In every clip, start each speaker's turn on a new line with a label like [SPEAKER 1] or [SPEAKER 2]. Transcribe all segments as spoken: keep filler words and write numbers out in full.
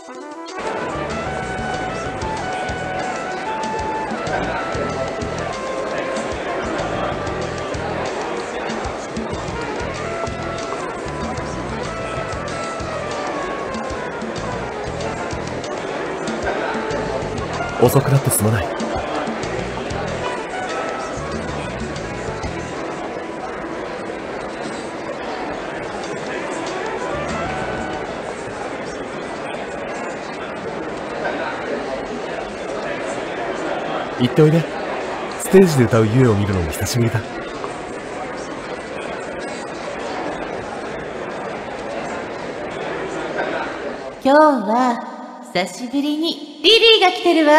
[SPEAKER 1] 遅くなってすまない。行っておいで。ステージで歌うユエを見るのも久しぶりだ。
[SPEAKER 2] 今日は久しぶりにリリーが来てるわ。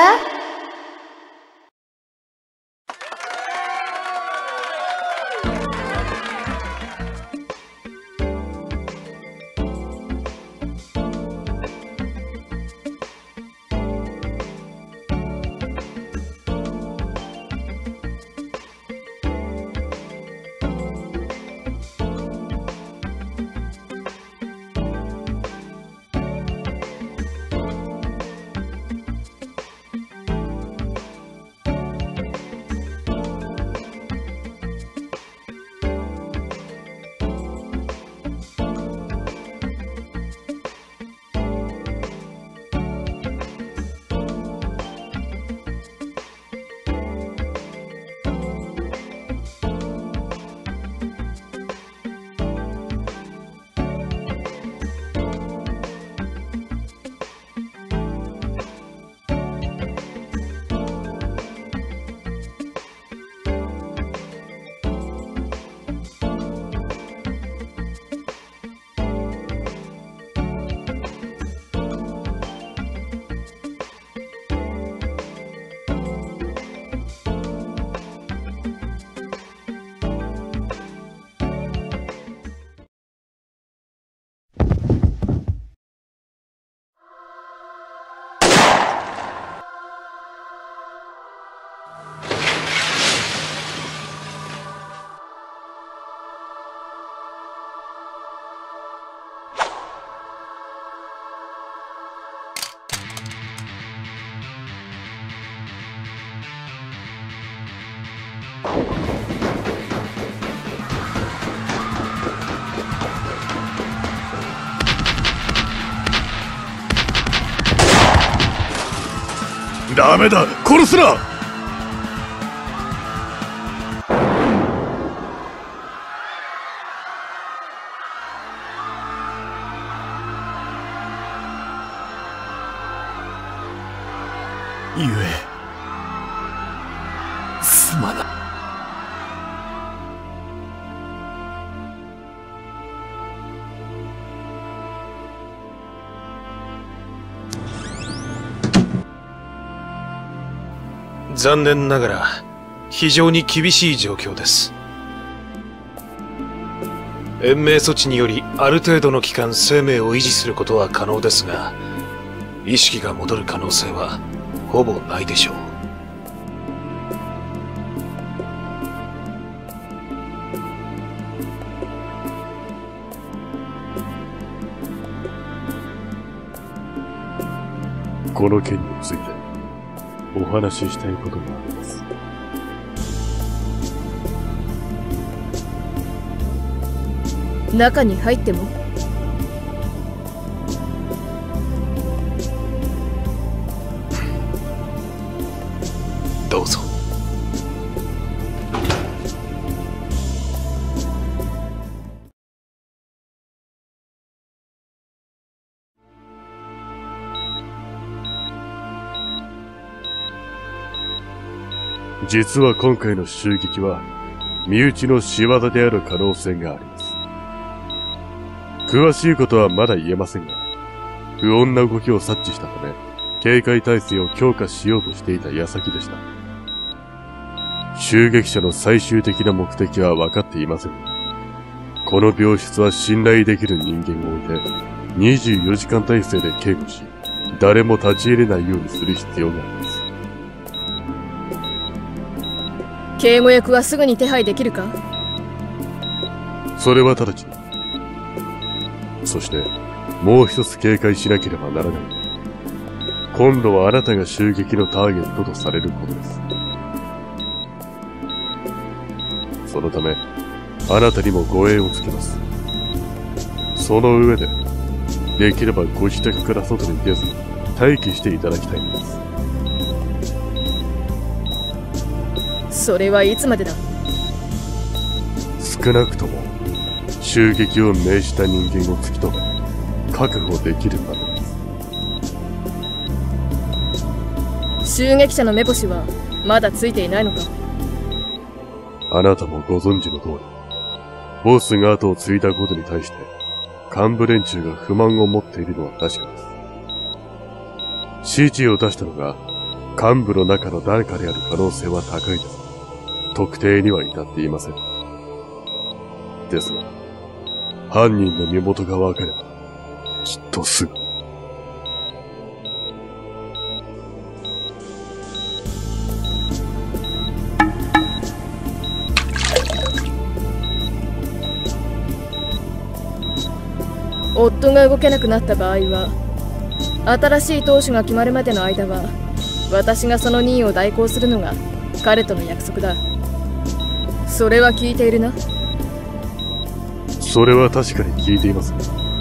[SPEAKER 3] ダメだ、殺すな。
[SPEAKER 1] ゆえすまない。
[SPEAKER 4] 残念ながら非常に厳しい状況です。延命措置によりある程度の期間生命を維持することは可能ですが、意識が戻る可能性はほぼないでしょう。
[SPEAKER 3] この件についてお話ししたいことがあります。
[SPEAKER 5] 中に入っても？
[SPEAKER 4] どうぞ。
[SPEAKER 3] 実は今回の襲撃は身内の仕業である可能性があります。詳しいことはまだ言えませんが、不穏な動きを察知したため警戒態勢を強化しようとしていた矢先でした。襲撃者の最終的な目的は分かっていませんが、この病室は信頼できる人間を置いてにじゅうよじかん体制で警護し、誰も立ち入れないようにする必要があります。
[SPEAKER 5] 警護役はすぐに手配できるか？
[SPEAKER 3] それは直ちに。そしてもう一つ警戒しなければならない。 今度はあなたが襲撃のターゲットとされることです。そのため、あなたにも護衛をつけます。その上で、できればご自宅から外に出ず、待機していただきたいんです。
[SPEAKER 5] それはいつまでだ？
[SPEAKER 3] 少なくとも、襲撃を命じた人間を突き止め、確保できるまでです。
[SPEAKER 5] 襲撃者の目星はまだついていないのか？
[SPEAKER 3] あなたもご存知の通り、ボスが後を継いだことに対して、幹部連中が不満を持っているのは確かです。指示を出したのが、幹部の中の誰かである可能性は高いです。特定には至っていません。ですが、犯人の身元がわかれば、きっとすぐ。
[SPEAKER 5] 夫が動けなくなった場合は、新しい当主が決まるまでの間は、私がその任を代行するのが彼との約束だ。それは聞いているな？
[SPEAKER 3] それは確かに聞いています。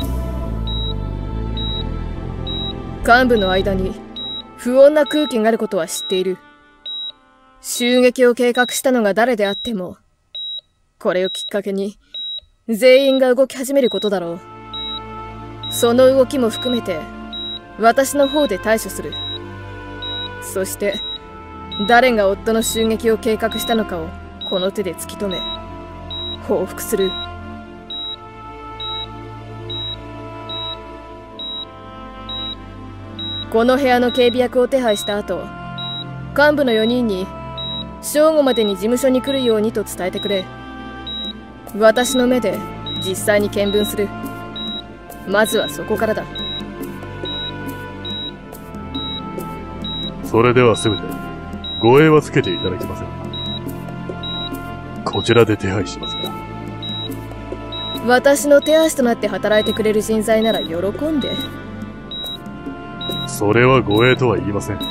[SPEAKER 5] 幹部の間に不穏な空気があることは知っている。襲撃を計画したのが誰であっても、これをきっかけに全員が動き始めることだろう。その動きも含めて私の方で対処する。そして誰が夫の襲撃を計画したのかをこの手で突き止め報復する。この部屋の警備役を手配した後、幹部のよにんに正午までに事務所に来るようにと伝えてくれ。私の目で実際に見分する。まずはそこからだ。
[SPEAKER 3] それではせめて護衛はつけていただけませんか？こちらで手配しますが。
[SPEAKER 5] 私の手足となって働いてくれる人材なら喜んで。
[SPEAKER 3] それは護衛とは言いません。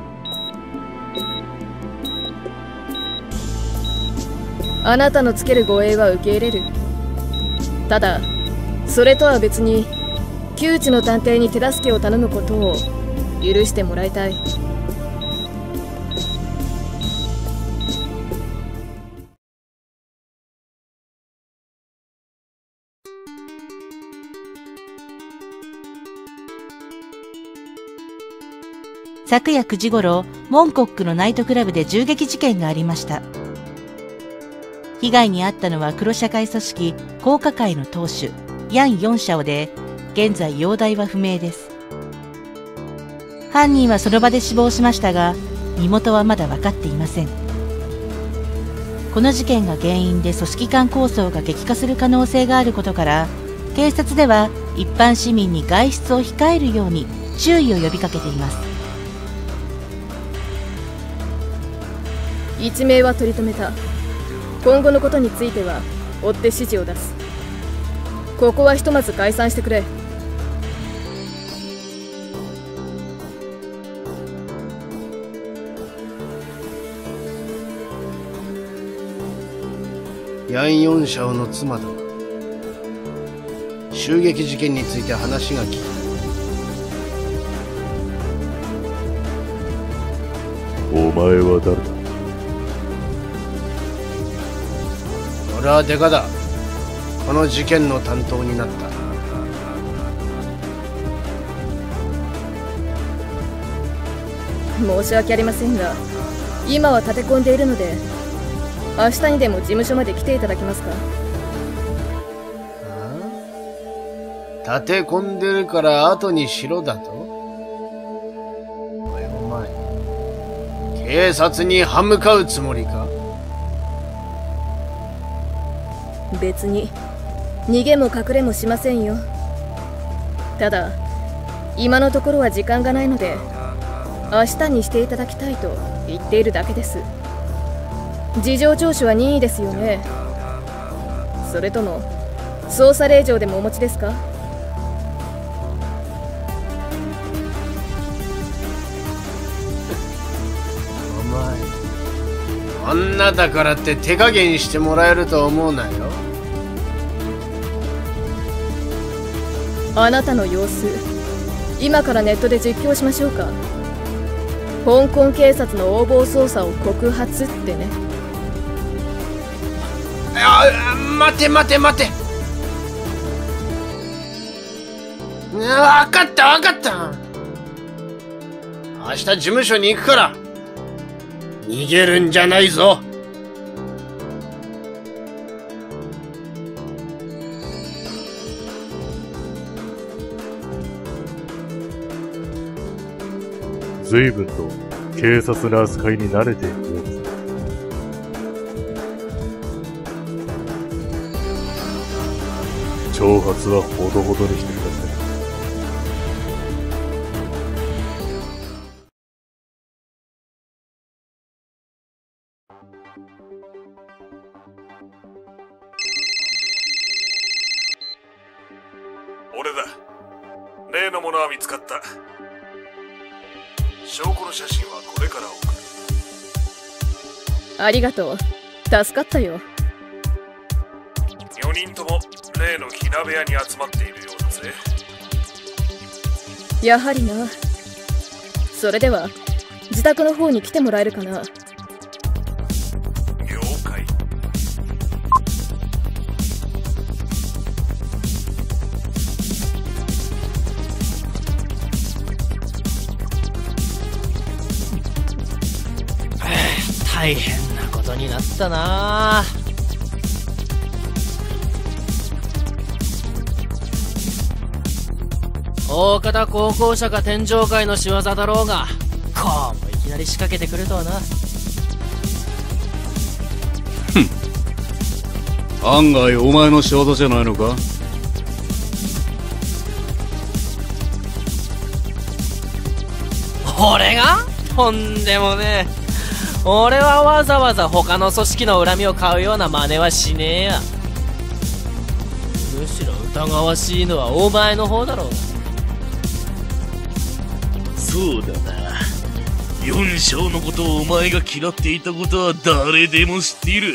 [SPEAKER 5] あなたのつける護衛は受け入れる。ただそれとは別に窮地の探偵に手助けを頼むことを許してもらいたい。
[SPEAKER 2] 昨夜くじごろ、モンコックのナイトクラブで銃撃事件がありました。被害に遭ったのは黒社会組織高架会の当主ヤン・ヨンシャオで、現在容体は不明です。犯人はその場で死亡しましたが、身元はまだ分かっていません。この事件が原因で組織間抗争が激化する可能性があることから、警察では一般市民に外出を控えるように注意を呼びかけています。
[SPEAKER 5] 一命は取り留めた。今後のことについては追って指示を出す。ここはひとまず解散してくれ。
[SPEAKER 6] ヤン・ヨンシャオの妻だ。襲撃事件について話が聞きたい。
[SPEAKER 3] お前は誰だ？
[SPEAKER 6] 俺はデカだ。この事件の担当になった。
[SPEAKER 5] 申し訳ありませんが、今は立て込んでいるので、明日にでも事務所まで来ていただけますか？
[SPEAKER 6] 立て込んでるから後にしろだと？おいお前、警察に歯向かうつもりか？
[SPEAKER 5] 別に逃げも隠れもしませんよ。ただ今のところは時間がないので、明日にしていただきたいと言っているだけです。事情聴取は任意ですよね。それとも捜査令状でもお持ちですか？
[SPEAKER 6] 女だからって手加減してもらえると思うなよ。
[SPEAKER 5] あなたの様子、今からネットで実況しましょうか。香港警察の横暴捜査を告発ってね。
[SPEAKER 6] あ、待て待て待て。分かった分かった。明日事務所に行くから逃げるんじゃないぞ。
[SPEAKER 3] 随分と警察の扱いに慣れているようです。挑発はほどほどにしてください。
[SPEAKER 7] 俺だ。例のものは見つかった。証拠の写真はこれから送る。
[SPEAKER 5] ありがとう。助かったよ。
[SPEAKER 7] よにんとも例のひな部屋に集まっているようだぜ。
[SPEAKER 5] やはりな。それでは自宅の方に来てもらえるかな。
[SPEAKER 7] 了解。
[SPEAKER 8] 大変なことになったな。大方高校舎か天上界の仕業だろうが、こうもいきなり仕掛けてくるとはな。
[SPEAKER 9] ふん、案外お前の仕業じゃないのか。
[SPEAKER 8] 俺が？とんでもねえ。俺はわざわざ他の組織の恨みを買うような真似はしねえや。むしろ疑わしいのはお前の方だろうが。
[SPEAKER 10] そうだな。四将のことをお前が嫌っていたことは誰でも知っている。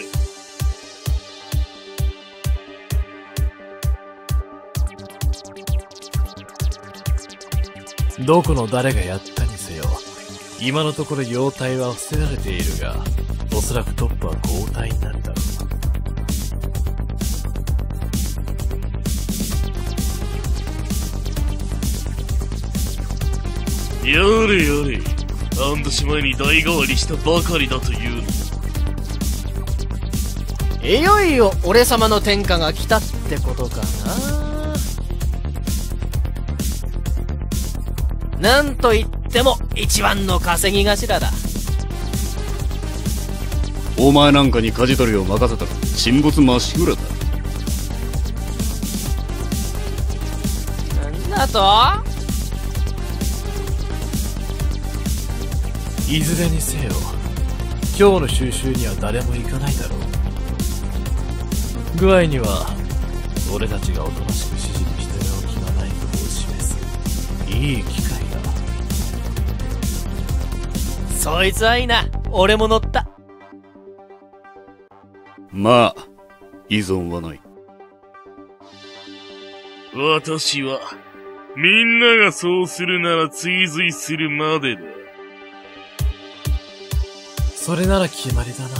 [SPEAKER 1] どこの誰がやったにせよ、今のところ容体は伏せられているが、おそらくトップは交代になるだろ
[SPEAKER 10] う。やれやれ、半年前に代替わりしたばかりだというの。
[SPEAKER 8] いよいよ俺様の天下が来たってことかな。なんといっても一番の稼ぎ頭だ。
[SPEAKER 9] お前なんかに舵取りを任せたら沈没まっしぐらだ。
[SPEAKER 8] なんだと？
[SPEAKER 1] いずれにせよ、今日の収集には誰も行かないだろう。具合には俺たちがおとなしく指示に従う気がないことを示すいい機会だ。
[SPEAKER 8] そいつはいいな。俺も乗った。
[SPEAKER 9] まあ依存はない。
[SPEAKER 10] 私はみんながそうするなら追随するまでだ。
[SPEAKER 1] それなら決まりだな。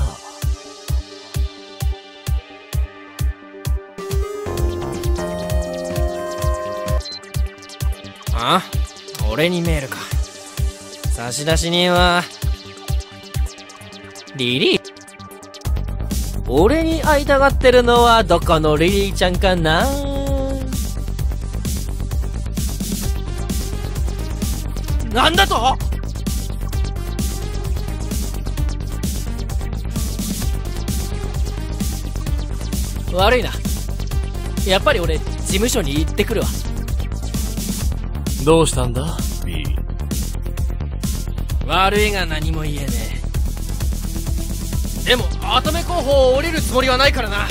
[SPEAKER 8] あ？俺にメールか。差出人はリリー。俺に会いたがってるのはどこのリリーちゃんかな。なんだと？悪いな。やっぱり俺事務所に行ってくるわ。
[SPEAKER 1] どうしたんだ B。
[SPEAKER 8] 悪いが何も言えねえ。でも跡目候補を降りるつもりはないからな。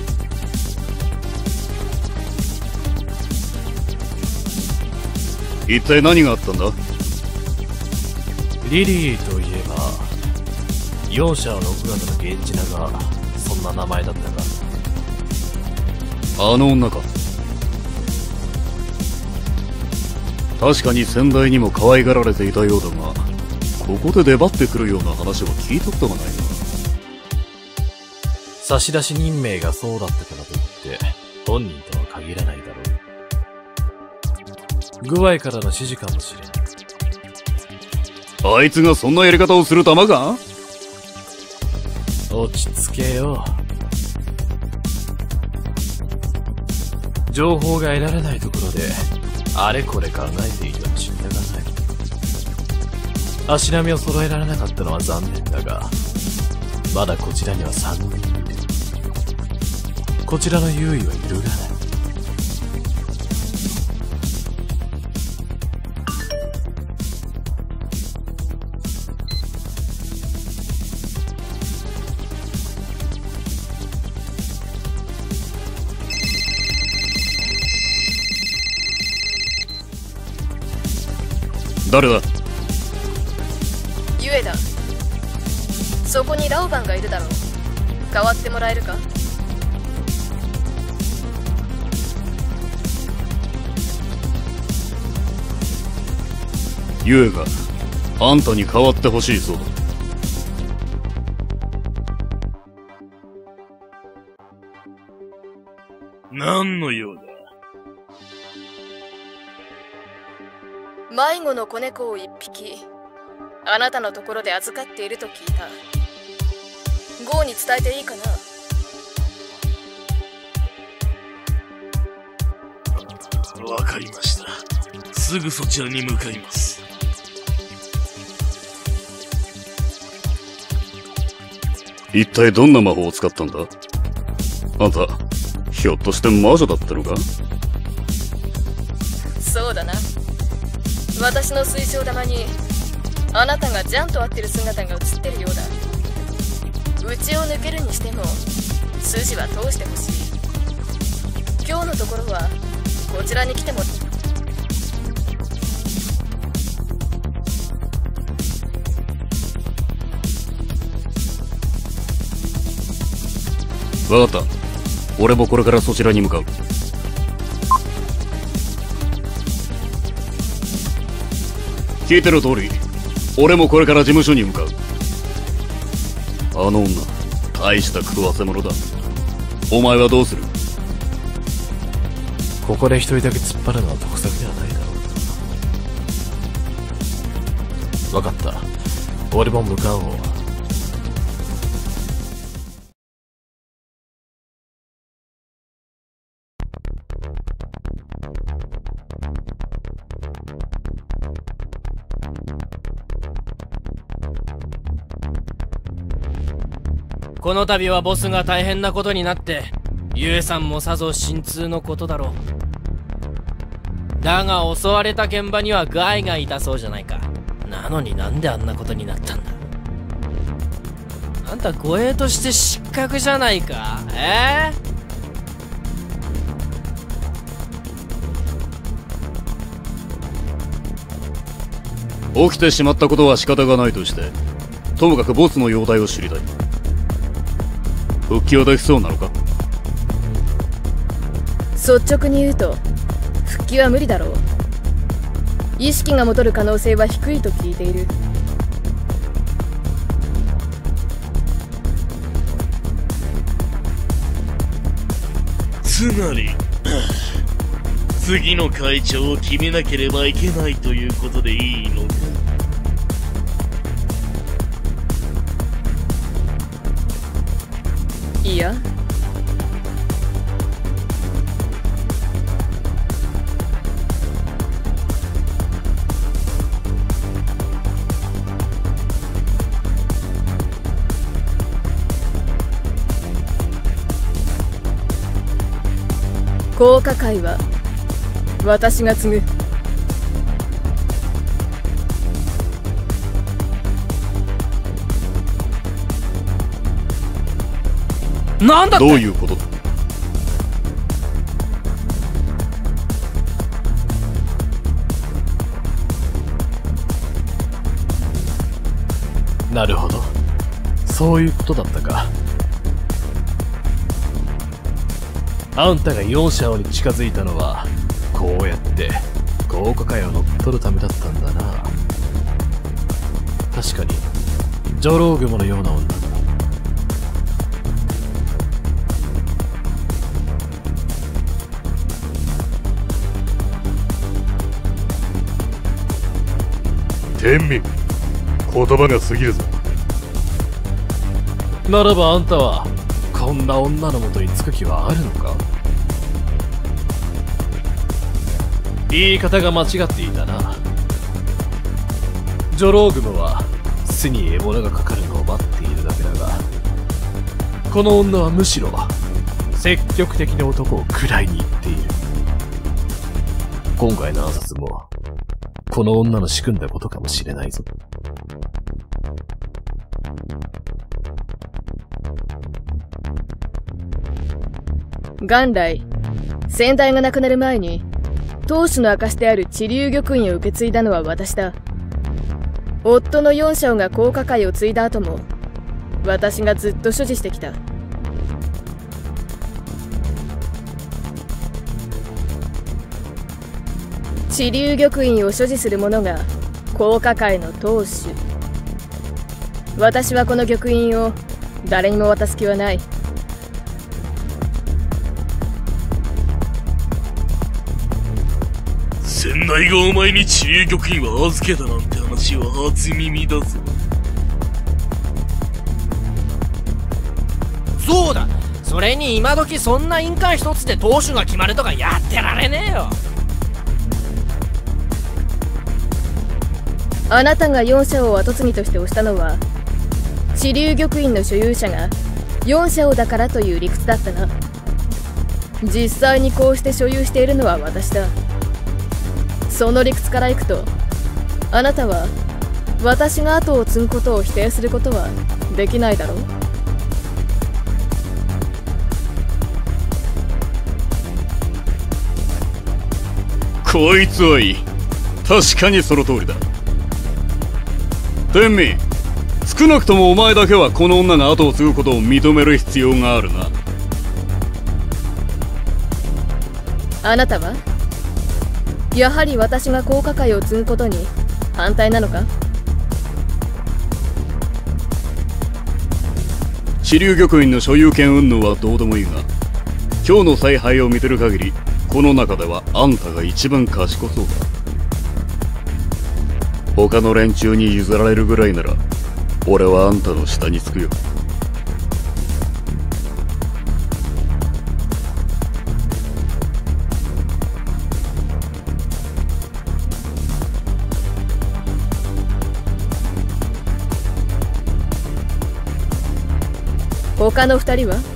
[SPEAKER 9] 一体何があったんだ。
[SPEAKER 1] リリーといえばよん社の奥方の源氏名がそんな名前だったか。
[SPEAKER 9] あの女か。確かに先代にも可愛がられていたようだが、ここで出張ってくるような話は聞いたことがないな。
[SPEAKER 1] 差出人名がそうだったからといって本人とは限らないだろう。具合からの指示かもしれない。
[SPEAKER 9] あいつがそんなやり方をする玉か？
[SPEAKER 1] 落ち着けよ。情報が得られないところであれこれ考えていても仕方がない。足並みを揃えられなかったのは残念だが、まだこちらにはさんにんいる。こちらの優位は揺るがない。
[SPEAKER 9] 誰だ？
[SPEAKER 5] ゆえだ。そこにラオバンがいるだろう。代わってもらえるか？
[SPEAKER 9] ユエがあんたに代わってほしいそうだ。
[SPEAKER 10] 何の用だ？
[SPEAKER 5] 迷子の子猫を一匹あなたのところで預かっていると聞いた。ゴーに伝えていいかな？
[SPEAKER 10] わかりました。すぐそちらに向かいます。
[SPEAKER 9] 一体どんな魔法を使ったんだ？あんたひょっとして魔女だったのか？
[SPEAKER 5] そうだな。私の水晶玉にあなたがジャンと会ってる姿が映ってるようだ。内を抜けるにしても筋は通してほしい。今日のところはこちらに来ても。
[SPEAKER 9] わかった。俺もこれからそちらに向かう。聞いての通り、俺もこれから事務所に向かう。あの女、大した食わせ者だ。お前はどうする？
[SPEAKER 1] ここで一人だけ突っ張るのは得策ではないだろう。分かった。俺も向かおう。
[SPEAKER 8] この度はボスが大変なことになって、ユエさんもさぞ心痛のことだろう。だが襲われた現場にはガイがいたそうじゃないか。なのになんであんなことになったんだ。あんた護衛として失格じゃないか。え
[SPEAKER 9] ー、起きてしまったことは仕方がないとして、ともかくボスの容体を知りたい。復帰はできそうなのか？
[SPEAKER 5] 率直に言うと復帰は無理だろう。意識が戻る可能性は低いと聞いている。
[SPEAKER 10] つまり次の会長を決めなければいけないということでいいのか？
[SPEAKER 5] いや、高架会は私が継ぐ。
[SPEAKER 8] なんだって？
[SPEAKER 9] どういうことだ？
[SPEAKER 1] なるほど。 そういうことだったか。あんたがヨンシャオに近づいたのは、こうやって豪華会を乗っ取るためだったんだな。確かにジョロウグモのような女だ。
[SPEAKER 3] 天民、言葉が過ぎるぞ。
[SPEAKER 1] ならばあんたはこんな女のもとにつく気はあるのか。言い方が間違っていたな。ジョロウグモは巣に獲物がかかるのを待っているだけだが、この女はむしろ積極的に男を食らいに行っている。今回の暗殺もこの女の仕組んだことかもしれないぞ。
[SPEAKER 5] 元来、先代が亡くなる前に、当主の証である地流玉院を受け継いだのは私だ。夫のヨンシャオが高華会を継いだ後も、私がずっと所持してきた。地流玉院を所持する者が高華会の当主。私はこの玉院を誰にも渡す気はない。
[SPEAKER 10] 先代がお前に地流玉院は預けたなんて話は初耳だぞ。
[SPEAKER 8] そうだ、それに今時そんな印鑑一つで当主が決まるとかやってられねえよ。
[SPEAKER 5] あなたがヨンシャオを跡継ぎとして推したのは、地流玉院の所有者がヨンシャオだからという理屈だったな。実際にこうして所有しているのは私だ。その理屈からいくと、あなたは私が後を継ぐことを否定することはできないだろう。
[SPEAKER 9] こいつはいい。確かにその通りだ。天民、少なくともお前だけはこの女が後を継ぐことを認める必要があるな。
[SPEAKER 5] あなたはやはり私が高華会を継ぐことに反対なのか。
[SPEAKER 9] 地流玉院の所有権云々はどうでもいいが、今日の采配を見てる限りこの中ではあんたが一番賢そうだ。他の連中に譲られるぐらいなら俺はあんたの下につくよ。
[SPEAKER 5] 他の二人は。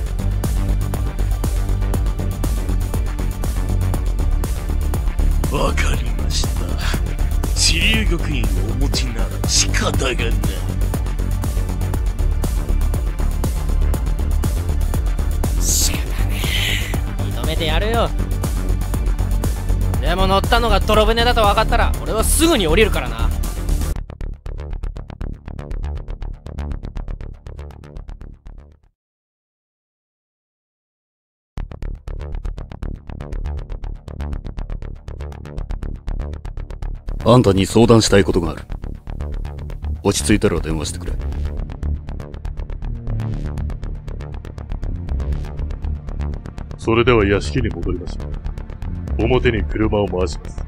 [SPEAKER 10] わかりました。地流玉院をお持ちなら仕方がない。
[SPEAKER 8] 仕方ねえ、認めてやるよ。でも乗ったのが泥船だと分かったら俺はすぐに降りるからな。
[SPEAKER 9] あんたに相談したいことがある。落ち着いたら電話してくれ。
[SPEAKER 3] それでは屋敷に戻りましょう。表に車を回します。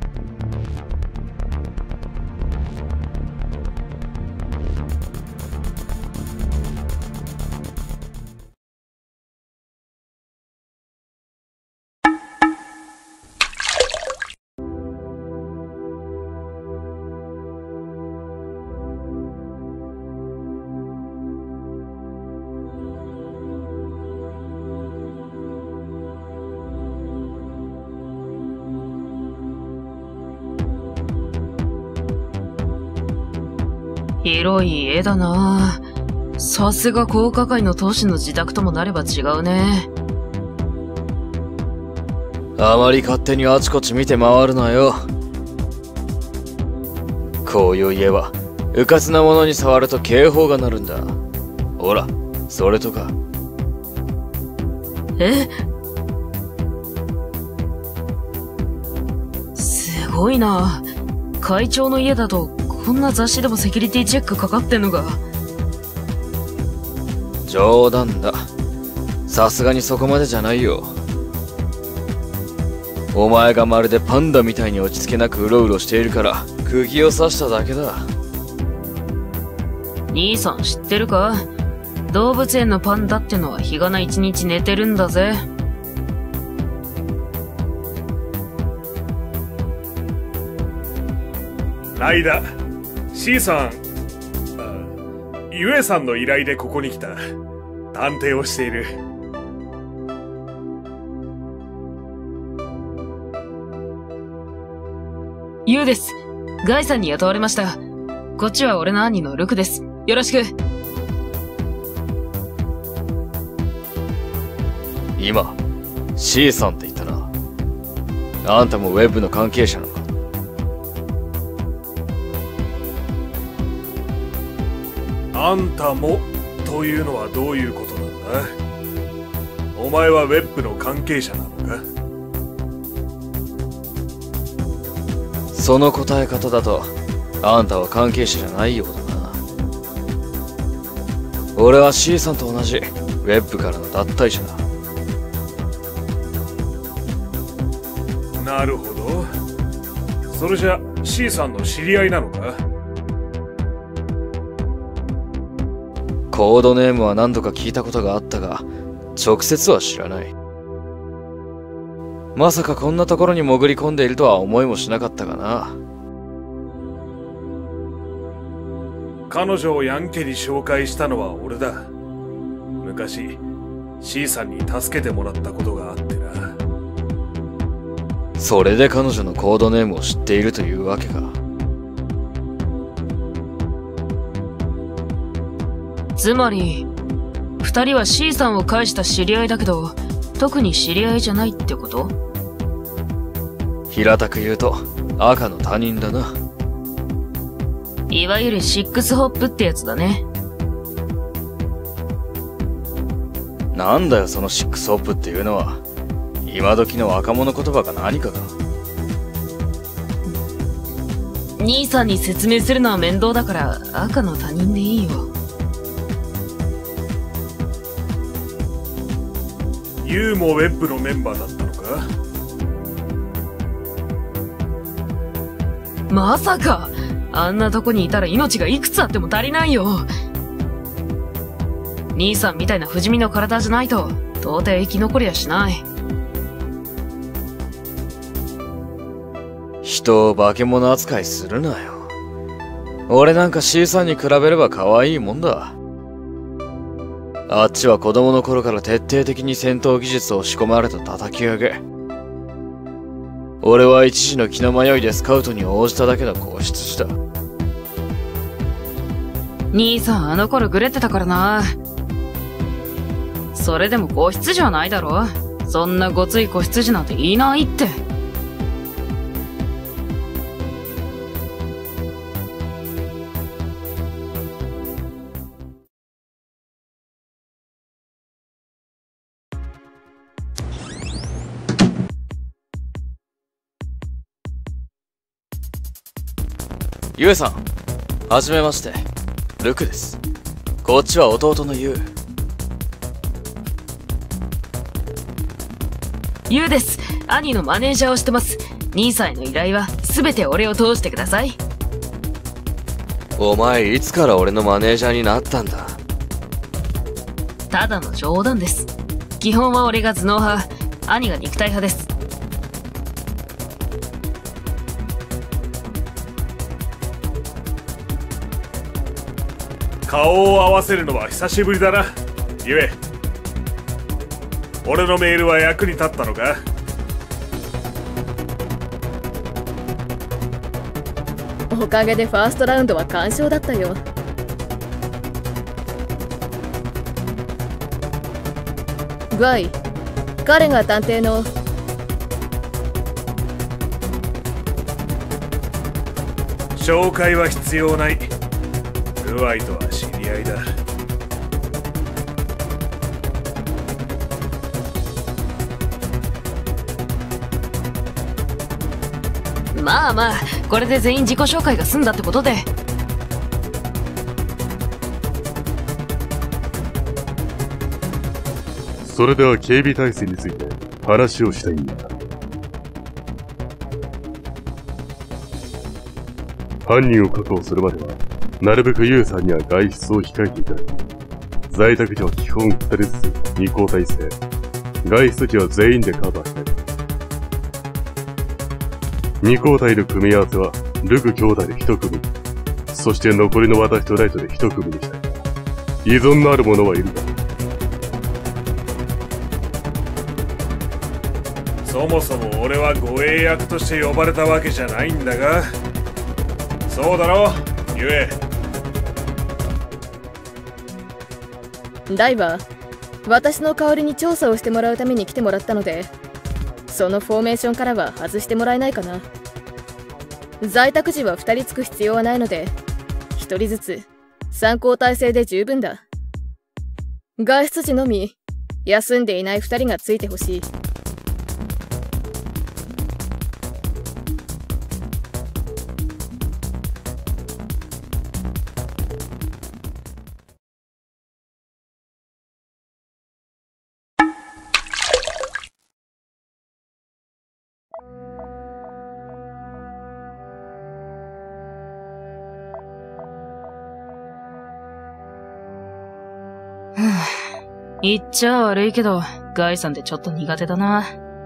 [SPEAKER 11] 広い家だな。さすが高華会の当主の自宅ともなれば違うね。
[SPEAKER 12] あまり勝手にあちこち見て回るなよ。こういう家はうかつなものに触ると警報が鳴るんだ。 ほら、それとか。
[SPEAKER 11] え？すごいな。会長の家だと、こんな雑誌でもセキュリティチェックかかってんのか。
[SPEAKER 12] 冗談だ。さすがにそこまでじゃないよ。お前がまるでパンダみたいに落ち着けなくうろうろしているから釘を刺しただけだ。
[SPEAKER 11] 兄さん知ってるか？動物園のパンダってのは日がな一日寝てるんだぜ。
[SPEAKER 7] ライダ C さん、ゆえさんの依頼でここに来た。探偵をしている。
[SPEAKER 11] ユウです。ガイさんに雇われました。こっちは俺の兄のルクです。よろしく。
[SPEAKER 12] 今 C さんって言ったな。あんたもウェブの関係者なのか？
[SPEAKER 7] あんたもというのはどういうことなんだ？お前はウェブの関係者なのか？
[SPEAKER 12] その答え方だとあんたは関係者じゃないようだな。俺は C さんと同じウェブからの脱退者だ。
[SPEAKER 7] なるほど。それじゃ C さんの知り合いなのか？
[SPEAKER 12] コードネームは何度か聞いたことがあったが直接は知らない。まさかこんなところに潜り込んでいるとは思いもしなかったがな。
[SPEAKER 7] 彼女をヤンケに紹介したのは俺だ。昔 C さんに助けてもらったことがあってな。
[SPEAKER 12] それで彼女のコードネームを知っているというわけか。
[SPEAKER 11] つまり二人は C さんを介した知り合いだけど特に知り合いじゃないってこと？
[SPEAKER 12] 平たく言うと赤の他人だな。
[SPEAKER 11] いわゆるシックスホップってやつだね。
[SPEAKER 12] なんだよそのシックスホップっていうのは。今時の若者言葉か何かか。
[SPEAKER 11] 兄さんに説明するのは面倒だから赤の他人でいいよ。
[SPEAKER 7] ユウもウェブのメンバーだったのか？
[SPEAKER 11] まさかあんなとこにいたら命がいくつあっても足りないよ。兄さんみたいな不死身の体じゃないと到底生き残りはしない。
[SPEAKER 12] 人を化け物扱いするなよ。俺なんか C さんに比べれば可愛いもんだ。あっちは子供の頃から徹底的に戦闘技術を仕込まれた叩き上げ。俺は一時の気の迷いでスカウトに応じただけの子羊だ。
[SPEAKER 11] 兄さんあの頃グレてたからな。それでも子羊はないだろ。そんなごつい子羊なんていないって。
[SPEAKER 12] ユウさん、はじめまして。ルクです。こっちは弟のユウ。
[SPEAKER 11] ユウです。兄のマネージャーをしてます。兄さんへの依頼は全て俺を通してください。
[SPEAKER 12] お前いつから俺のマネージャーになったんだ？
[SPEAKER 11] ただの冗談です。基本は俺が頭脳派、兄が肉体派です。
[SPEAKER 7] 顔を合わせるのは久しぶりだな、ゆえ。俺のメールは役に立ったのか？
[SPEAKER 5] おかげでファーストラウンドは完勝だったよ。バイ、彼が探偵の。
[SPEAKER 7] 紹介は必要ない。グワイとは知り合いだ。
[SPEAKER 11] まあまあ、これで全員自己紹介が済んだってことで。
[SPEAKER 3] それでは警備体制について話をしたいんだ。犯人を確保するまでは、なるべくユウさんには外出を控えていただき、在宅時は基本ふたりずつに交代制、外出時は全員でカバーしている。に交代の組み合わせは、ルク兄弟でひと組、そして残りの私とライトでひと組にしたい。依存のある者はいるか？
[SPEAKER 7] そもそも俺は護衛役として呼ばれたわけじゃないんだが、そうだろ、ゆえ。
[SPEAKER 5] ダイは私の代わりに調査をしてもらうために来てもらったので、そのフォーメーションからは外してもらえないかな。在宅時はふたりつく必要はないので、ひとりずつさん交代制で十分だ。外出時のみ休んでいないふたりがついてほしい。
[SPEAKER 11] 言っちゃ悪いけど、ガイさんってちょっと苦手だな。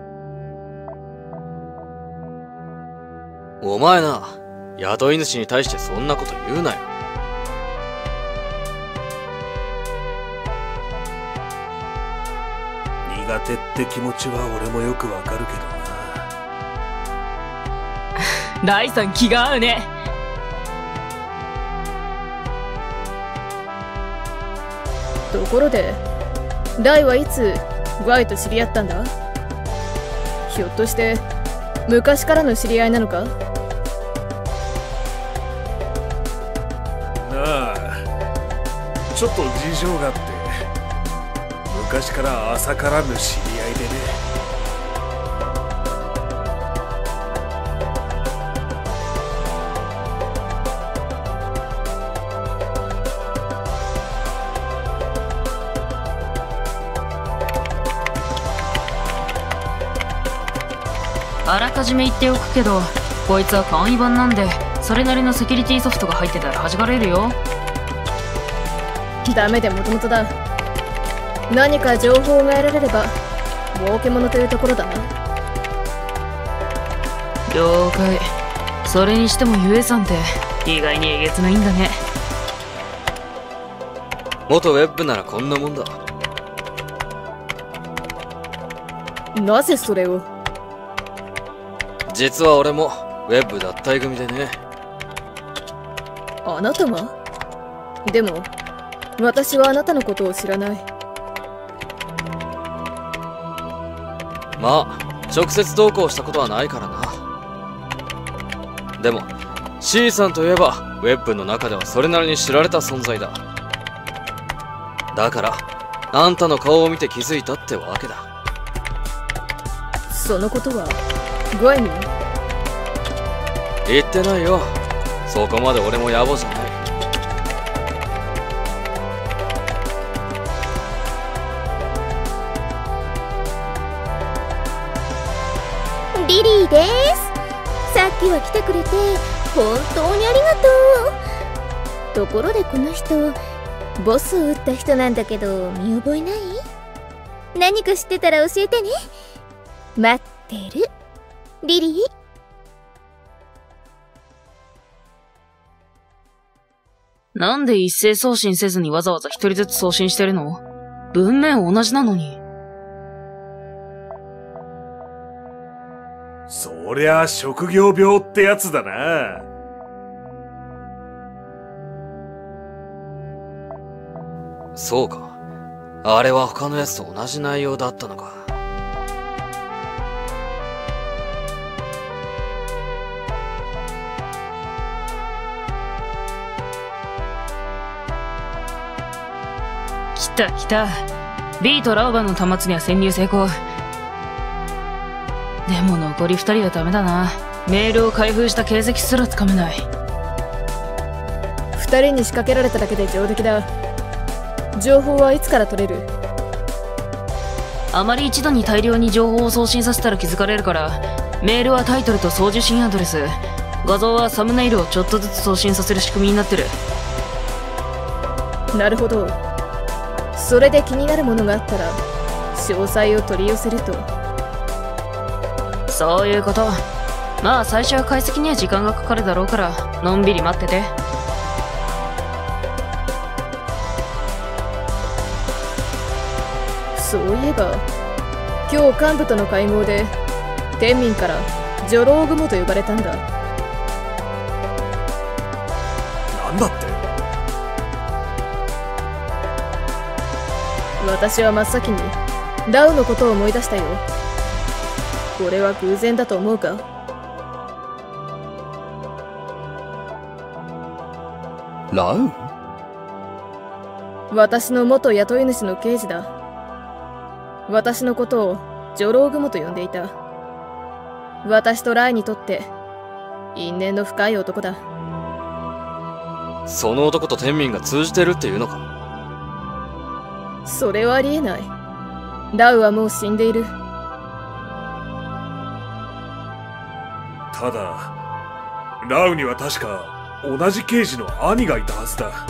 [SPEAKER 12] お前な、雇い主に対してそんなこと言うなよ。
[SPEAKER 7] 苦手って気持ちは俺もよくわかるけどな。
[SPEAKER 11] ライさん気が合うね。
[SPEAKER 5] ところで、ライはいつガイと知り合ったんだ？ひょっとして昔からの知り合いなのか？
[SPEAKER 7] なあ、ちょっと事情があって、昔から浅からぬ知り合いでね。
[SPEAKER 11] あらかじめ言っておくけど、こいつは簡易版なんで、それなりのセキュリティソフトが入ってたら弾かれるよ。
[SPEAKER 5] ダメでもともとだ。何か情報が得られれば儲けものというところだな。
[SPEAKER 11] 了解。それにしてもユエさんって意外にえげつないんだね。
[SPEAKER 12] 元ウェブならこんなもんだ。
[SPEAKER 5] なぜそれを？
[SPEAKER 12] 実は俺もウェブ脱退組でね。
[SPEAKER 5] あなたが？でも私はあなたのことを知らない。
[SPEAKER 12] まあ直接同行したことはないからな。でも C さんといえばウェブの中ではそれなりに知られた存在だ。だからあんたの顔を見て気づいたってわけだ。
[SPEAKER 5] そのことはガイに？
[SPEAKER 12] 言ってないよ。そこまで俺も野暮じゃない。
[SPEAKER 13] リリーです。さっきは来てくれて本当にありがとう。ところでこの人、ボスを撃った人なんだけど見覚えない？何か知ってたら教えてね。待ってる。リリー。
[SPEAKER 11] なんで一斉送信せずにわざわざ一人ずつ送信してるの？文面同じなのに。
[SPEAKER 7] そりゃ職業病ってやつだな。
[SPEAKER 12] そうか。あれは他のやつと同じ内容だったのか。
[SPEAKER 11] 来た来た。B とラウバの端末には潜入成功。でも残りふたりはダメだな。 メールを開封した形跡すらつかめない。
[SPEAKER 5] 二人に仕掛けられただけで上出来だ。情報はいつから取れる？
[SPEAKER 11] あまり一度に大量に情報を送信させたら気づかれるから、メールはタイトルと送受信アドレス、画像はサムネイルをちょっとずつ送信させる仕組みになってる。
[SPEAKER 5] なるほど。それで気になるものがあったら詳細を取り寄せると。
[SPEAKER 11] そういうこと。まあ最初は解析には時間がかかるだろうからのんびり待ってて。
[SPEAKER 5] そういえば今日幹部との会合で天民から女郎雲と呼ばれたんだ。
[SPEAKER 7] なんだって？
[SPEAKER 5] 私は真っ先にラウのことを思い出したよ。これは偶然だと思うか？
[SPEAKER 1] ラウ？
[SPEAKER 5] 私の元雇い主の刑事だ。私のことを女郎雲と呼んでいた。私とライにとって因縁の深い男だ。
[SPEAKER 12] その男と天民が通じてるっていうのか？
[SPEAKER 5] それはありえない。ラウはもう死んでいる。
[SPEAKER 7] ただラウには確か同じ刑事の兄がいたはずだ。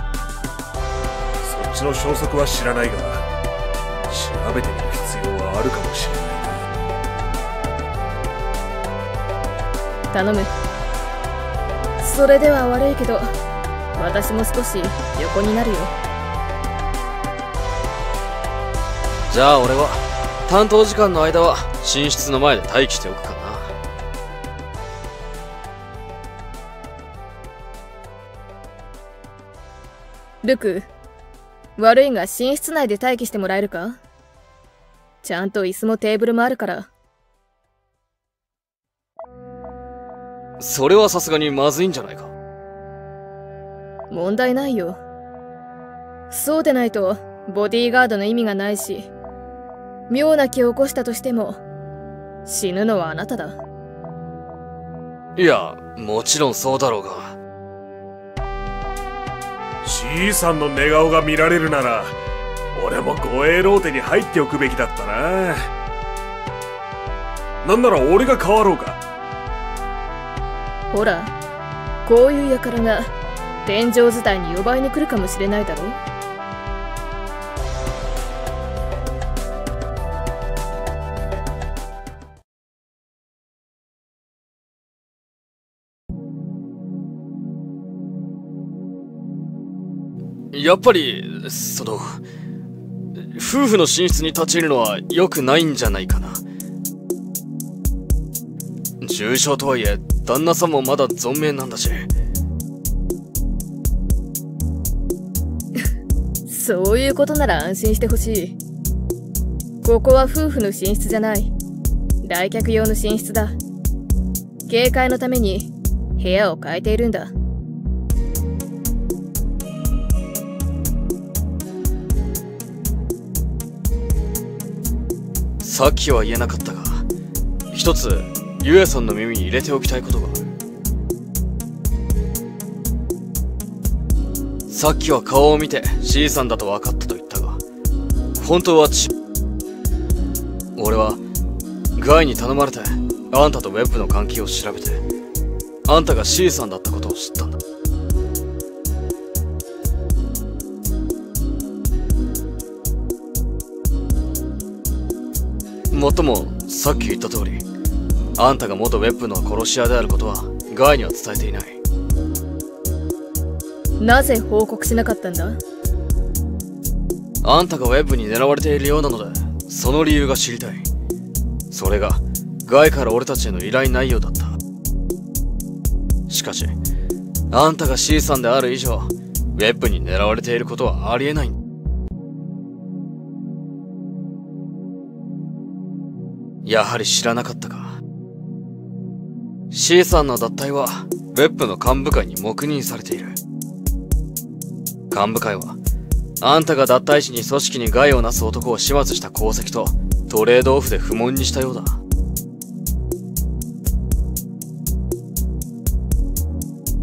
[SPEAKER 7] そっちの消息は知らないが調べてみる必要はあるかもしれない。
[SPEAKER 5] 頼む。それでは悪いけど私も少し横になるよ。
[SPEAKER 12] じゃあ俺は担当時間の間は寝室の前で待機しておくかな。
[SPEAKER 5] ルク、悪いが寝室内で待機してもらえるか？ちゃんと椅子もテーブルもあるから。
[SPEAKER 12] それはさすがにまずいんじゃないか？
[SPEAKER 5] 問題ないよ。そうでないとボディーガードの意味がないし、妙な気を起こしたとしても死ぬのはあなただ。
[SPEAKER 12] いや、もちろんそうだろうが。
[SPEAKER 7] C さんの寝顔が見られるなら俺も護衛ローテに入っておくべきだったな。なんなら俺が変わろうか。
[SPEAKER 5] ほら、こういう輩が天井伝いに呼ばいに来るかもしれないだろう。
[SPEAKER 12] やっぱりその夫婦の寝室に立ち入るのは良くないんじゃないかな。重傷とはいえ旦那さんもまだ存命なんだし。
[SPEAKER 5] そういうことなら安心してほしい。ここは夫婦の寝室じゃない。来客用の寝室だ。警戒のために部屋を変えているんだ。
[SPEAKER 12] さっきは言えなかったが、一つユエさんの耳に入れておきたいことがある。さっきは顔を見て C さんだと分かったと言ったが、本当はち俺はガイに頼まれてあんたとウェブの関係を調べて、あんたが C さんだったことを知ったんだ。もっともさっき言った通り、あんたが元ウェブの殺し屋であることはガイには伝えていない。
[SPEAKER 5] なぜ報告しなかったんだ？
[SPEAKER 12] あんたがウェブに狙われているようなので、その理由が知りたい。それがガイから俺たちへの依頼内容だった。しかしあんたが C さんである以上、ウェブに狙われていることはありえない。やはり知らなかったか。 C さんの脱退はウェブの幹部会に黙認されている。幹部会はあんたが脱退時に組織に害をなす男を始末した功績とトレードオフで不問にしたようだ。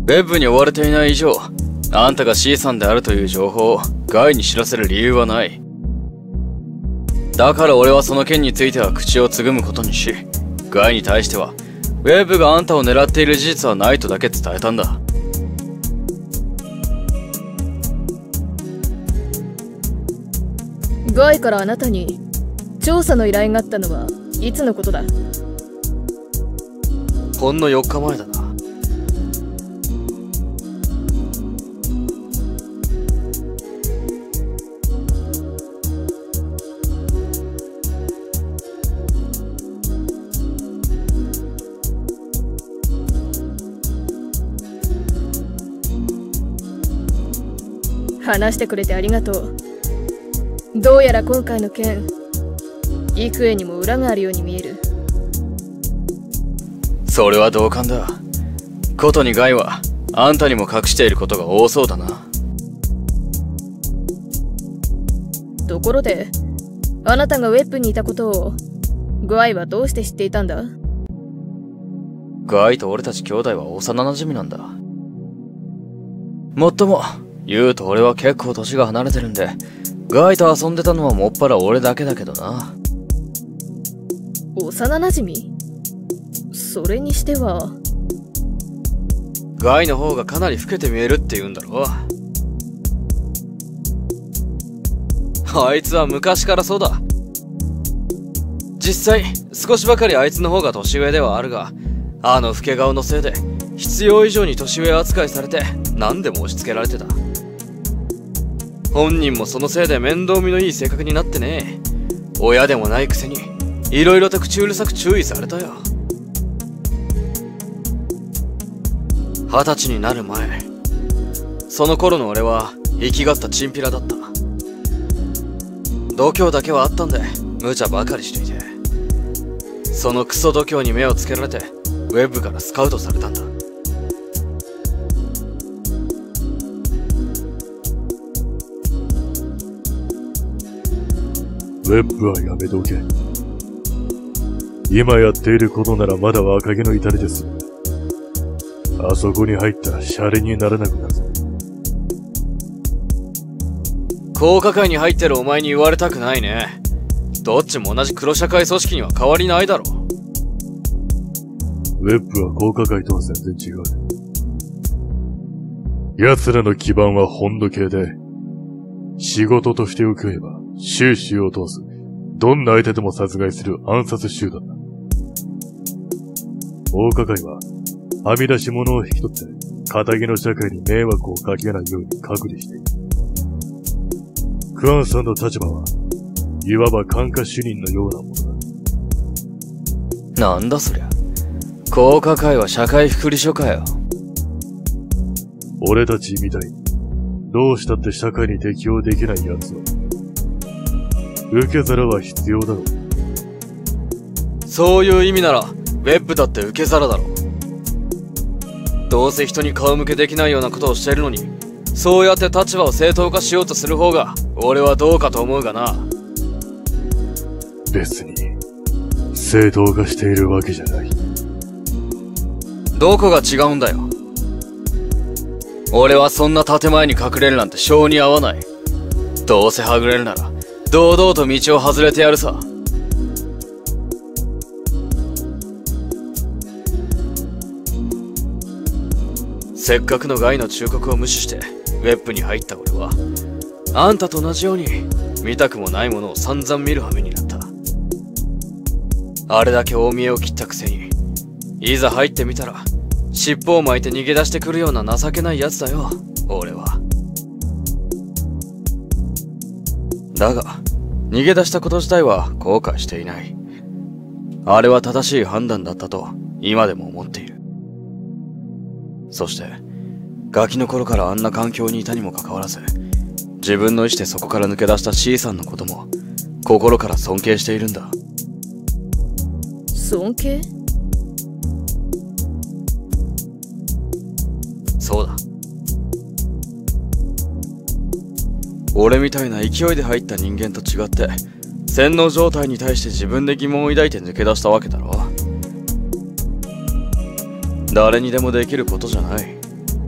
[SPEAKER 12] ウェブに追われていない以上、あんたが C さんであるという情報をガイに知らせる理由はない。だから俺はその件については口をつぐむことにし、ガイに対してはウェブがあんたを狙っている事実はないとだけ伝えたんだ。
[SPEAKER 5] ガイからあなたに調査の依頼があったのはいつのことだ？
[SPEAKER 12] ほんのよっかまえだな。
[SPEAKER 5] 話してくれてありがとう。どうやら今回の件、幾重にも裏があるように見える。
[SPEAKER 12] それは同感だ。ことにガイはあんたにも隠していることが多そうだな。
[SPEAKER 5] ところで、あなたがウェップにいたことをガイはどうして知っていたんだ？
[SPEAKER 12] ガイと俺たち兄弟は幼馴染なんだ。もっとも言うと俺は結構年が離れてるんで、ガイと遊んでたのはもっぱら俺だけだけどな。
[SPEAKER 5] 幼馴染？それにしては。
[SPEAKER 12] ガイの方がかなり老けて見えるって言うんだろ。あいつは昔からそうだ。実際少しばかりあいつの方が年上ではあるが、あの老け顔のせいで必要以上に年上扱いされて何でも押し付けられてた。本人もそのせいで面倒見のいい性格になってね。親でもないくせにいろいろと口うるさく注意されたよ。二十歳になる前、その頃の俺は生きがったチンピラだった。度胸だけはあったんで無茶ばかりしていて、そのクソ度胸に目をつけられてウェブからスカウトされたんだ。
[SPEAKER 3] ウェブはやめておけ。今やっていることならまだ若気の至りです。あそこに入ったらシャレにならなくなるぞ。
[SPEAKER 12] 高科会に入ってるお前に言われたくないね。どっちも同じ黒社会組織には変わりないだろ。
[SPEAKER 3] ウェブは高科会とは全然違う。奴らの基盤は本土系で、仕事として受ければ収集を通す。どんな相手でも殺害する暗殺集団だ。大科会は、はみ出し者を引き取って、仇の社会に迷惑をかけないように隔離している。クアンさんの立場は、いわば管家主任のようなもの
[SPEAKER 12] だ。なんだそりゃ。高科会は社会福利所かよ。
[SPEAKER 3] 俺たちみたいに、どうしたって社会に適応できない奴は、受け皿は必要だろう。
[SPEAKER 12] そういう意味なら、ウェブだって受け皿だろ。どうせ人に顔向けできないようなことをしているのに、そうやって立場を正当化しようとする方が、俺はどうかと思うがな。
[SPEAKER 3] 別に、正当化しているわけじゃない。
[SPEAKER 12] どこが違うんだよ。俺はそんな建前に隠れるなんて性に合わない。どうせはぐれるなら、堂々と道を外れてやるさ。せっかくのガイの忠告を無視してウェッブに入った俺は、あんたと同じように見たくもないものを散々見る羽目になった。あれだけ大見栄を切ったくせに、いざ入ってみたら尻尾を巻いて逃げ出してくるような情けないやつだよ、俺は。だが逃げ出したこと自体は後悔していない。あれは正しい判断だったと今でも思っている。そしてガキの頃からあんな環境にいたにもかかわらず、自分の意志でそこから抜け出した C さんのことも心から尊敬しているんだ。
[SPEAKER 5] 尊敬？
[SPEAKER 12] そうだ。俺みたいな勢いで入った人間と違って、洗脳状態に対して自分で疑問を抱いて抜け出したわけだろ。誰にでもできることじゃない。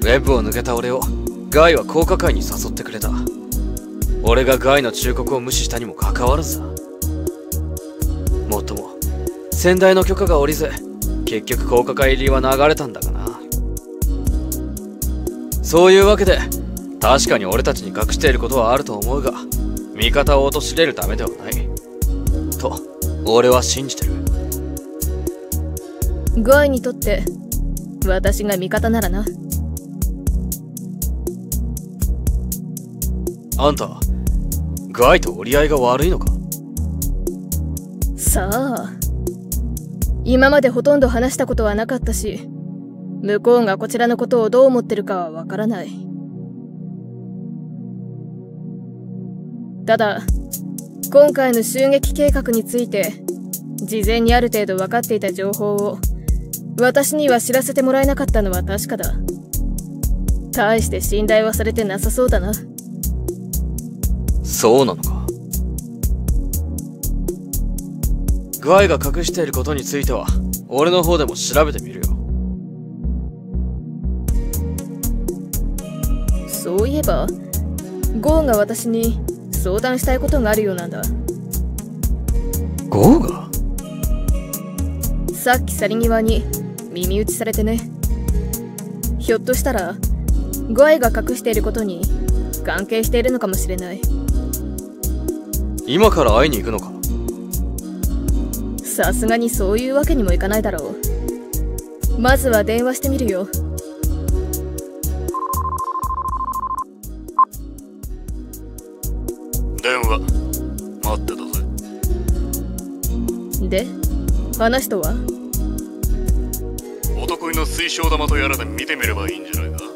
[SPEAKER 12] ェブを抜けた俺をガイは高架会に誘ってくれた。俺がガイの忠告を無視したにもかかわらずだ。もっとも先代の許可が下りず結局高架会入りは流れたんだがな。そういうわけで確かに俺たちに隠していることはあると思うが、味方を陥れるためではないと俺は信じてる。
[SPEAKER 5] ガイにとって私が味方ならな。
[SPEAKER 12] あんたガイと折り合いが悪いのか？
[SPEAKER 5] さあ、今までほとんど話したことはなかったし、向こうがこちらのことをどう思ってるかはわからない。ただ今回の襲撃計画について事前にある程度分かっていた情報を私には知らせてもらえなかったのは確かだ。大して信頼はされてなさそうだな。
[SPEAKER 12] そうなのか。ガイが隠していることについては俺の方でも調べてみるよ。
[SPEAKER 5] そういえばゴーが私に相談したいことがあるようなんだ。
[SPEAKER 12] ゴーが？
[SPEAKER 5] さっき去り際に耳打ちされてね。ひょっとしたらガイが隠していることに関係しているのかもしれない。
[SPEAKER 12] 今から会いに行くのか？
[SPEAKER 5] さすがにそういうわけにもいかないだろう。まずは電話してみるよ。
[SPEAKER 9] 電話待ってたぜ。
[SPEAKER 5] で、話とは？
[SPEAKER 9] お得意の水晶玉とやらで見てみればいいんじゃないか。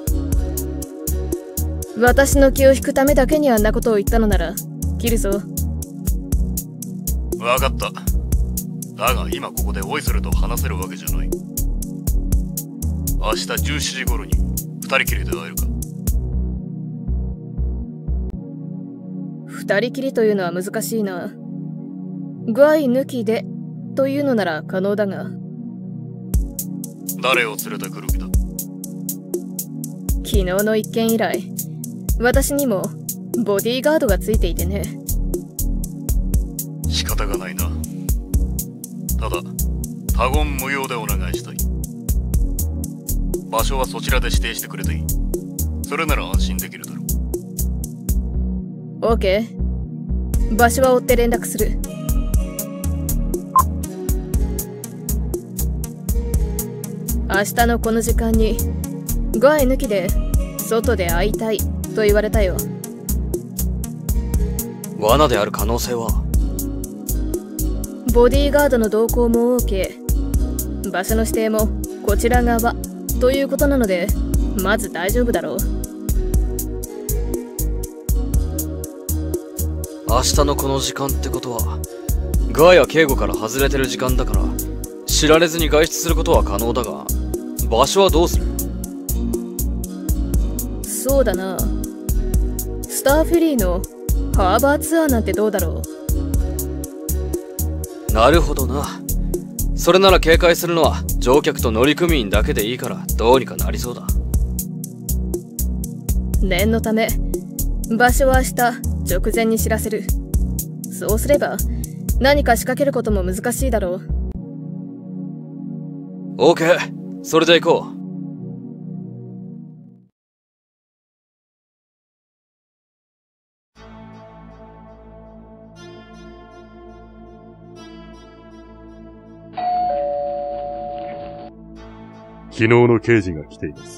[SPEAKER 5] 私の気を引くためだけにあんなことを言ったのなら切るぞ。
[SPEAKER 9] わかった。だが今ここでオイスルと話せるわけじゃない。明日じゅうしちじ頃に二人きりで会えるか？
[SPEAKER 5] 二人きりというのは難しいな。ガイ抜きでというのなら可能だが。
[SPEAKER 9] 誰を連れてくる気だ？
[SPEAKER 5] 昨日の一件以来、私にもボディーガードがついていてね。
[SPEAKER 9] 仕方がないな。ただ他言無用でお願いしたい。場所はそちらで指定してくれていい。それなら安心できるだろう。
[SPEAKER 5] オーケー。場所は追って連絡する。明日のこの時間にガイ抜きで外で会いたいと言われたよ。
[SPEAKER 12] 罠である可能性は？
[SPEAKER 5] ボディーガードの同行も OK。 場所の指定もこちら側ということなのでまず大丈夫だろう。
[SPEAKER 12] 明日のこの時間ってことはガイは警護から外れてる時間だから知られずに外出することは可能だが、場所はどうする？
[SPEAKER 5] そうだな、スターフェリーのハーバーツアーなんてどうだろ
[SPEAKER 12] う？なるほどな。それなら警戒するのは乗客と乗組員だけでいいからどうにかなりそうだ。
[SPEAKER 5] 念のため場所は明日直前に知らせる。そうすれば何か仕掛けることも難しいだろう。
[SPEAKER 12] オーケー、それで行こう。
[SPEAKER 3] 昨日の刑事が来ています。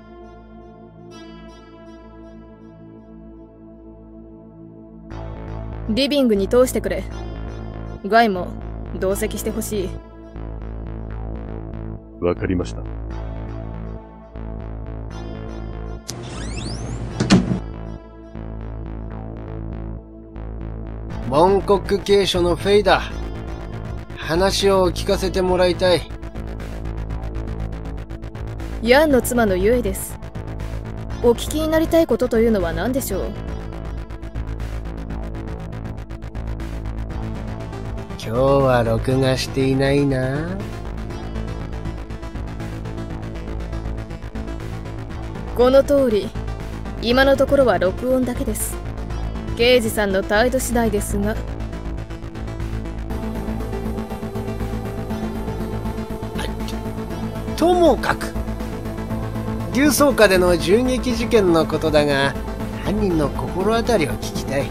[SPEAKER 5] リビングに通してくれ。ガイも同席してほしい。
[SPEAKER 3] わかりました。
[SPEAKER 6] モンコック警署のフェイだ。話を聞かせてもらいたい。
[SPEAKER 5] ヤンの妻のユエです。お聞きになりたいことというのは何でしょう？
[SPEAKER 6] 今日は録画していないな。
[SPEAKER 5] この通り、今のところは録音だけです。刑事さんの態度次第ですが。
[SPEAKER 6] ともかく竜装下での銃撃事件のことだが、犯人の心当たりを聞きたい。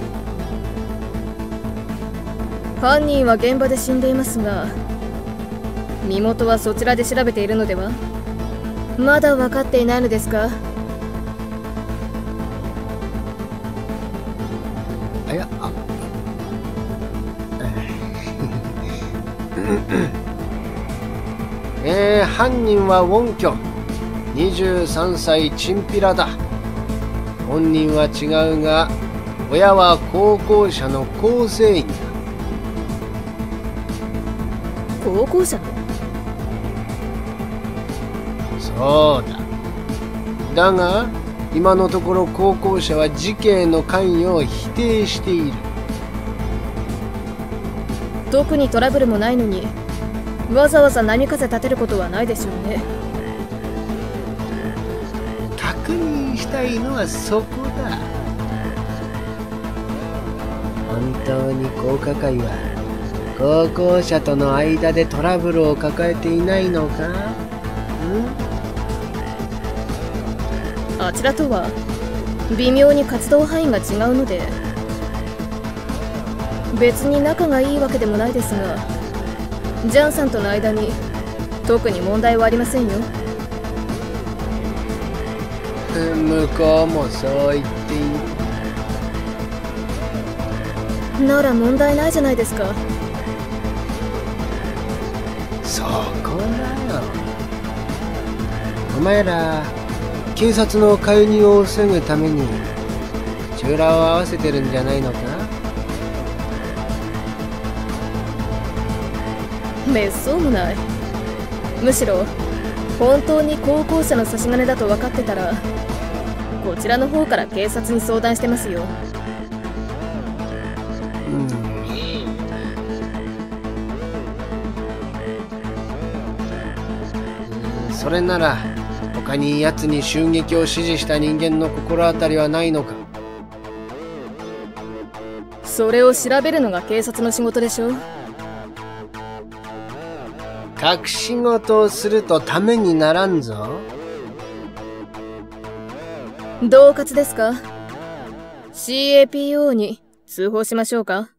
[SPEAKER 5] 犯人は現場で死んでいますが、身元はそちらで調べているのでは？まだ分かっていないのですか？
[SPEAKER 6] いや、あえー、犯人はウォンキョン、にじゅうさんさいチンピラだ。本人は違うが、親は高校舎の構成員だ。
[SPEAKER 5] 高校舎の？
[SPEAKER 6] そうだ。だが、今のところ高校舎は事件への関与を否定している。
[SPEAKER 5] 特にトラブルもないのに、わざわざ波風立てることはないでしょうね。
[SPEAKER 6] 確認したいのはそこだ。本当に高科会は高校舎との間でトラブルを抱えていないのか？ん？
[SPEAKER 5] あちらとは微妙に活動範囲が違うので、別に仲がいいわけでもないですが、ジャンさんとの間に特に問題はありませんよ。
[SPEAKER 6] 向こうもそう言っている。
[SPEAKER 5] なら問題ないじゃないですか。
[SPEAKER 6] そこだよ。お前ら警察の介入を防ぐために口裏を合わせてるんじゃないのか？
[SPEAKER 5] めっそうもない。むしろ本当に高校舎の差し金だと分かってたら、こちらの方から警察に相談してますよ。
[SPEAKER 6] うん、それなら他に奴に襲撃を指示した人間の心当たりはないのか？
[SPEAKER 5] それを調べるのが警察の仕事でしょ。
[SPEAKER 6] 隠し事をするとためにならんぞ。
[SPEAKER 5] 恫喝ですか？ シーエーピーオー に通報しましょうか？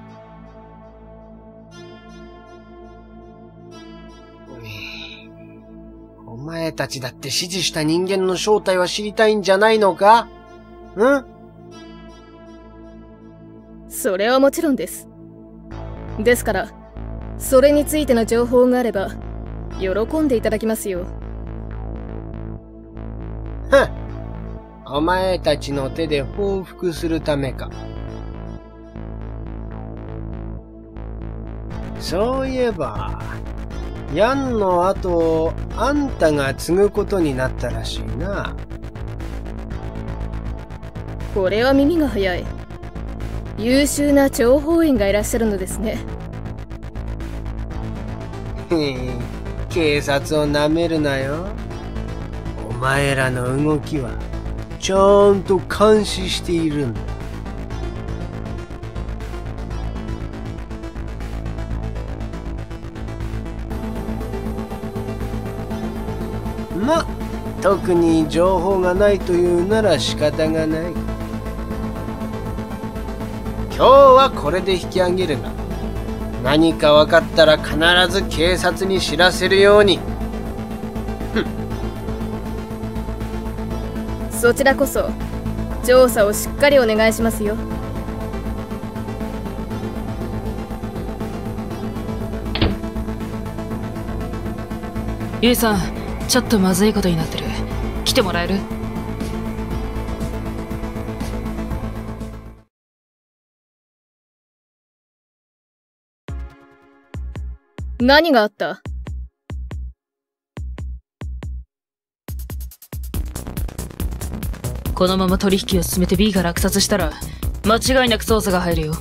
[SPEAKER 6] お前たちだって指示した人間の正体は知りたいんじゃないのか？ん？
[SPEAKER 5] それはもちろんです。ですから、それについての情報があれば、喜んでいただきますよ。
[SPEAKER 6] ふん。お前たちの手で報復するためか。そういえば、ヤンの後をあんたが継ぐことになったらしいな。
[SPEAKER 5] これは耳が早い。優秀な諜報員がいらっしゃるのですね。
[SPEAKER 6] 警察をなめるなよ。お前らの動きはちゃんと監視しているんだ。ま、特に情報がないというなら仕方がない。今日はこれで引き上げるが、何か分かったら必ず警察に知らせるように。
[SPEAKER 5] そちらこそ調査をしっかりお願いしますよ。
[SPEAKER 11] ゆいさん、ちょっとまずいことになってる。来てもらえる？
[SPEAKER 5] 何があった？
[SPEAKER 11] このまま取引を進めて B が落札したら間違いなく捜査が入るよ。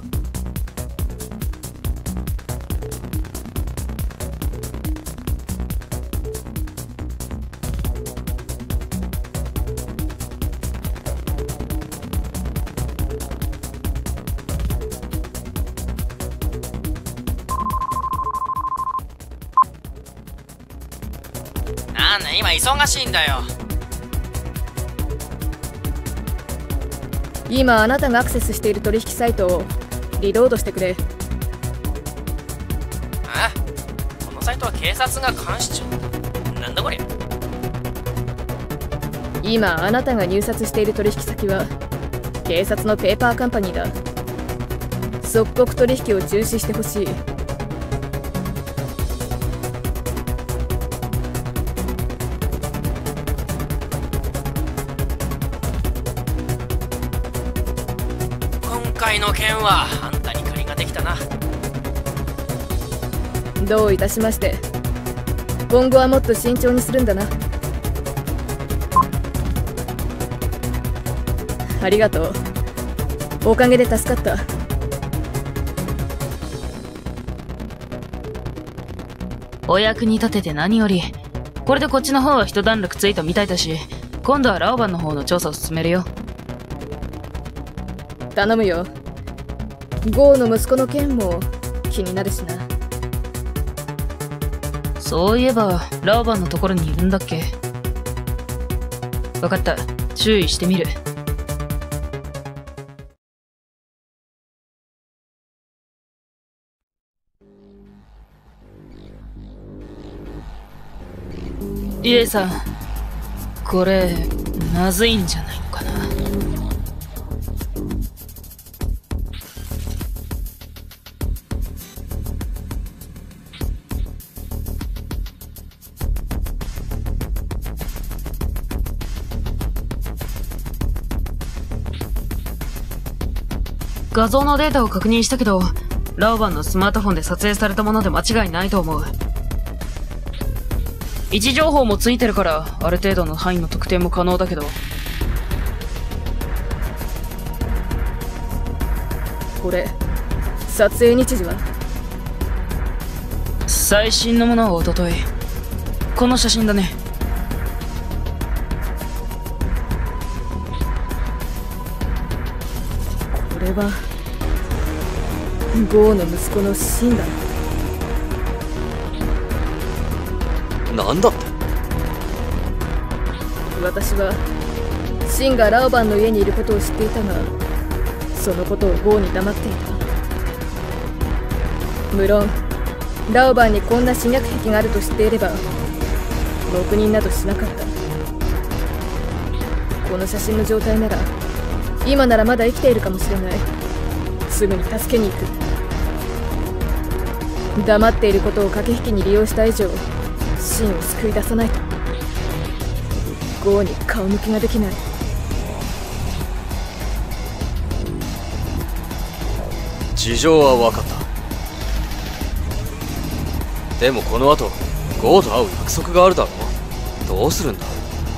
[SPEAKER 8] かんない、今忙しいんだよ。
[SPEAKER 5] 今あなたがアクセスしている取引サイトをリロードしてくれ。
[SPEAKER 8] あ、このサイトは警察が監視中。なんだこれ。
[SPEAKER 5] 今あなたが入札している取引先は警察のペーパーカンパニーだ。即刻取引を中止してほしい。
[SPEAKER 8] 今回の件はあんたに借りができたな。
[SPEAKER 5] どういたしまして。今後はもっと慎重にするんだな。ありがとう。おかげで助かった。
[SPEAKER 11] お役に立てて何より。これでこっちの方は一段落ついたみたいだし、今度はラオバンの方の調査を進めるよ。
[SPEAKER 5] 頼むよ。ゴーの息子の件も気になるしな。
[SPEAKER 11] そういえばラオバンのところにいるんだっけ。分かった、注意してみる。リエさん、これまずいんじゃないのかな。画像のデータを確認したけど、ラオバンのスマートフォンで撮影されたもので間違いないと思う。位置情報もついてるからある程度の範囲の特定も可能だけど。
[SPEAKER 5] これ撮影日時は？
[SPEAKER 11] 最新のものは一昨日。この写真だね。
[SPEAKER 5] これはゴーの息子のシンだ。
[SPEAKER 12] なんだって。
[SPEAKER 5] 私はシンがラオバンの家にいることを知っていたが、そのことをゴーに黙っていた。無論ラオバンにこんな侵略癖があると知っていれば黙認などしなかった。この写真の状態なら今ならまだ生きているかもしれない。すぐに助けに行く。黙っていることを駆け引きに利用した以上、シンを救い出さないとゴーに顔向きができない。
[SPEAKER 12] 事情は分かった。でもこの後ゴーと会う約束があるだろう。どうするんだ。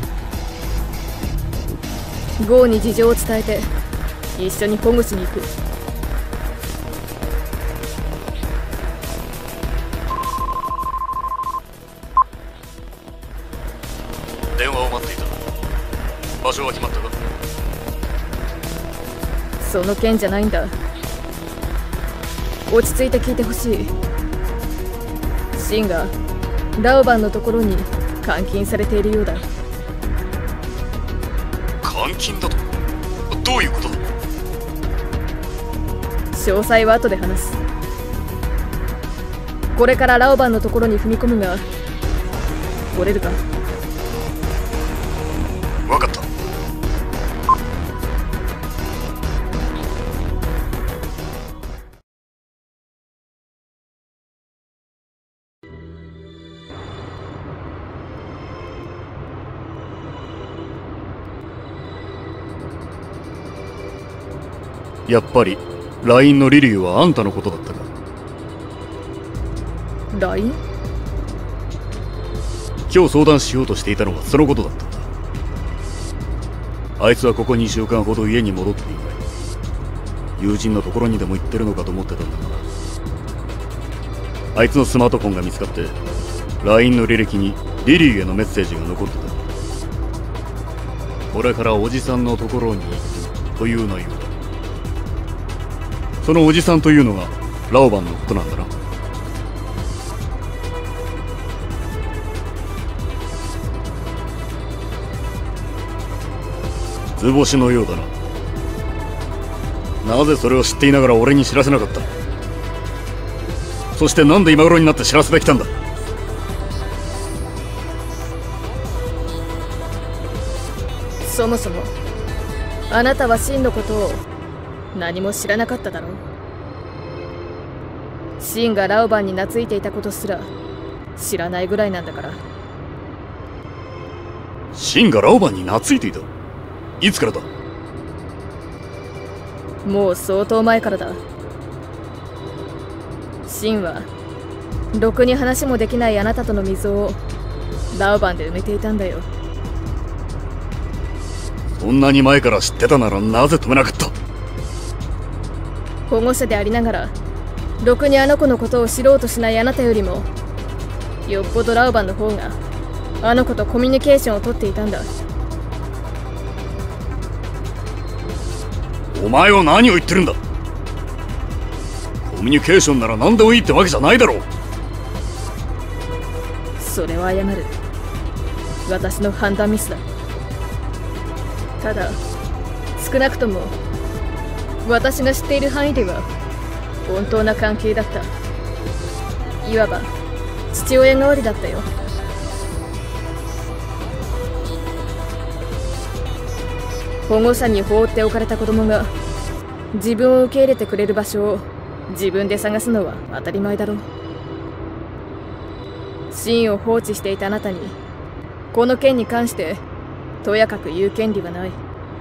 [SPEAKER 5] ゴーに事情を伝えて一緒に保護しに行く。
[SPEAKER 9] 電話を待っていた。場所は決まったか。
[SPEAKER 5] その件じゃないんだ。落ち着いて聞いてほしい。シンがラオバンのところに監禁されているようだ。
[SPEAKER 9] 監禁だと？どういうことだ？
[SPEAKER 5] 詳細は後で話す。これからラオバンのところに踏み込むが来れるか？
[SPEAKER 9] 分かった。 やっぱり ライン のリリューはあんたのことだったか。
[SPEAKER 5] ライン？
[SPEAKER 9] 今日相談しようとしていたのはそのことだったんだ。あいつはここにしゅうかんほど家に戻っていない。友人のところにでも行ってるのかと思ってたんだが、あいつのスマートフォンが見つかって ライン の履歴にリリーへのメッセージが残ってた。これからおじさんのところに行くという内容だ。そのおじさんというのがラオバンのことなんだな。 図星のようだな。なぜそれを知っていながら俺に知らせなかった？そしてなんで今頃になって知らせてきたんだ？
[SPEAKER 5] そもそもあなたはシンのことを何も知らなかっただろう。シンがラオバンに懐いていたことすら知らないぐらいなんだから。
[SPEAKER 9] シンがラオバンに懐いていた？いつからだ？
[SPEAKER 5] もう相当前からだ。シンはろくに話もできないあなたとの溝をラオバンで埋めていたんだよ。
[SPEAKER 9] そんなに前から知ってたならなぜ止めなかった？
[SPEAKER 5] 保護者でありながらろくにあの子のことを知ろうとしないあなたよりもよっぽどラオバンの方があの子とコミュニケーションをとっていたんだ。
[SPEAKER 9] お前は何を言ってるんだ？コミュニケーションなら何でもいいってわけじゃないだろう。
[SPEAKER 5] それは謝る。私の判断ミスだ。ただ少なくとも私が知っている範囲では本当な関係だった。いわば父親代わりだったよ。保護者に放っておかれた子供が自分を受け入れてくれる場所を自分で探すのは当たり前だろう。シンを放置していたあなたにこの件に関してとやかく言う権利はない。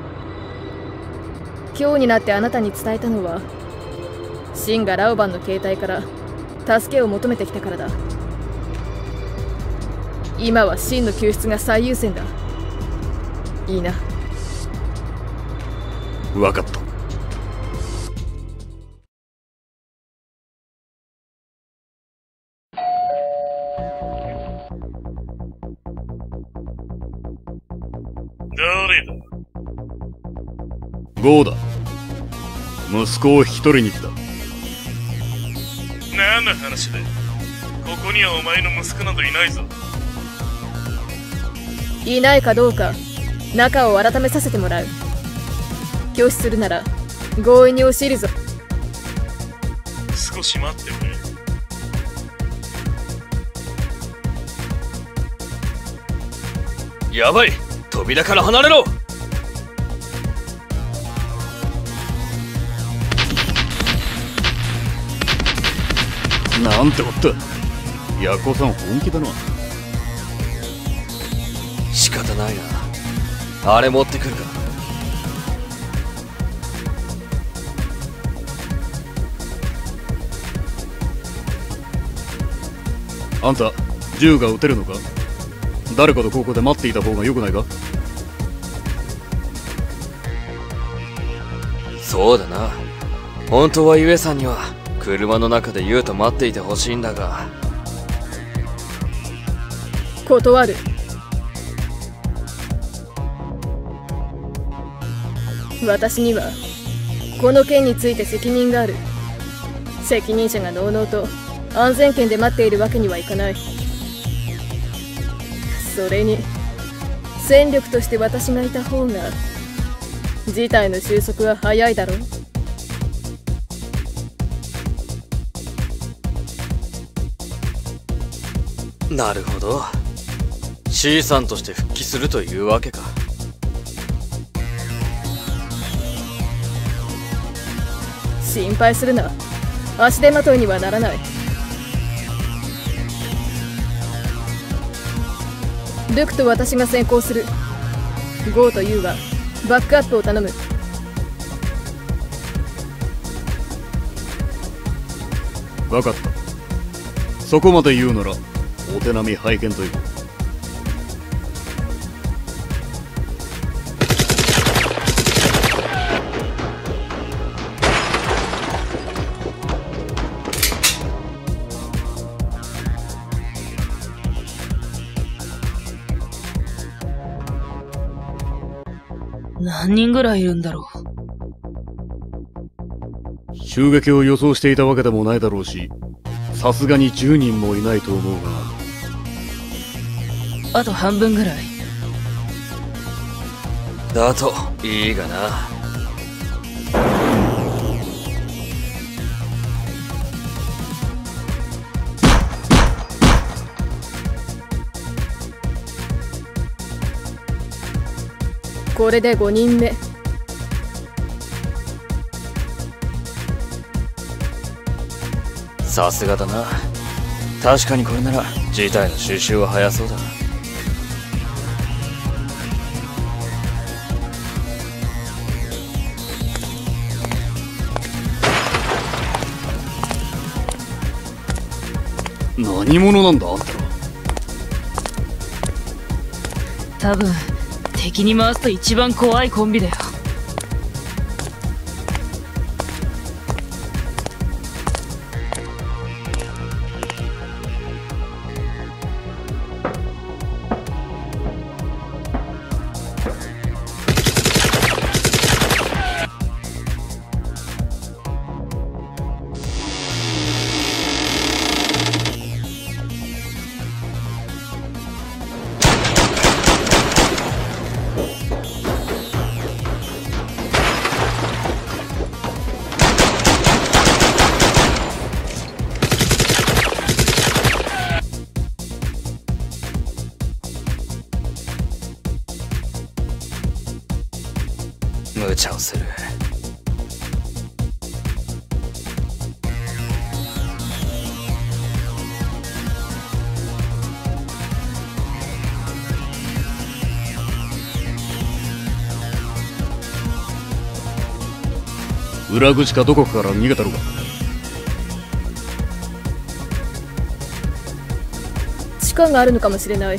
[SPEAKER 5] 今日になってあなたに伝えたのはシンがラオバンの携帯から助けを求めてきたからだ。今はシンの救出が最優先だ。いいな。
[SPEAKER 9] 分かった。
[SPEAKER 10] 誰だ？
[SPEAKER 9] ゴーだ。息子を引き取りに来た。
[SPEAKER 10] 何の話だ？ここにはお前の息子などいないぞ。
[SPEAKER 5] いないかどうか中を改めさせてもらう。拒否するなら強引に押し入るぞ。
[SPEAKER 10] 少し待ってくれ。
[SPEAKER 12] やばい、扉から離れろ。
[SPEAKER 9] なんてこった。ヤコさん本気だな。
[SPEAKER 12] 仕方ないな。あれ持ってくるか。
[SPEAKER 9] あんた銃が撃てるのか？誰かとここで待っていた方がよくないか？
[SPEAKER 12] そうだな。本当はユエさんには車の中でユウと待っていてほしいんだが。
[SPEAKER 5] 断る。私にはこの件について責任がある。責任者がのうのうと安全圏で待っているわけにはいかない。それに戦力として私がいた方が事態の収束は早いだろ
[SPEAKER 12] う。なるほど。 C さんとして復帰するというわけか。
[SPEAKER 5] 心配するな。足手まといにはならない。ルクと私が先行する。ゴーとユウはバックアップを頼む。
[SPEAKER 9] 分かった。そこまで言うならお手並み拝見という。
[SPEAKER 11] 何人ぐらいいるんだろ
[SPEAKER 9] う。襲撃を予想していたわけでもないだろうし、さすがにじゅうにんもいないと思うが。
[SPEAKER 11] あと半分ぐらい。
[SPEAKER 12] だといいがな。
[SPEAKER 5] これでごにんめ。
[SPEAKER 12] さすがだな。確かにこれなら事態の収拾は早そうだ。
[SPEAKER 9] 何者なんだあんたら。
[SPEAKER 11] 多分敵に回すと一番怖いコンビだよ。
[SPEAKER 12] 無茶をする。
[SPEAKER 9] 裏口かどこかから逃げたのか。
[SPEAKER 5] 地下があるのかもしれない。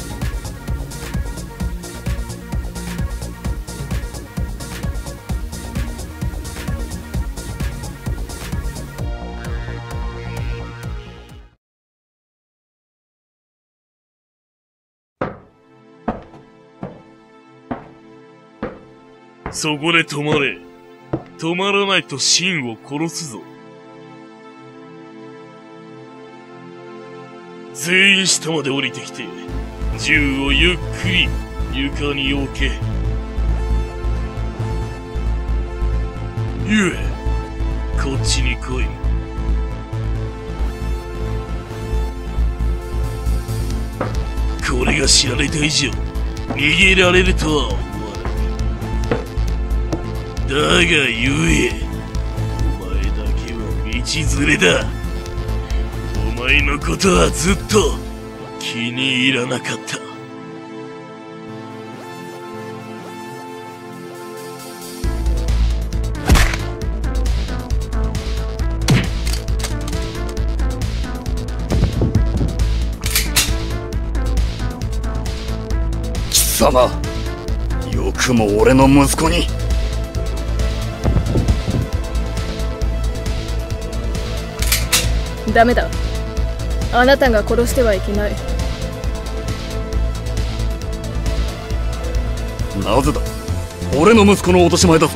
[SPEAKER 10] そこで止まれ。止まらないとシンを殺すぞ。全員下まで降りてきて、銃をゆっくり床に置け。ゆえ、こっちに来い。これが知られた以上、逃げられるとは思わない。だがゆえ、お前だけは道連れだ。お前のことはずっと気に入らなかった。
[SPEAKER 9] 貴様、よくも俺の息子に。
[SPEAKER 5] ダメだ。あなたが殺してはいけない。
[SPEAKER 9] なぜだ。俺の息子の落とし前だぞ。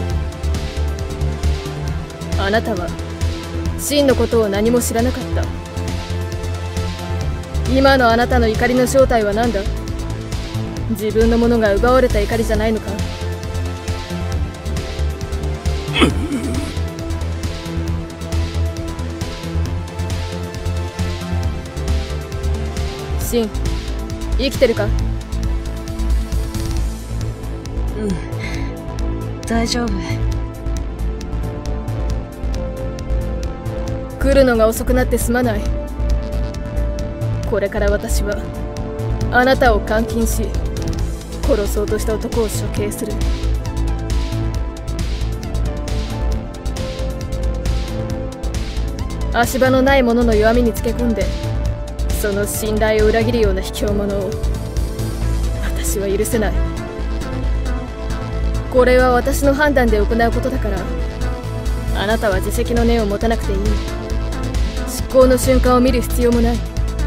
[SPEAKER 5] あなたは真のことを何も知らなかった。今のあなたの怒りの正体は何だ。自分のものが奪われた怒りじゃないのか。シン、生きてるか。
[SPEAKER 11] うん、大丈夫。
[SPEAKER 5] 来るのが遅くなってすまない。これから私はあなたを監禁し、殺そうとした男を処刑する。足場のない者の弱みにつけ込んで、その信頼を裏切るような卑怯者を私は許せない。これは私の判断で行うことだから、あなたは自責の念を持たなくていい。執行の瞬間を見る必要もない。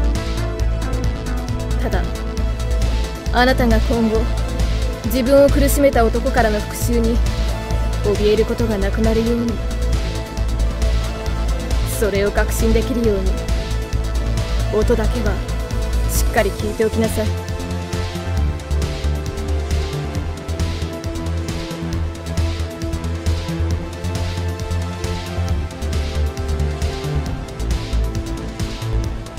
[SPEAKER 5] ただあなたが今後自分を苦しめた男からの復讐に怯えることがなくなるように、それを確信できるように音だけはしっかり聞いておきなさい。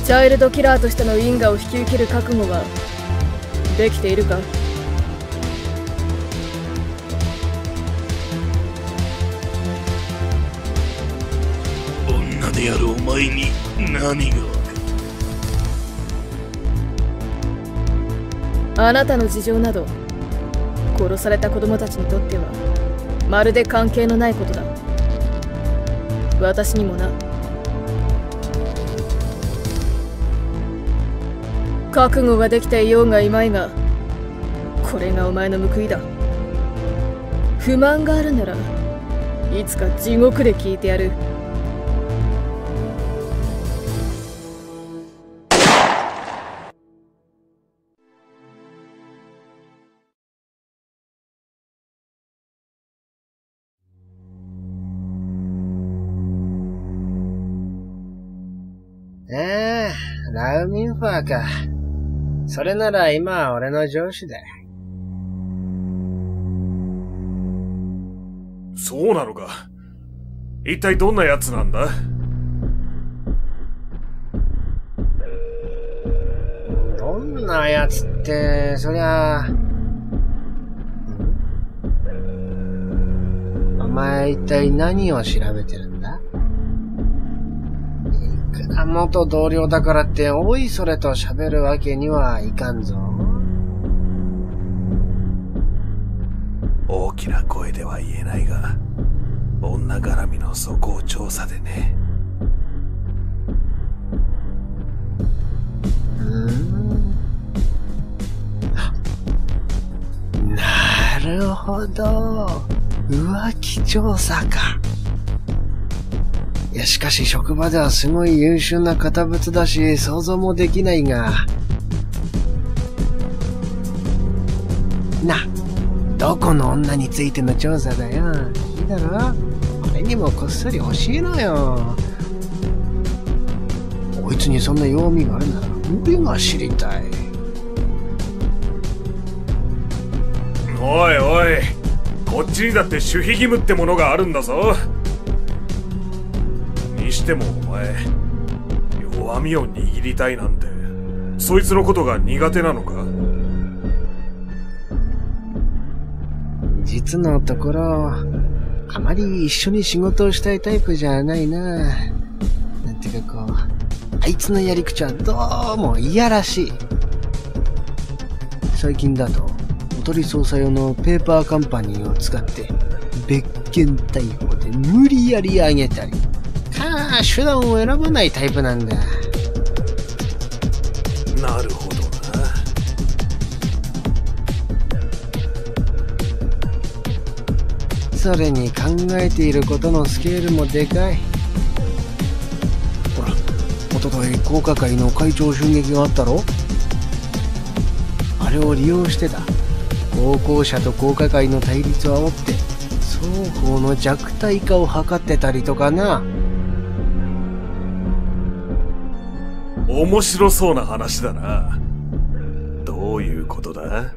[SPEAKER 5] チャイルドキラーとしての因果を引き受ける覚悟はできているか？
[SPEAKER 10] 女であるお前に何がわかる？
[SPEAKER 5] あなたの事情など殺された子供たちにとってはまるで関係のないことだ。私にもな。覚悟ができていようがいまいが、これがお前の報いだ。不満があるならいつか地獄で聞いてやる。
[SPEAKER 6] ああ、ラウミンファーか。それなら今は俺の上司だ。
[SPEAKER 7] そうなのか。一体どんな奴なんだ？
[SPEAKER 6] どんな奴って、そりゃあ、お前一体何を調べてるんだ？いくら元同僚だからっておいそれと喋るわけにはいかんぞ。
[SPEAKER 7] 大きな声では言えないが、女絡みの素行調査でね。
[SPEAKER 6] うーん。なるほど。浮気調査か。いや、しかし職場ではすごい優秀な堅物だし、想像もできないが。な、どこの女についての調査だよ。いいだろ？俺にもこっそり教えろよ。こいつにそんな弱みがあるなら、俺が知りたい。
[SPEAKER 7] おいおい、こっちにだって守秘義務ってものがあるんだぞ。にしてもお前、弱みを握りたいなんて、そいつのことが苦手なのか？
[SPEAKER 6] 実のところ、あまり一緒に仕事をしたいタイプじゃないな。なんていうかこう、あいつのやり口はどうもいやらしい。最近だと、おとり捜査用のペーパーカンパニーを使って、別件逮捕で無理やり上げたり、かあ、手段を選ばないタイプなんだ。
[SPEAKER 7] なるほどな。
[SPEAKER 6] それに考えていることのスケールもでかい。ほら、おととい高科会の会長襲撃があったろ？あれを利用してだ。高校舎と高科会の対立を煽って、双方の弱体化を図ってたりとかな。
[SPEAKER 7] 面白そうな話だな。どういうことだ？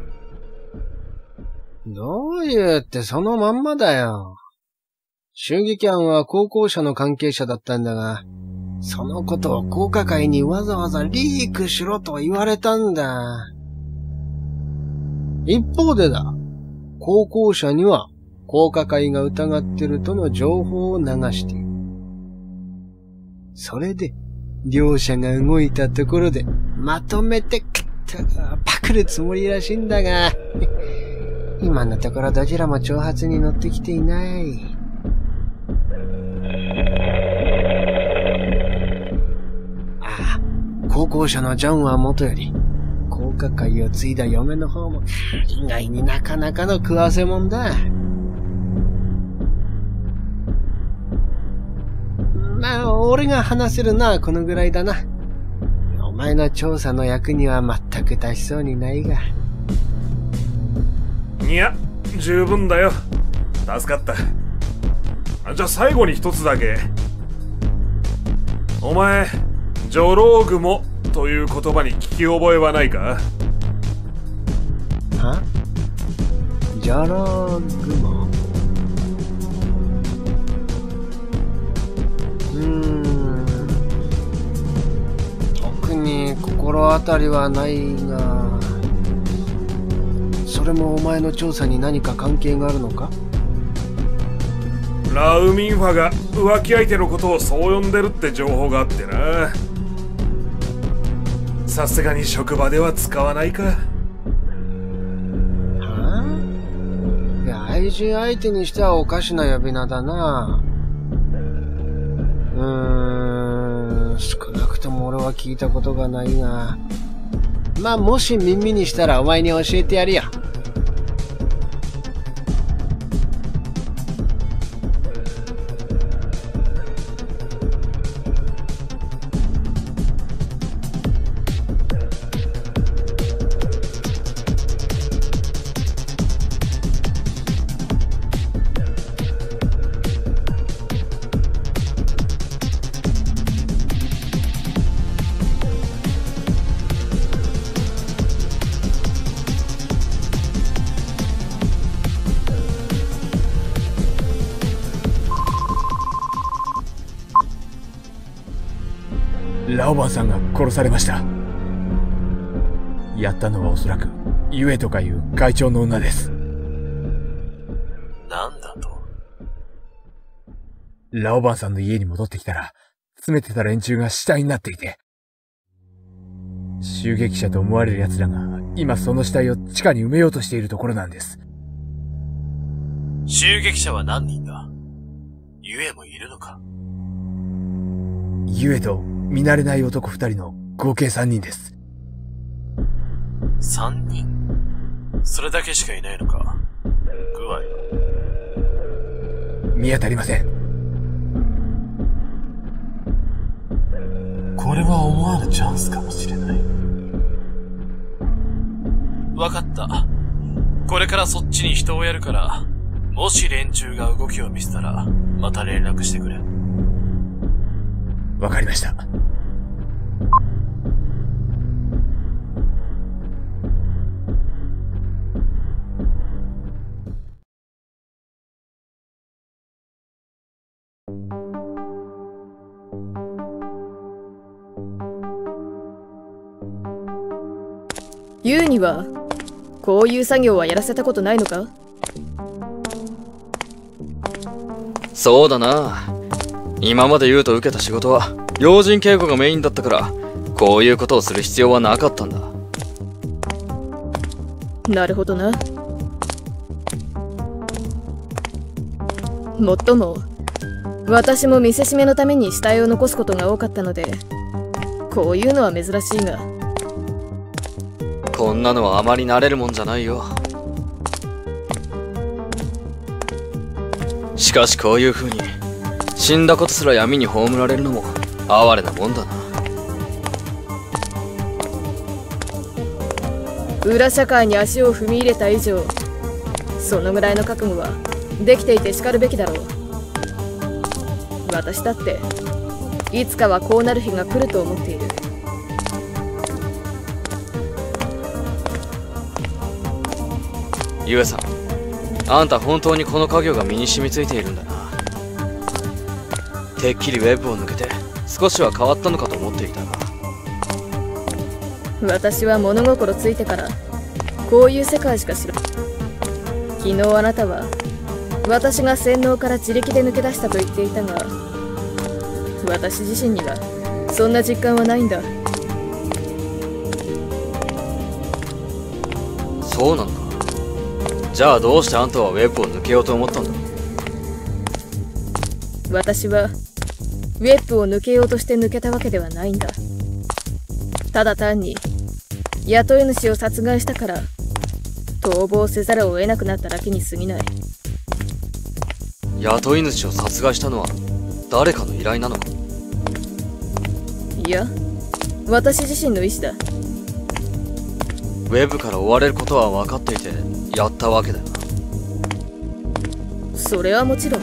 [SPEAKER 6] どういうってそのまんまだよ。襲撃犯は高校舎の関係者だったんだが、そのことを高科会にわざわざリークしろと言われたんだ。一方でだ、高校舎には高科会が疑ってるとの情報を流している。それで、両者が動いたところで、まとめて、パクるつもりらしいんだが、今のところどちらも挑発に乗ってきていない。ああ、高校舎のジョンはもとより、高科会を継いだ嫁の方も、意外になかなかの食わせもんだ。まあ、俺が話せるのはこのぐらいだな。お前の調査の役には全く立ちそうにないが。
[SPEAKER 7] いや、十分だよ。助かった。じゃあ最後に一つだけ。お前、ジョローグモという言葉に聞き覚えはないか？
[SPEAKER 6] は？ジョローグモ？うーん。特心当たりはないが、それもお前の調査に何か関係があるのか？
[SPEAKER 7] ラウミンファが浮気相手のことをそう呼んでるって情報があってな。さすがに職場では使わないか。
[SPEAKER 6] はあ？いや、愛人相手にしてはおかしな呼び名だな。うーん、少なくとも俺は聞いたことがないが、まあもし耳にしたらお前に教えてやるよ。
[SPEAKER 14] ラオバンさんが殺されました。やったのはおそらくユエとかいう会長の女です。
[SPEAKER 1] なんだと？
[SPEAKER 14] ラオバンさんの家に戻ってきたら、詰めてた連中が死体になっていて、襲撃者と思われる奴らが今その死体を地下に埋めようとしているところなんです。
[SPEAKER 1] 襲撃者は何人だ？ユエもいるのか？
[SPEAKER 14] ユエと見慣れない男二人の合計三人です。
[SPEAKER 1] 三人？それだけしかいないのか？具合は？
[SPEAKER 14] 見当たりません。
[SPEAKER 1] これは思わぬチャンスかもしれない。わかった。これからそっちに人をやるから、もし連中が動きを見せたら、また連絡してくれ。
[SPEAKER 14] わかりました。
[SPEAKER 5] ユウにはこういう作業はやらせたことないのか？
[SPEAKER 12] そうだな。今までユウと受けた仕事は要人警護がメインだったから、こういうことをする必要はなかったんだ。
[SPEAKER 5] なるほどな。もっとも私も見せしめのために死体を残すことが多かったので、こういうのは珍しいが。
[SPEAKER 12] こんなのはあまり慣れるもんじゃないよ。しかしこういう風に死んだことすら闇に葬られるのも哀れなもんだな。
[SPEAKER 5] 裏社会に足を踏み入れた以上、そのぐらいの覚悟はできていてしかるべきだろう。私だっていつかはこうなる日が来ると思っている。
[SPEAKER 12] ユエさん、あんた本当にこの家業が身に染みついているんだな。てっきりウェブを抜けて少しは変わったのかと思っていたが。
[SPEAKER 5] 私は物心ついてからこういう世界しか知らない。昨日あなたは私が洗脳から自力で抜け出したと言っていたが、私自身にはそんな実感はないんだ。
[SPEAKER 12] そうなんだ。じゃあどうしてあんたはウェブを抜けようと思ったんだ？
[SPEAKER 5] 私はウェブを抜けようとして抜けたわけではないんだ。ただ単に雇い主を殺害したから逃亡せざるを得なくなっただけに過ぎない。
[SPEAKER 12] 雇い主を殺害したのは誰かの依頼なのか？
[SPEAKER 5] いや、私自身の意思だ。
[SPEAKER 12] ウェブから追われることは分かっていてやったわけだよな。
[SPEAKER 5] それはもちろん。
[SPEAKER 12] ウ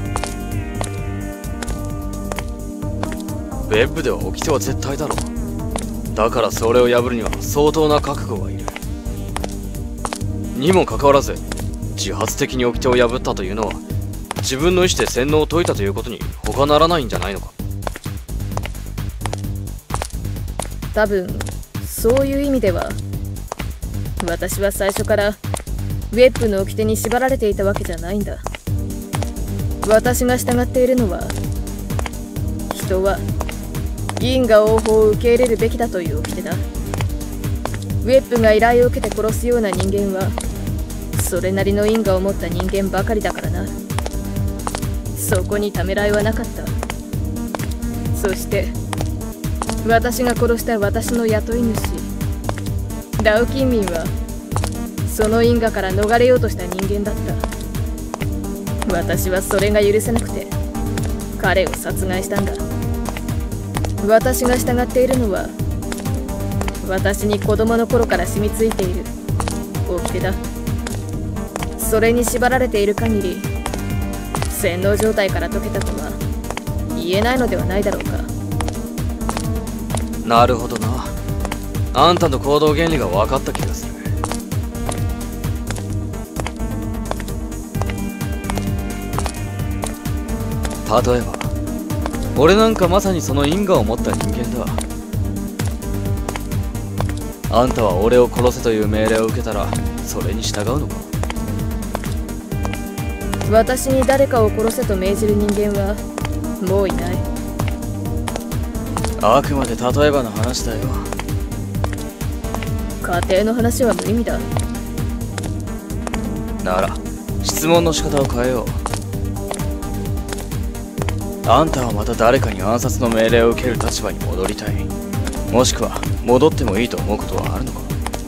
[SPEAKER 12] ェブでは掟は絶対だろう。だからそれを破るには相当な覚悟がいる。にもかかわらず自発的に掟を破ったというのは、自分の意思で洗脳を解いたということに他ならないんじゃないのか？
[SPEAKER 5] 多分そういう意味では私は最初からウェップの掟に縛られていたわけじゃないんだ。私が従っているのは、人は因果応報を受け入れるべきだという掟だ。ウェップが依頼を受けて殺すような人間はそれなりの因果を持った人間ばかりだからな。そこにためらいはなかった。そして私が殺した私の雇い主ラウキンミンはその因果から逃れようとした人間だった。私はそれが許せなくて彼を殺害したんだ。私が従っているのは私に子供の頃から染みついている掟だ。それに縛られている限り洗脳状態から解けたとは言えないのではないだろうか。
[SPEAKER 12] なるほどな。あんたの行動原理が分かった気がする。例えば俺なんかまさにその因果を持った人間だ。あんたは俺を殺せという命令を受けたらそれに従うのか。
[SPEAKER 5] 私に誰かを殺せと命じる人間はもういない。
[SPEAKER 12] あくまで例えばの話だよ。
[SPEAKER 5] 家庭の話は無意味だ。
[SPEAKER 12] なら質問の仕方を変えよう。あんたはまた誰かに暗殺の命令を受ける立場に戻りたい、もしくは戻ってもいいと思うことはあるのか。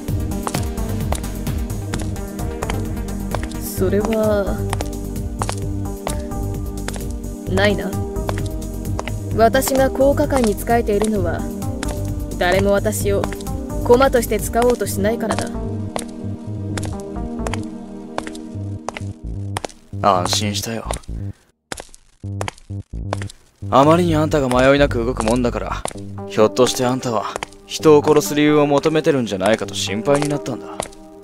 [SPEAKER 5] それはないな。私が高価会に仕えているのは誰も私を駒として使おうとしないからだ。
[SPEAKER 12] 安心したよ。あまりにあんたが迷いなく動くもんだから、ひょっとしてあんたは人を殺す理由を求めてるんじゃないかと心配になったんだ。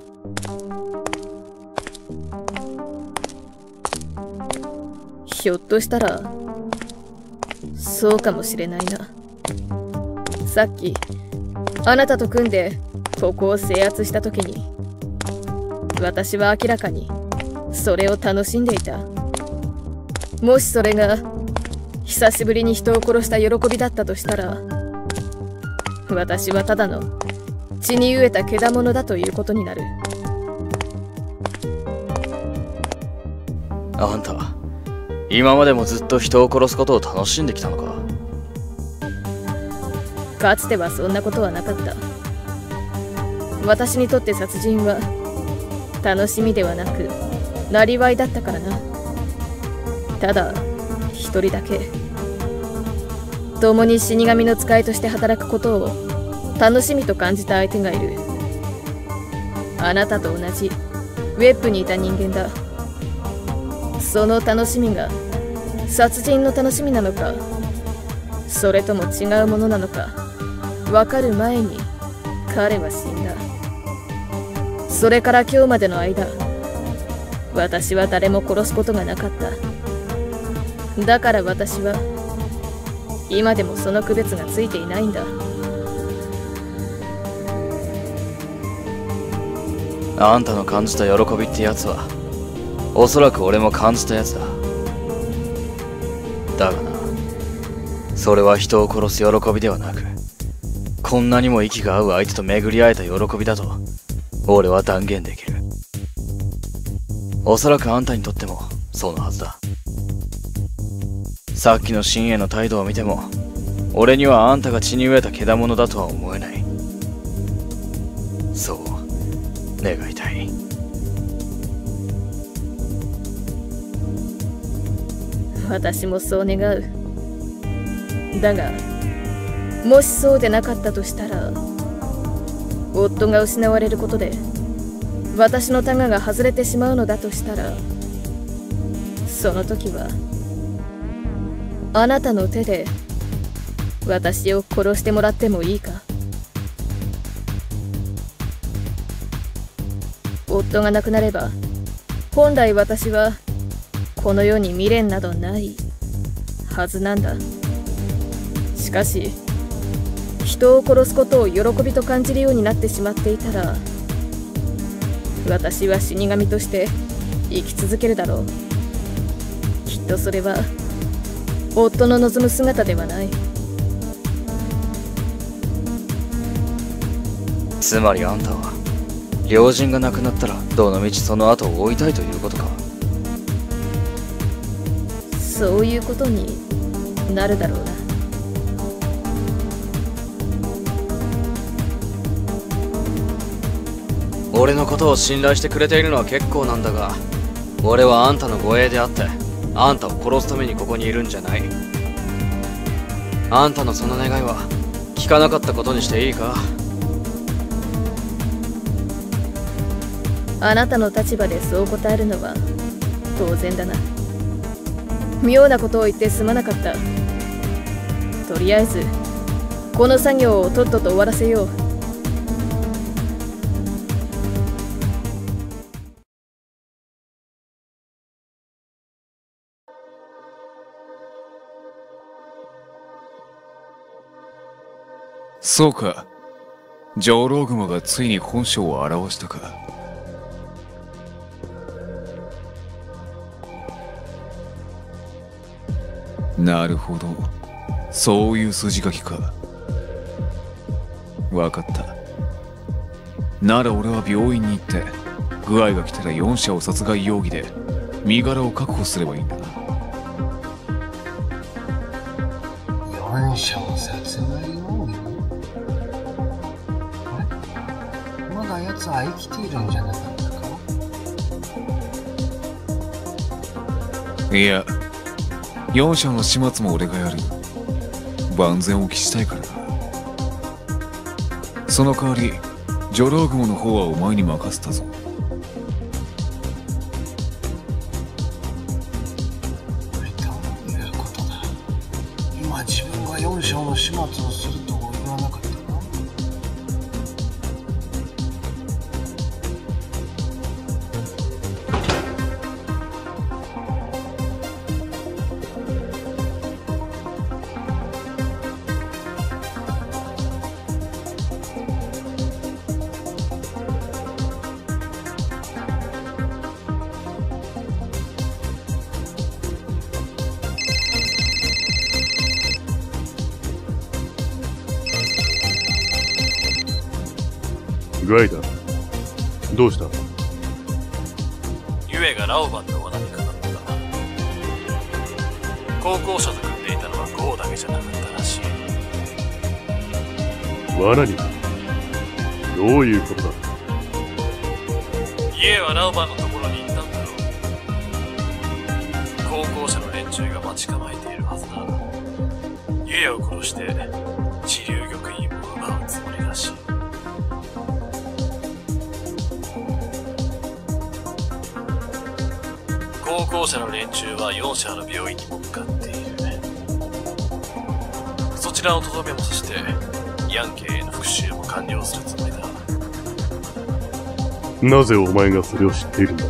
[SPEAKER 5] ひょっとしたらそうかもしれないな。さっきあなたと組んでここを制圧した時に私は明らかにそれを楽しんでいた。もしそれが久しぶりに人を殺した喜びだったとしたら、私はただの血に飢えた獣だということになる。
[SPEAKER 12] あんた今までもずっと人を殺すことを楽しんできたのか。
[SPEAKER 5] かつてはそんなことはなかった。私にとって殺人は楽しみではなくなりわいだったからな。ただ一人だけ共に死神の使いとして働くことを楽しみと感じた相手がいる。あなたと同じウェップにいた人間だ。その楽しみが殺人の楽しみなのか、それとも違うものなのか分かる前に彼は死んだ。それから今日までの間、私は誰も殺すことがなかった。だから私は今でもその区別がついていないんだ。
[SPEAKER 12] あんたの感じた喜びってやつはおそらく俺も感じたやつだ。だがな、それは人を殺す喜びではなく、こんなにも息が合う相手と巡り会えた喜びだと俺は断言できる。おそらくあんたにとってもそうのはずだ。さっきの深淵の態度を見ても俺にはあんたが血に飢えた獣だとは思えない。そう願いたい。
[SPEAKER 5] 私もそう願う。だがもしそうでなかったとしたら、夫が失われることで私のタガが外れてしまうのだとしたら、その時はあなたの手で私を殺してもらってもいいか。夫が亡くなれば本来私はこの世に未練などないはずなんだ。しかし人を殺すことを喜びと感じるようになってしまっていたら、私は死神として生き続けるだろう。きっとそれは夫の望む姿ではない。
[SPEAKER 12] つまりあんたは良人が亡くなったらどのみちその後を追いたいということか。
[SPEAKER 5] そういうことになるだろうな。
[SPEAKER 12] 俺のことを信頼してくれているのは結構なんだが、俺はあんたの護衛であってあんたを殺すためにここにいるんじゃない。あんたのその願いは聞かなかったことにしていいか。
[SPEAKER 5] あなたの立場でそう答えるのは当然だな。妙なことを言ってすまなかった。とりあえずこの作業をとっとと終わらせよう。
[SPEAKER 15] そうか。上老雲がついに本性を現したか。なるほど。そういう筋書きか。わかった。なら俺は病院に行って具合が来たらよん社を殺害容疑で身柄を確保すればいいんだな。
[SPEAKER 6] よん社を殺害容疑？あれ？まだ奴は生きているんじゃなかったか？
[SPEAKER 15] いや、よん社の始末も俺がやる。万全を期したいからな。その代わりジョロウグモの方はお前に任せたぞ。
[SPEAKER 6] どういうことだ。今自分がよん社の始末をすると言わなかったか？
[SPEAKER 3] ガイダどうした？
[SPEAKER 1] ユエがラオバンの罠にかかった。高校生と組んでいたのはゴーだけじゃなかったらしい。
[SPEAKER 3] 罠に？どういうことだ？
[SPEAKER 1] ユエはラオバンのところに行ったんだろう。高校生の連中が待ち構えているはずだ。ユエを殺して地流玉院を奪うつもりらしい。高校生の連中はよん社の病院にも向かっている。そちらのとどめも刺してヤンケへの復讐も完了するつもりだ。
[SPEAKER 3] なぜお前がそれを知っているんだ？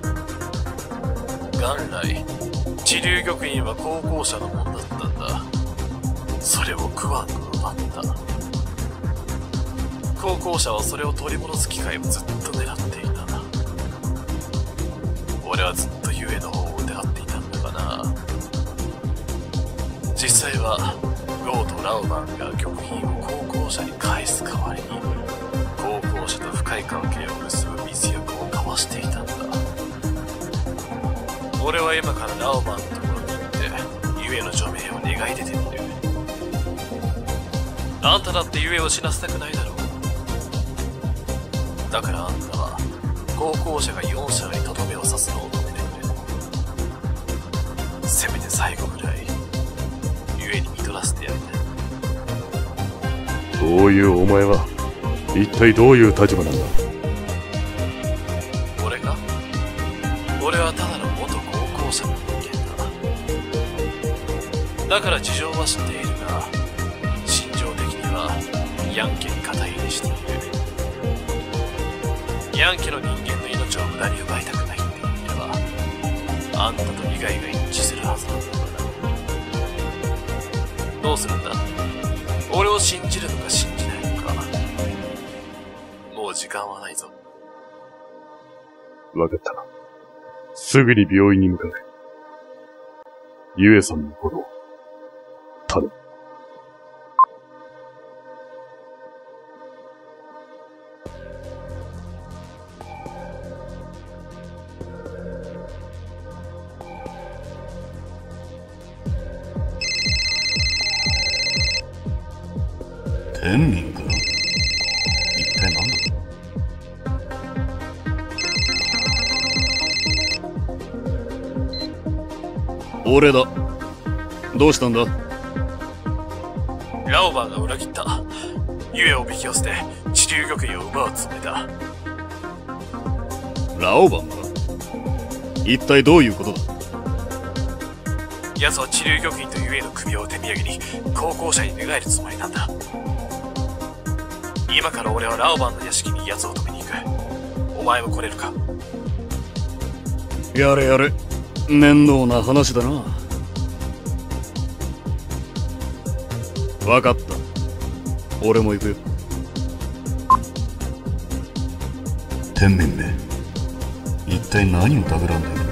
[SPEAKER 1] 元来地流玉院は高校生のものだったんだ。それをクワンが奪った。高校生はそれを取り戻す機会をずっと狙っていた。俺はずっとユエの方を疑っていたんだがな。実際はゴーとラオバンが玉品を高校生に返す代わりに高校生と深い関係を結ぶ密約を交わしていたんだ。俺は今からラオバンのところに行ってユエの除名を願い出てみる。あんただってユエを死なせたくないだろう。だからあんたは高校生がよん社にとどめを刺すのを止めてくれ。せめて最後ぐらいユエに見取らせてやりたい。
[SPEAKER 3] そういうお前は一体どういう立場なんだ？
[SPEAKER 1] 俺か？俺はただの元高校生の人間だ。だから事情は知っているが心情的にはヤンケに肩入れしている。ヤンケの人間の命を無駄に奪いたくないって言えばあんたと利害が一致するはずなんだからな。どうするんだ？俺を信じるのか信時間はないぞ。
[SPEAKER 3] わかった。すぐに病院に向かう。ゆえさんのフォロー、頼む。
[SPEAKER 9] 天民か。一体何だ。俺だ。どうしたんだ。
[SPEAKER 1] ラオバーが裏切った。ユエを引き寄せて地流玉印を奪うつもりだ。
[SPEAKER 9] ラオバンが一体どういうことだ。
[SPEAKER 1] 奴は地流玉印とユエの首を手土産に高校舎に寝返るつもりなんだ。今から俺はラオバンの屋敷に奴を止めに行く。お前も来れるか。
[SPEAKER 9] やれやれ。面倒な話だな。わかった。俺も行くよ。天命め、一体何を企んでいる。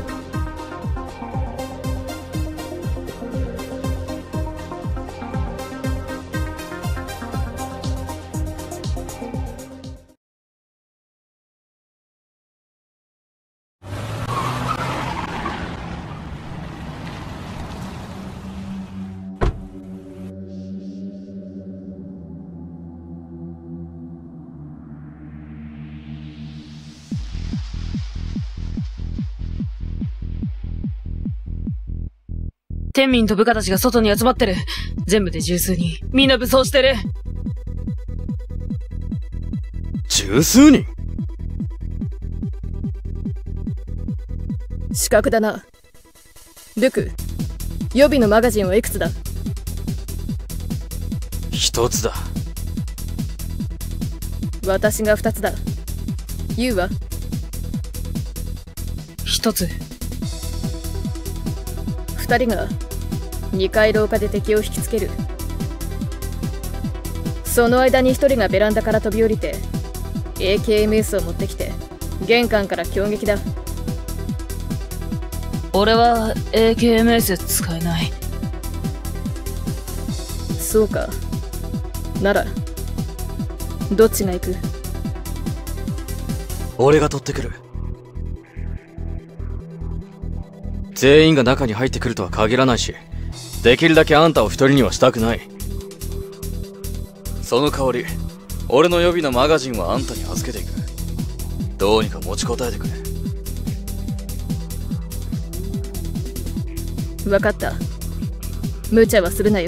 [SPEAKER 11] 天民と部下たちが外に集まってる。全部で十数人。みんな武装してる。
[SPEAKER 12] 十数人？
[SPEAKER 5] 死角だな。ルク、予備のマガジンはいくつだ？
[SPEAKER 12] 一つだ。
[SPEAKER 5] 私が二つだ。ユウは？
[SPEAKER 11] 一つ。
[SPEAKER 5] 二人が二階廊下で敵を引きつける。その間に一人がベランダから飛び降りて エーケーエムエス を持ってきて玄関から攻撃だ。
[SPEAKER 11] 俺は エーケーエムエス 使えない。
[SPEAKER 5] そうか。ならどっちが行く？
[SPEAKER 12] 俺が取ってくる。全員が中に入ってくるとは限らないし、できるだけあんたを一人にはしたくない。その代わり、俺の予備のマガジンはあんたに預けていく。どうにか持ちこたえてくれ。
[SPEAKER 5] 分かった。無茶はするなよ。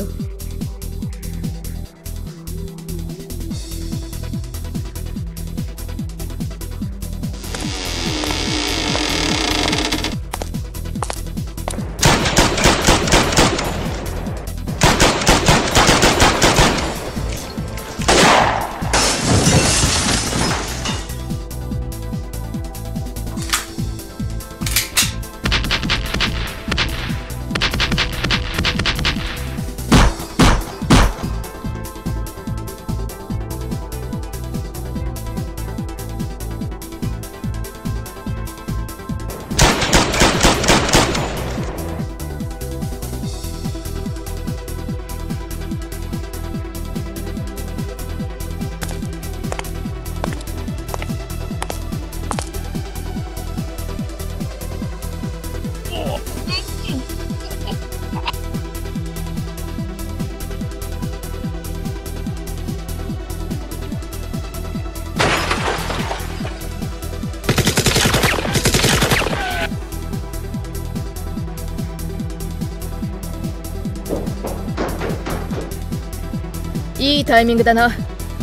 [SPEAKER 5] いいタイミングだな。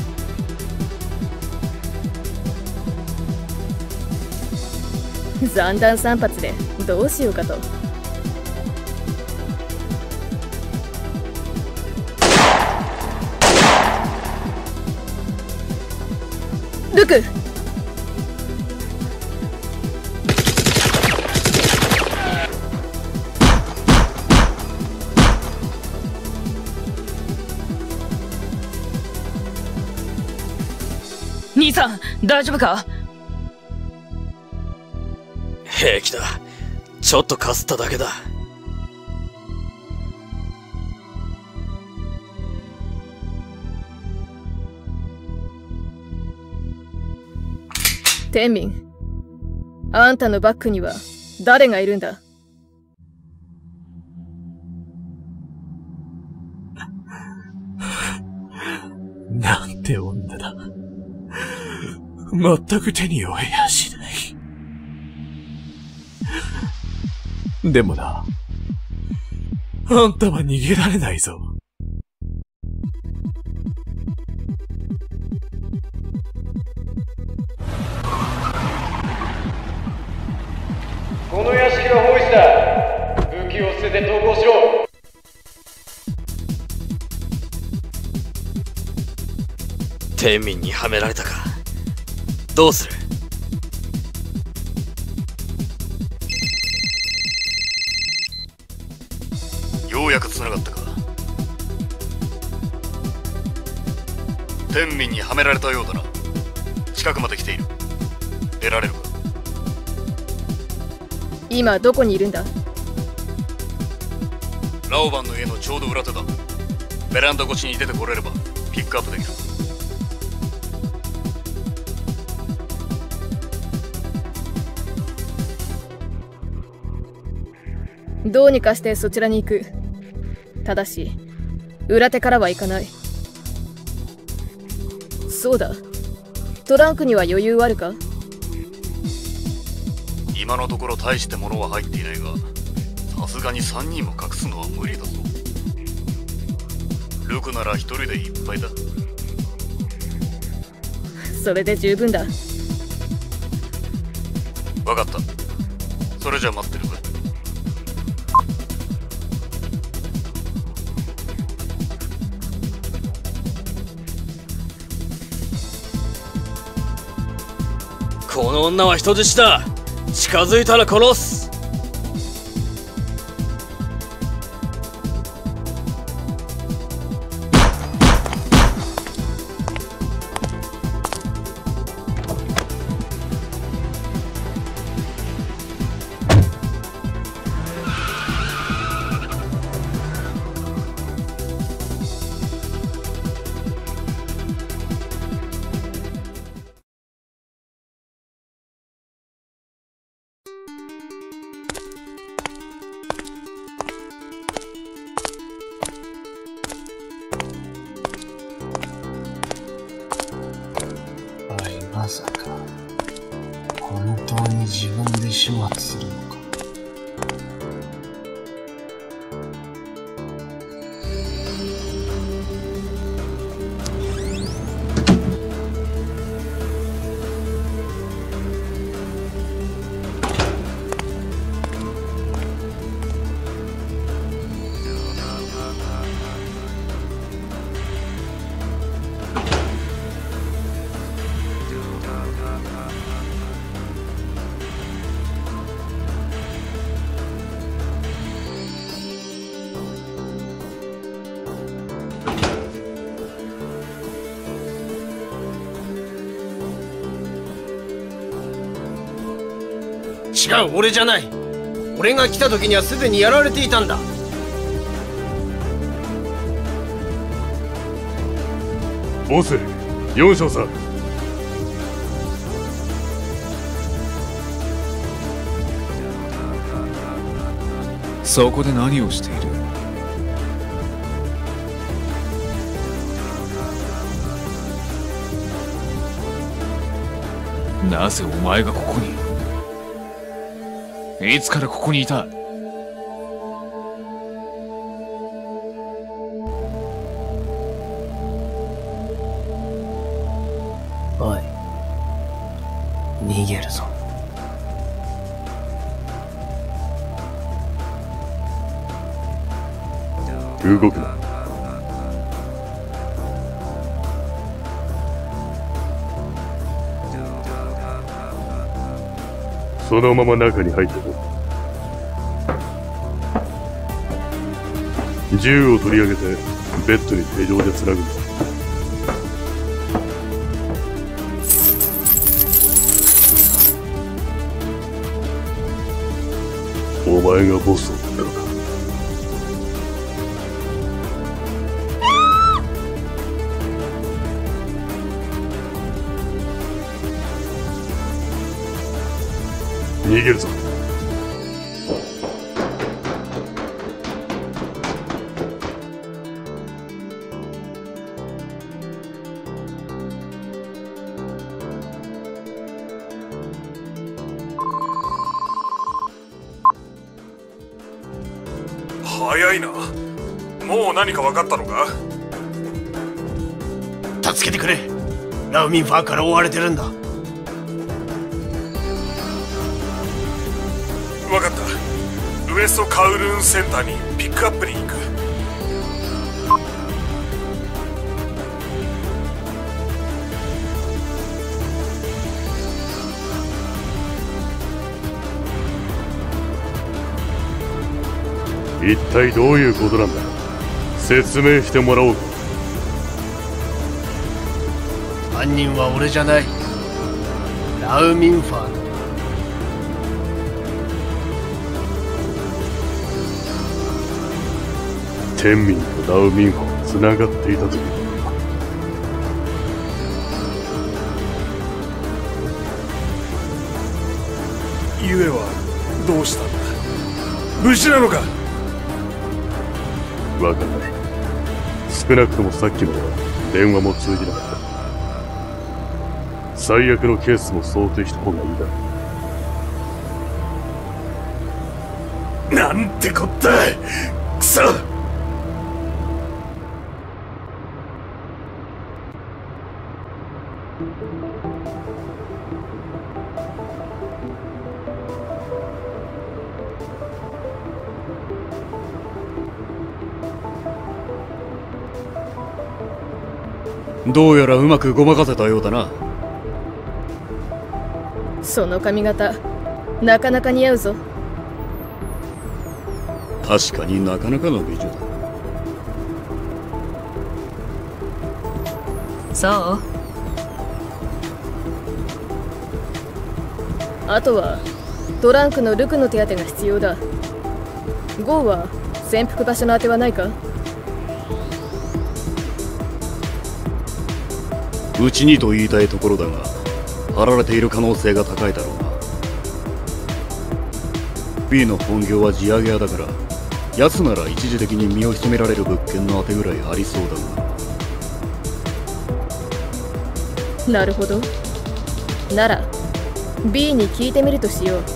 [SPEAKER 5] 残弾さん発でどうしようかと。ルク、
[SPEAKER 11] 兄さん、大丈夫か？
[SPEAKER 12] 平気だ。ちょっとかすっただけだ。
[SPEAKER 5] 天民、あんたのバックには誰がいるんだ？
[SPEAKER 1] なんて女だ。全く手に負えやしない。でもな、あんたは逃げられないぞ。
[SPEAKER 16] この屋敷は包囲だ。武器を捨てて投降しろ。
[SPEAKER 12] 天民にはめられたか。どうする？
[SPEAKER 9] ようやく繋がったか。天民にはめられたようだな。近くまで来ている。出られるか？
[SPEAKER 5] 今どこにいるんだ？
[SPEAKER 9] ラオバンの家のちょうど裏手だ。ベランダ越しに出てこれればピックアップできる。
[SPEAKER 5] どうにかしてそちらに行く。ただし裏手からは行かない。そうだ、トランクには余裕あるか？
[SPEAKER 9] 今のところ大して物は入っていないが、さすがにさんにんも隠すのは無理だぞ。ルクなら一人でいっぱいだ。
[SPEAKER 5] それで十分だ。
[SPEAKER 9] わかった。それじゃ待ってるぜ。
[SPEAKER 12] この女は人質だ。近づいたら殺す。
[SPEAKER 6] まさか本当に自分で始末するのか。
[SPEAKER 17] 違う、俺じゃない。俺が来た時にはすでにやられていたんだ。
[SPEAKER 3] ボス、四章さん。
[SPEAKER 15] そこで何をしている？なぜお前がここに？いつからここにいた？
[SPEAKER 6] おい、逃げるぞ。
[SPEAKER 3] 動くな。そのまま中に入ってこい。銃を取り上げてベッドに手錠でつなぐんだ。 前がボスを振ったのか。逃げるぞ。
[SPEAKER 7] 早いな。もう何か分かったのか？
[SPEAKER 17] 助けてくれ。ラウミンファーから追われてるんだ。
[SPEAKER 7] 分かった。ウエストカウルーンセンターにピックアップに行く。
[SPEAKER 3] 一体どういうことなんだ。説明してもらおうか。
[SPEAKER 17] 犯人は俺じゃない。ラウミンファーだ。
[SPEAKER 3] 天民とラウミンファーはつながっていたという。
[SPEAKER 7] ゆえはどうしたんだ。無事なのか。
[SPEAKER 3] わからない。少なくともさっきのは電話も通じなかった。最悪のケースも想定した方がいいだろ
[SPEAKER 7] う。なんてこった。くそ。
[SPEAKER 9] どうやらうまくごまかせたようだな。
[SPEAKER 5] その髪型なかなか似合うぞ。
[SPEAKER 9] 確かになかなかの美女だ。
[SPEAKER 11] そう。
[SPEAKER 5] あとはトランクのルクの手当てが必要だ。ゴーは潜伏場所の当てはないか？
[SPEAKER 9] うちにと言いたいところだが、貼られている可能性が高いだろうな。B の本業は地上げ屋だから、奴なら一時的に身を潜められる物件の当てぐらいありそうだ
[SPEAKER 5] が。なるほど。なら B に聞いてみるとしよう。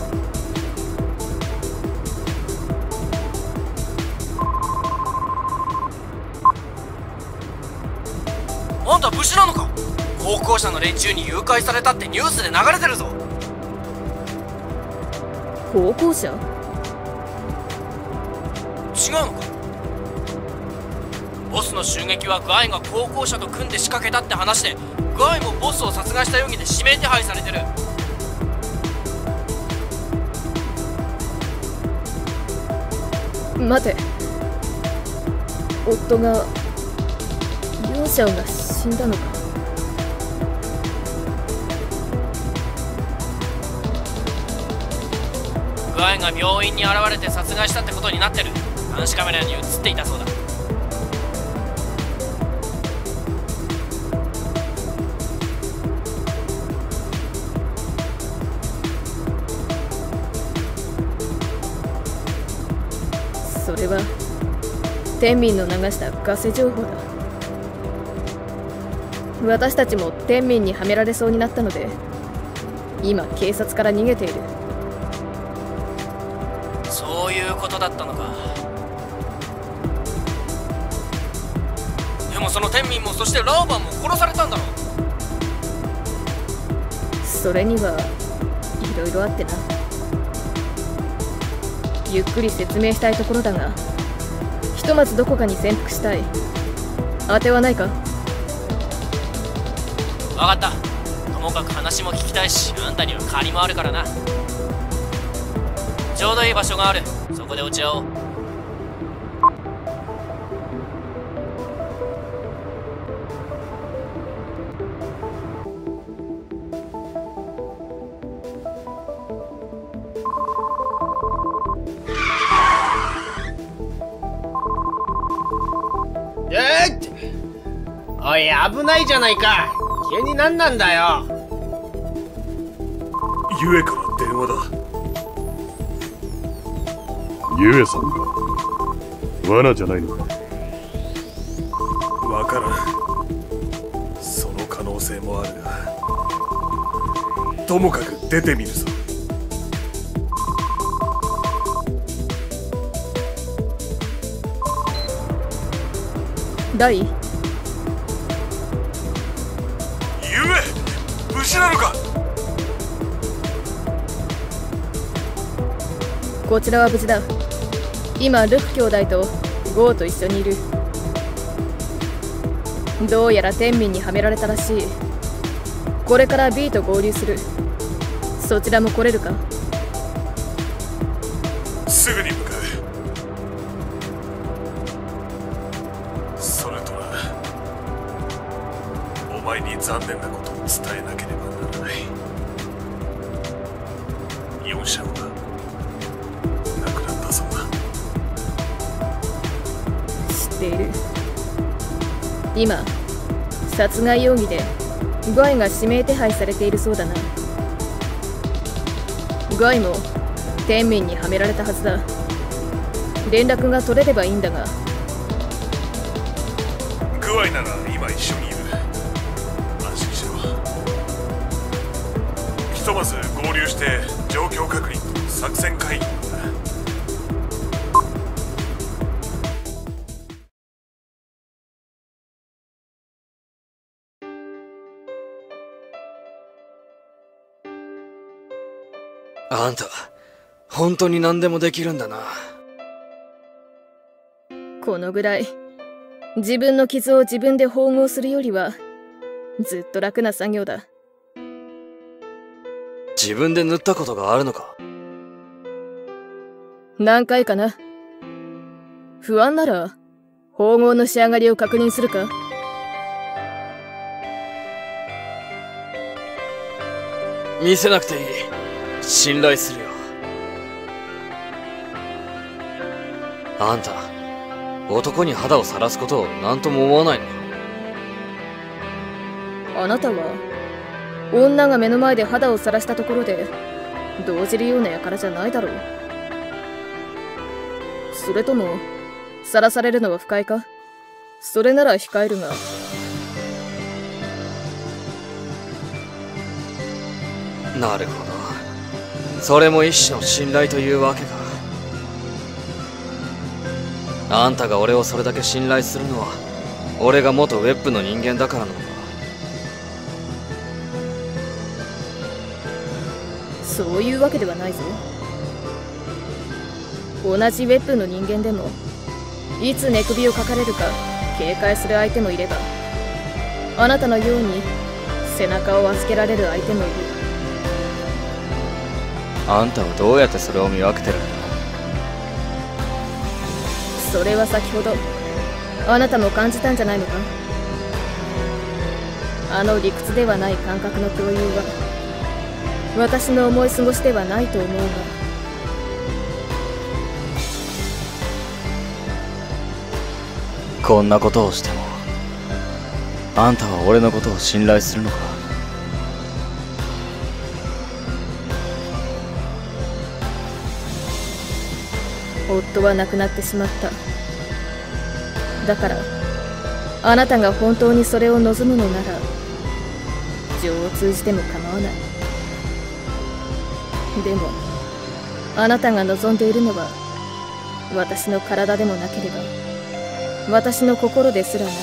[SPEAKER 8] あんた無事なのか？高校生の連中に誘拐されたってニュースで流れてるぞ。
[SPEAKER 5] 高校生？違う
[SPEAKER 8] のか？ボスの襲撃はガイが高校生と組んで仕掛けたって話で、ガイもボスを殺害した容疑で指名手配されてる。
[SPEAKER 5] 待て。夫が両者が死んだのか？
[SPEAKER 8] ガイが病院に現れて殺害したってことになってる。監視カメラに映っていたそうだ。
[SPEAKER 5] それは天民の流したガセ情報だ。私たちも天民にはめられそうになったので、今警察から逃げている。
[SPEAKER 8] そういうことだったのか。でもその天民もそしてラーバンも殺されたんだろ。
[SPEAKER 5] それにはいろいろあってな。ゆっくり説明したいところだが、ひとまずどこかに潜伏したい。当てはないか？
[SPEAKER 8] 分かった。ともかく話も聞きたいし、あんたには借りもあるからな。ちょうどいい場所がある。そこで落ち合おう。
[SPEAKER 6] おい、危ないじゃないか。急に何なんだよ。
[SPEAKER 7] ゆえから電話だ。
[SPEAKER 3] ゆえさんが罠じゃないのか。
[SPEAKER 7] わからん。その可能性もあるが、ともかく出てみるぞ。
[SPEAKER 5] ダイ、ゆえ、
[SPEAKER 7] 無事なのか。
[SPEAKER 5] こちらは無事だ。今ルク兄弟とゴーと一緒にいる。どうやら天秤にはめられたらしい。これから B と合流する。そちらも来れるか。
[SPEAKER 7] すぐに向かう。それとな、お前に残念なことを伝えなければならない。よん社は亡くなったそうだ。
[SPEAKER 5] 知っている。今殺害容疑でガイが指名手配されているそうだな。ガイも天秤にはめられたはずだ。連絡が取れればいいんだが。
[SPEAKER 7] グアイなら今一緒にいる。安心しろ。ひとまず合流して状況確認と作戦会議だ。
[SPEAKER 12] あんた、本当に何でもできるんだな。
[SPEAKER 5] このぐらい、自分の傷を自分で縫合するよりは、ずっと楽な作業だ。
[SPEAKER 12] 自分で縫ったことがあるのか？
[SPEAKER 5] 何回かな。不安なら、縫合の仕上がりを確認するか？
[SPEAKER 12] 見せなくていい。信頼するよ。あんた、男に肌を晒すことを何とも思わないのか？
[SPEAKER 5] あなたは、女が目の前で肌を晒したところで、動じるような輩じゃないだろう。それとも、晒されるのは不快か？それなら控えるが。
[SPEAKER 12] なるほど。それも一種の信頼というわけか。あんたが俺をそれだけ信頼するのは、俺が元ウェッブの人間だからなのか？
[SPEAKER 5] そういうわけではないぞ。同じウェッブの人間でも、いつ寝首をかかれるか警戒する相手もいれば、あなたのように背中を預けられる相手もいる。
[SPEAKER 12] あんたはどうやってそれを見分けてるんだ？
[SPEAKER 5] それは先ほどあなたも感じたんじゃないのか？あの理屈ではない感覚の共有は私の思い過ごしではないと思うが。
[SPEAKER 12] こんなことをしてもあんたは俺のことを信頼するのか？
[SPEAKER 5] 夫は亡くなってしまった。だからあなたが本当にそれを望むのなら情を通じても構わない。でもあなたが望んでいるのは私の体でもなければ私の心ですらない。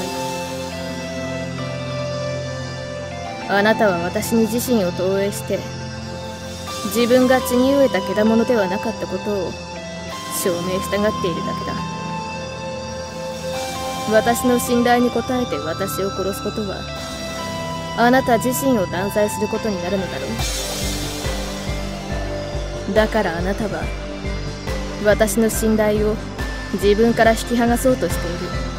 [SPEAKER 5] あなたは私に自身を投影して自分が血に飢えた獣ではなかったことを証明したがっているだけだ。私の信頼に応えて私を殺すことはあなた自身を断罪することになるのだろう。だからあなたは私の信頼を自分から引き剥がそうとしている。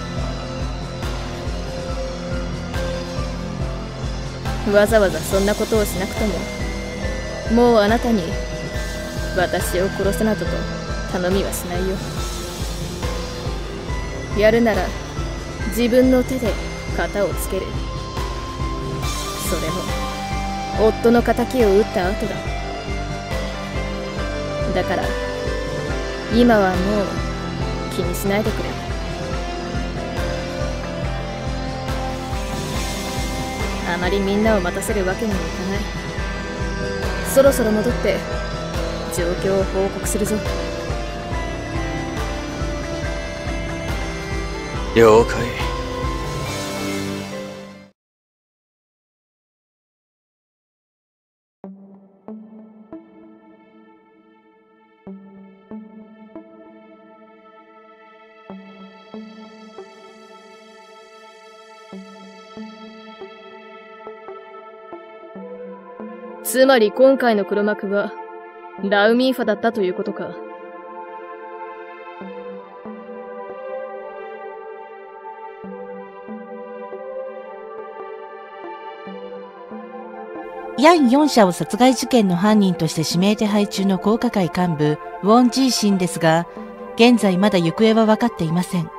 [SPEAKER 5] わざわざそんなことをしなくとももうあなたに私を殺せなどと頼みはしないよ。やるなら自分の手で型をつける。それも夫の敵を討った後だ。だから今はもう気にしないでくれ。あまりみんなを待たせるわけにもいかない。そろそろ戻って状況を報告するぞ。
[SPEAKER 12] 了解。
[SPEAKER 5] つまり今回の黒幕はラウミーファだったということか。
[SPEAKER 2] ヤンよん社を殺害事件の犯人として指名手配中の高科会幹部ウォン・ジーシンですが、現在まだ行方は分かっていません。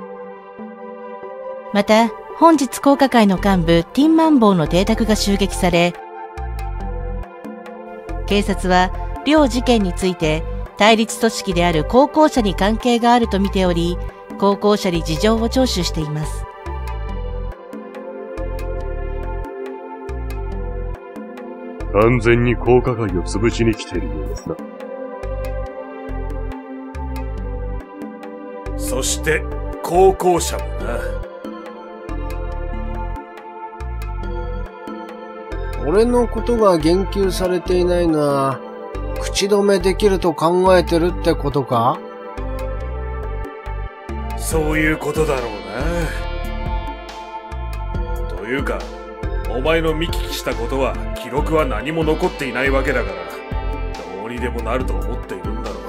[SPEAKER 2] また本日高科会の幹部ティン・マンボウの邸宅が襲撃され、警察は両事件について対立組織である高校舎に関係があるとみており、高校舎に事情を聴取しています。
[SPEAKER 3] 完全に高科会を潰しに来ているようですな。
[SPEAKER 7] そして高校舎もな。
[SPEAKER 6] 俺のことが言及されていないのは口止めできると考えてるってことか？
[SPEAKER 7] そういうことだろうな。というかお前の見聞きしたことは記録は何も残っていないわけだから、どうにでもなると思っているんだろ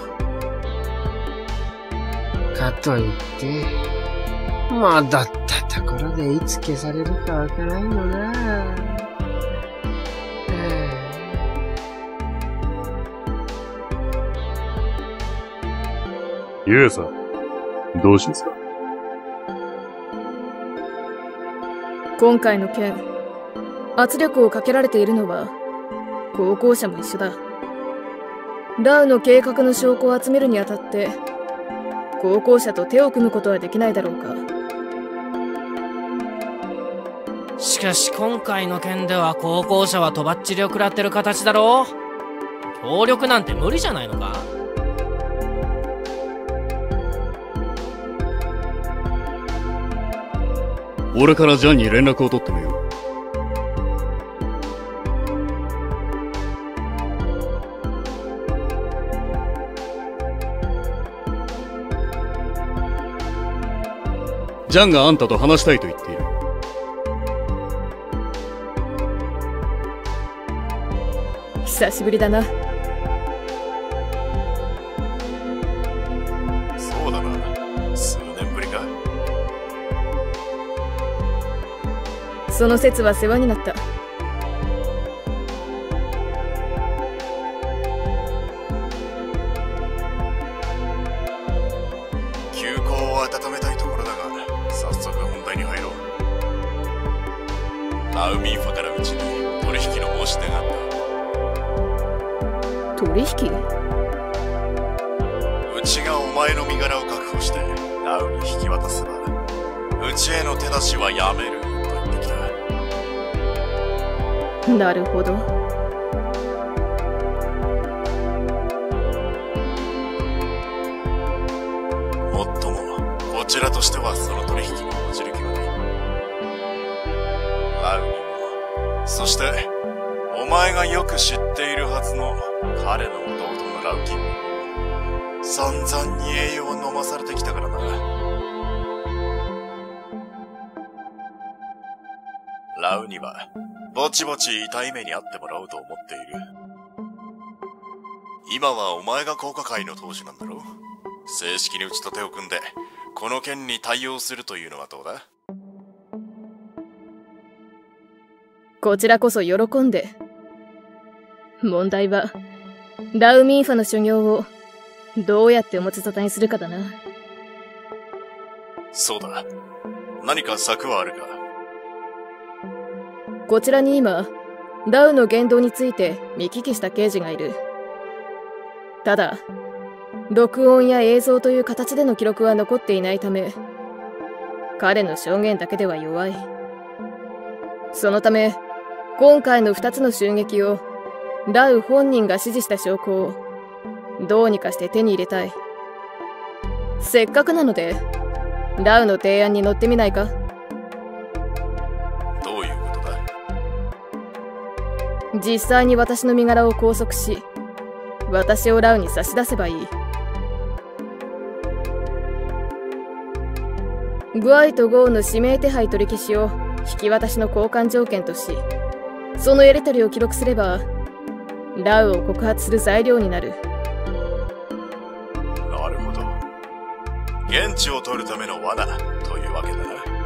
[SPEAKER 6] う。かといってまだったところでいつ消されるかわからんよな。
[SPEAKER 3] ゆえさん、どうしますか？
[SPEAKER 5] 今回の件、圧力をかけられているのは高校舎も一緒だ。ラウの計画の証拠を集めるにあたって高校舎と手を組むことはできないだろうか。
[SPEAKER 8] しかし今回の件では高校舎はとばっちりを食らってる形だろう。協力なんて無理じゃないのか。
[SPEAKER 9] 俺からジャンに連絡を取ってみよう。ジャンがあんたと話したいと言っている。
[SPEAKER 5] 久しぶりだな。
[SPEAKER 18] そうだな、数年ぶりか。
[SPEAKER 5] その説は世話になった。
[SPEAKER 18] 休校を温めたいところだが、早速本題に入ろう。ラウミンファからうちに取引の申し出があった。
[SPEAKER 5] 取引？
[SPEAKER 18] うちがお前の身柄を確保してラウに引き渡せば、うちへの手出しはやめると言ってきた。
[SPEAKER 5] なるほど。
[SPEAKER 18] もっともこちらとしてはその取引に応じる気はない。ラウにも、そしてお前がよく知っているはずの彼の弟のラウキンにも散々に栄養を飲まされてきたからな。ラウにはぼちぼち痛い目に遭ってもらおうと思っている。今はお前が高科会の当主なんだろう。正式にうちと手を組んでこの件に対応するというのはどうだ？
[SPEAKER 5] こちらこそ喜んで。問題はラウミンファの修行をどうやってお持ち沙汰にするかだな。
[SPEAKER 18] そうだ。何か策はあるか？
[SPEAKER 5] こちらに今、ラウの言動について見聞きした刑事がいる。ただ、録音や映像という形での記録は残っていないため、彼の証言だけでは弱い。そのため、今回のふたつの襲撃を、ラウ本人が指示した証拠を、どうにかして手に入れたい。せっかくなので、ラウの提案に乗ってみないか？
[SPEAKER 18] どういうことだ？
[SPEAKER 5] 実際に私の身柄を拘束し、私をラウに差し出せばいい。グアイとゴーの指名手配取り消しを引き渡しの交換条件とし、そのやり取りを記録すれば、ラウを告発する材料になる。
[SPEAKER 18] なるほど。現地を取るための罠というわけだな。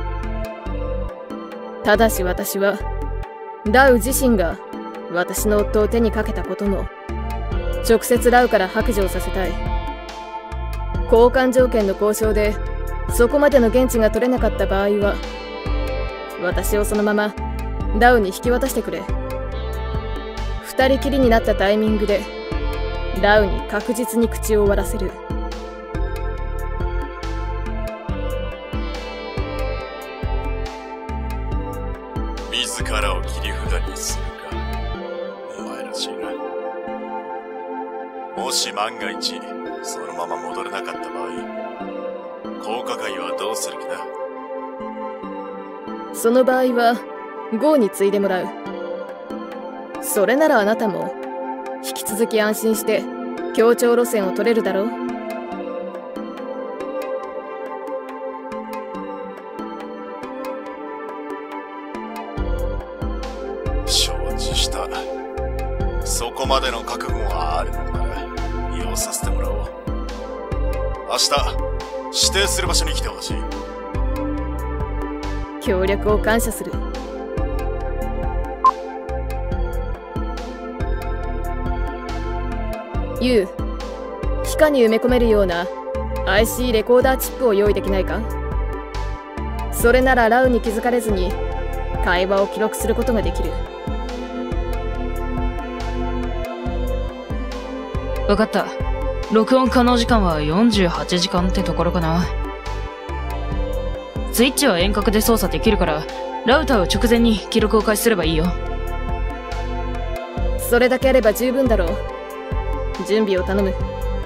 [SPEAKER 5] ただし私は、ラウ自身が私の夫を手にかけたことも、直接ラウから白状させたい。交換条件の交渉で、そこまでの現地が取れなかった場合は、私をそのままラウに引き渡してくれ。二人きりになったタイミングで、ラウに確実に口を割らせる。
[SPEAKER 18] 自らを切り札にするか。お前らしいな。もし万が一、そのまま戻れなかった場合、高架会はどうする気だ？
[SPEAKER 5] その場合は、ゴーに継いでもらう。それならあなたも、引き続き安心して、協調路線を取れるだろう？
[SPEAKER 18] 承知した。そこまでの覚悟はあるのなら、利用させてもらおう。明日、指定する場所に来てほしい。
[SPEAKER 5] 協力を感謝する。ユウ、機械に埋め込めるような アイシー レコーダーチップを用意できないか？それならラウに気づかれずに会話を記録することができる。
[SPEAKER 11] わかった。録音可能時間はよんじゅうはちじかんってところかな。スイッチは遠隔で操作できるから、ラウターを直前に記録を開始すればいいよ。
[SPEAKER 5] それだけあれば十分だろう。準備を頼む。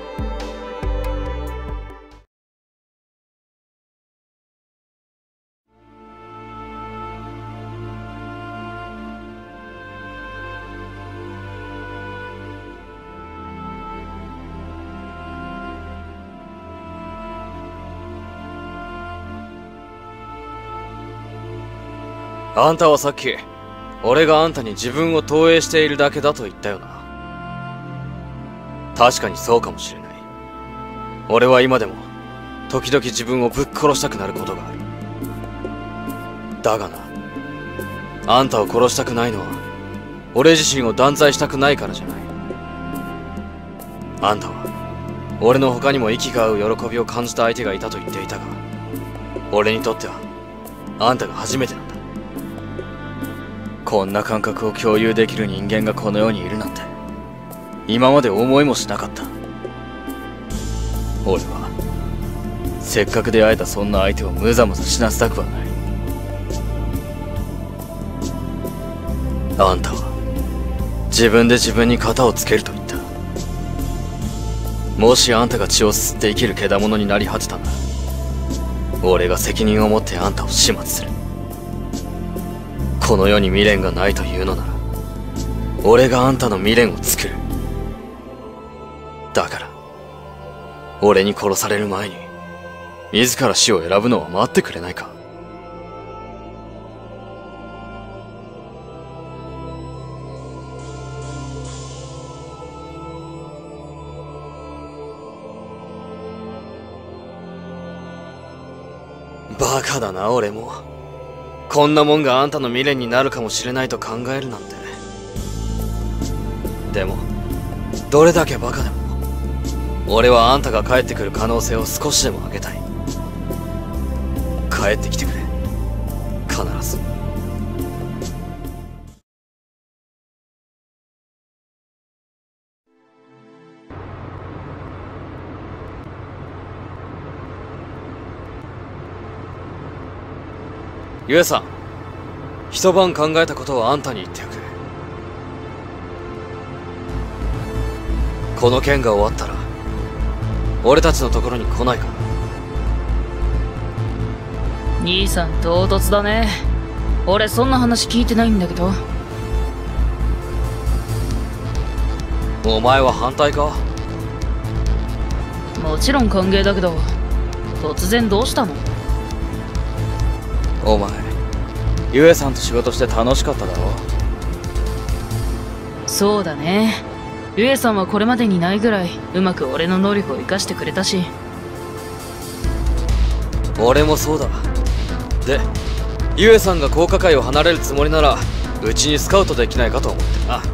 [SPEAKER 12] あんたはさっき、俺があんたに自分を投影しているだけだと言ったよな。確かにそうかもしれない。俺は今でも、時々自分をぶっ殺したくなることがある。だがな、あんたを殺したくないのは、俺自身を断罪したくないからじゃない。あんたは、俺の他にも息が合う喜びを感じた相手がいたと言っていたが、俺にとっては、あんたが初めてなんだ。こんな感覚を共有できる人間がこの世にいるなんて、今まで思いもしなかった。俺は、せっかく出会えたそんな相手をむざむざ死なせたくはない。あんたは、自分で自分に型をつけると言った。もしあんたが血を吸って生きる獣になり果てたなら、俺が責任を持ってあんたを始末する。この世に未練がないというのなら、俺があんたの未練を作る。だから、俺に殺される前に、自ら死を選ぶのは待ってくれないか。バカだな、俺も。こんなもんがあんたの未練になるかもしれないと考えるなんて。でも、どれだけバカでも、俺はあんたが帰ってくる可能性を少しでも上げたい。帰ってきてくれ。必ず。 ゆえさん、一晩考えたことをあんたに言っておく。この件が終わったら俺たちのところに来ないか？
[SPEAKER 11] 兄さん唐突だね。俺そんな話聞いてないんだけど。
[SPEAKER 12] お前は反対か？
[SPEAKER 11] もちろん歓迎だけど、突然どうしたの？
[SPEAKER 12] お前、ゆえさんと仕事して楽しかっただろ？
[SPEAKER 11] そうだね。ゆえさんはこれまでにないぐらいうまく俺の能力を生かしてくれたし。
[SPEAKER 12] 俺もそうだ。で、ゆえさんが高科会を離れるつもりならうちにスカウトできないかと思ってな。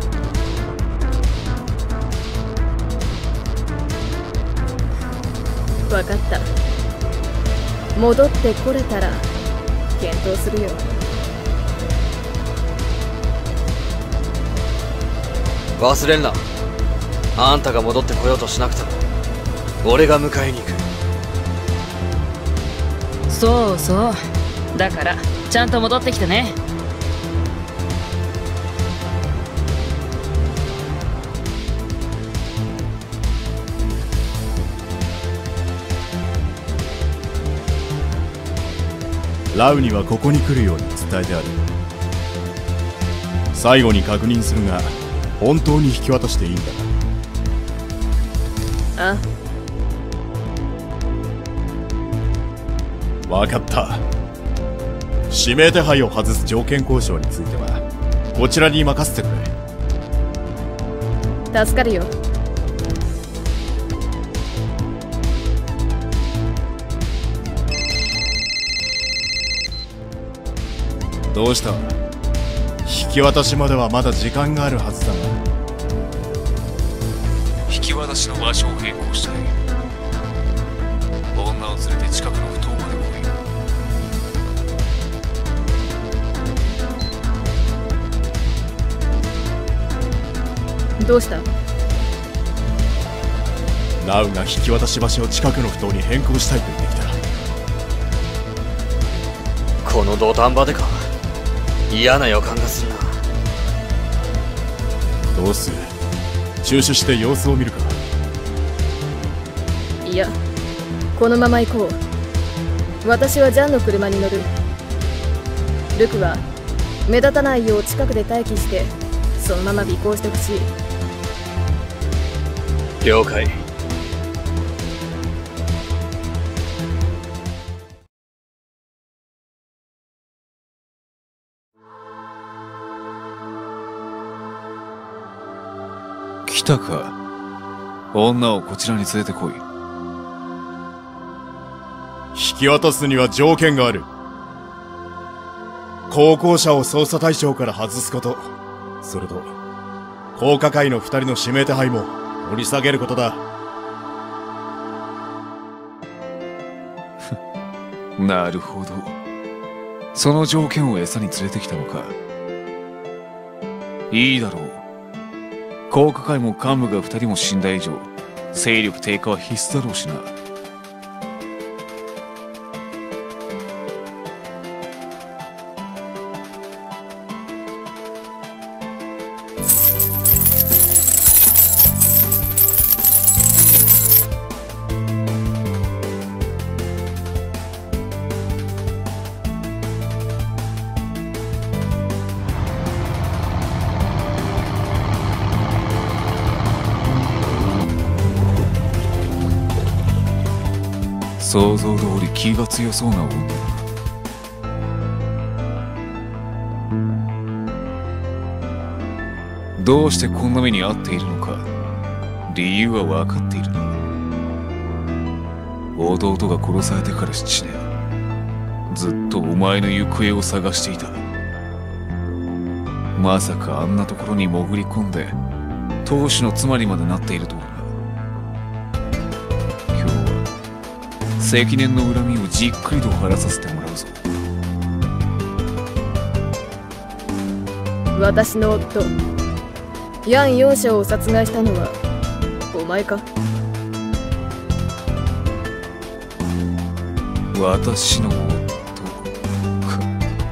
[SPEAKER 5] 分かった。戻ってこれたら検討するよ。
[SPEAKER 12] 忘れんな。あんたが戻ってこようとしなくても俺が迎えに行く。
[SPEAKER 11] そうそう。だからちゃんと戻ってきてね。
[SPEAKER 18] ラウにはここに来るように伝えてある。最後に確認するが、本当に引き渡していいんだ
[SPEAKER 5] な。あ、
[SPEAKER 18] 分かった。指名手配を外す条件交渉についてはこちらに任せてく
[SPEAKER 5] れ。助かるよ。
[SPEAKER 18] どうした？引き渡しまではまだ時間があるはずだが。
[SPEAKER 15] 引き渡しの場所を変更したい。女を連れて近くの埠頭まで
[SPEAKER 5] 来い。どうした？
[SPEAKER 18] ナウが引き渡し場所を近くの埠頭に変更したいと言ってきた。
[SPEAKER 12] この土壇場でか？嫌な予感がするな。
[SPEAKER 18] どうする？中止して様子を見るか？
[SPEAKER 5] いや、このまま行こう。私はジャンの車に乗る。ルクは目立たないよう近くで待機してそのまま尾行してほしい。
[SPEAKER 12] 了解。
[SPEAKER 15] 来たか。女をこちらに連れてこい。
[SPEAKER 18] 引き渡すには条件がある。高校者を捜査対象から外すこと、それと高科会の二人の指名手配も掘り下げることだ。
[SPEAKER 15] なるほど。その条件を餌に連れてきたのか。いいだろう。高科会も幹部が二人も死んだ以上、勢力低下は必須だろうしな。想像通り気が強そうな女だ。どうしてこんな目に遭っているのか、理由は分かっているな。弟が殺されてからななねん、ずっとお前の行方を探していた。まさかあんなところに潜り込んで当主の妻にまでなっているとはな。今日は積年の恨みをじっくりと晴らさせてもらうぞ。
[SPEAKER 5] 私の夫ヤンよん社を殺害したのはお前か？
[SPEAKER 15] 私の夫か。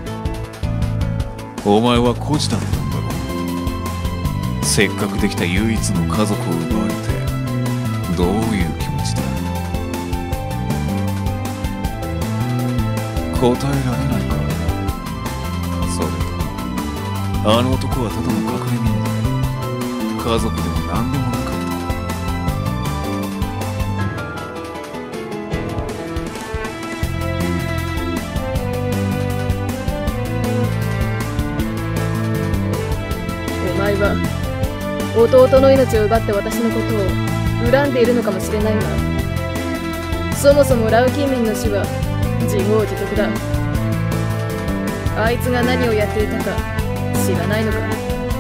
[SPEAKER 15] お前は孤児だったんだろう。せっかくできた唯一の家族を奪われてどういう気持ちだ。答えられないか。それとあの男はただの隠れ人だ。家族でも何でもなかった。
[SPEAKER 5] お前は弟の命を奪って私のことを恨んでいるのかもしれないが、そもそもラウキン民の死は自業自得だ。あいつが何をやっていたか知らないのか。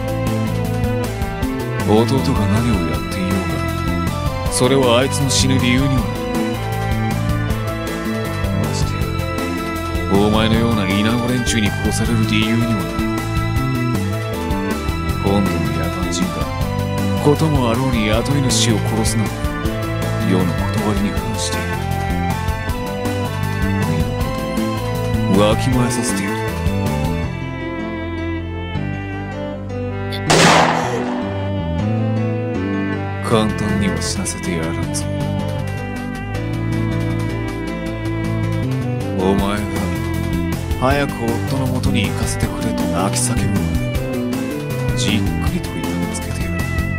[SPEAKER 15] 弟が何をやっていようが、それはあいつの死ぬ理由にはなる。ましてやお前のような稲子連中に殺される理由にはなる。今度の野蛮人がこともあろうに雇い主を殺すなんて世の断りに反している。身のことをわきまえさせてやる。簡単には死なせてやらんぞ。お前が早く夫の元に行かせてくれと泣き叫ぶまでじっくりと痛めつけてやる。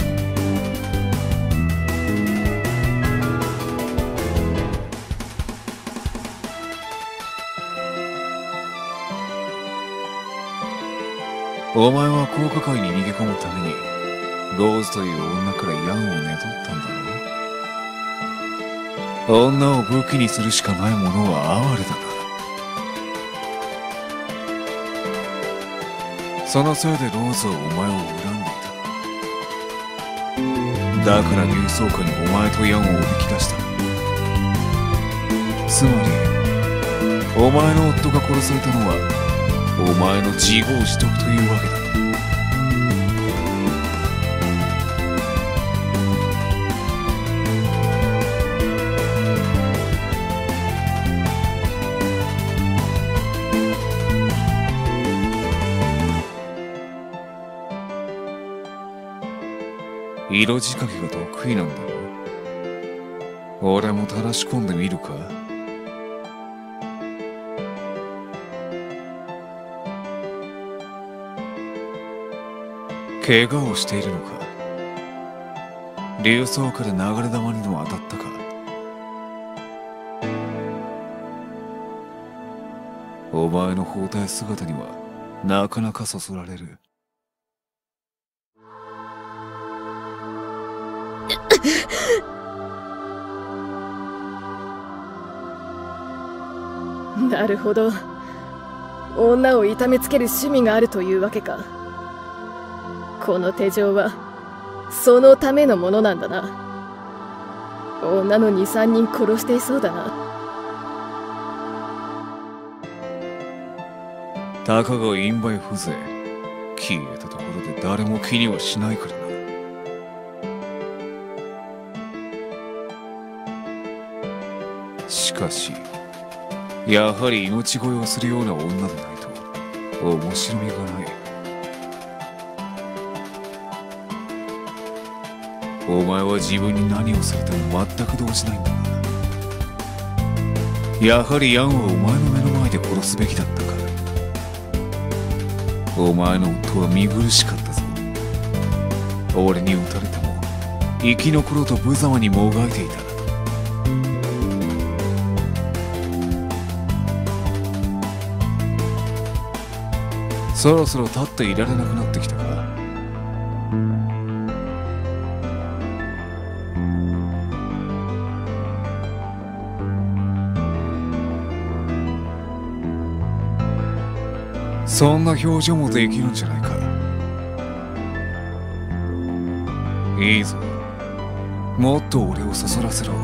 [SPEAKER 15] お前は高架会に逃げ込むためにローズという女からヤンを寝取ったんだろう。女を武器にするしかないものは哀れだな。そのせいでローズはお前を恨んでいた。だから竜装下にお前とヤンをおびき出した。つまりお前の夫が殺されたのはお前の自業自得というわけだ。色仕掛けが得意なんだろう。俺も垂らし込んでみるか。怪我をしているのか。竜装から流れ弾にでも当たったか。お前の包帯姿にはなかなかそそられる。
[SPEAKER 5] なるほど。女を痛めつける趣味があるというわけか。この手錠はそのためのものなんだな。女の二三人殺していそうだな。
[SPEAKER 15] たかがインバイ風情、消えたところで誰も気にはしないからな。しかしやはり命乞いをするような女でないと面白みがない。お前は自分に何をされても全く動じないんだな。やはりヤンはお前の目の前で殺すべきだったか。お前の夫は見苦しかったぞ。俺に撃たれても生き残ろうと無様にもがいていた。そろそろ立っていられなくなってきたか。そんな表情もできるんじゃないか。いいぞ、もっと俺をそそらせろ。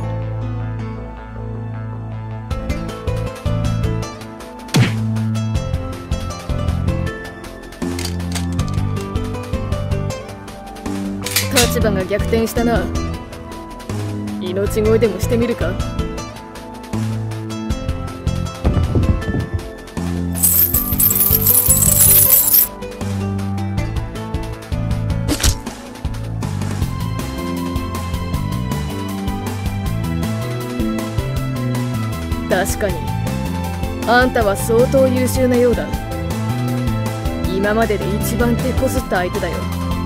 [SPEAKER 5] 立場が逆転したな。命乞いでもしてみるか。 確かにあんたは相当優秀なようだ。今までで一番手こずった相手だよ。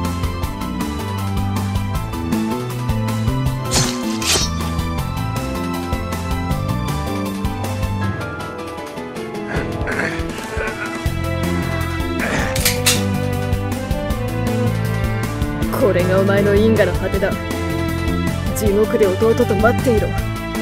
[SPEAKER 5] これがお前の因果の果てだ。地獄で弟と待っていろ。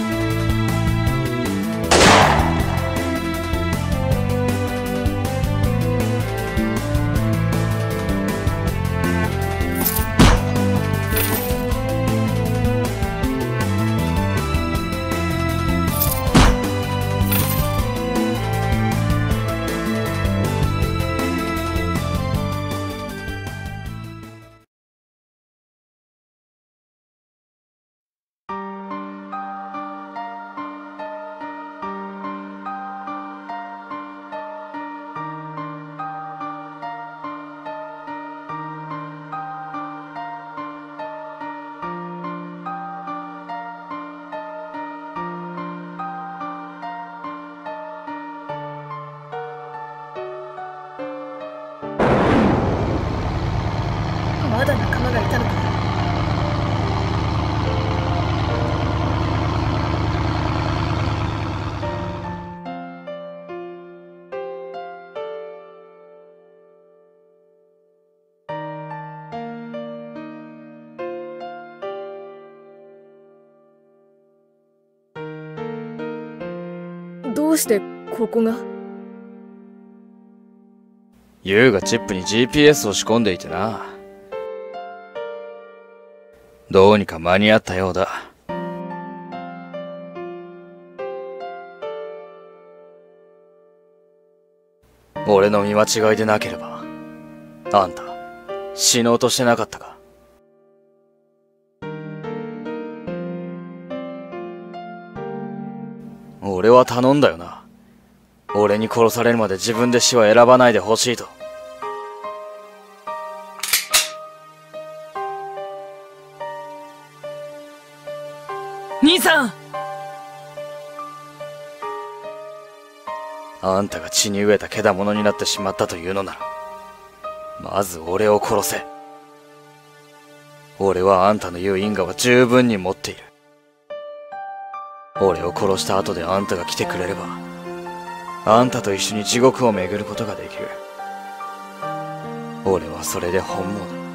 [SPEAKER 5] まだ仲間がいたのか。どうしてここが？
[SPEAKER 12] ユウがチップに ジーピーエス を仕込んでいてな。どうにか間に合ったようだ。俺の見間違いでなければ、あんた、死のうとしてなかったか？俺は頼んだよな。俺に殺されるまで自分で死は選ばないでほしいと。
[SPEAKER 11] 兄さん！
[SPEAKER 12] あんたが血に飢えた獣になってしまったというのなら、まず俺を殺せ。俺はあんたの言う因果は十分に持っている。俺を殺した後であんたが来てくれれば、あんたと一緒に地獄を巡ることができる。俺はそれで本望だ。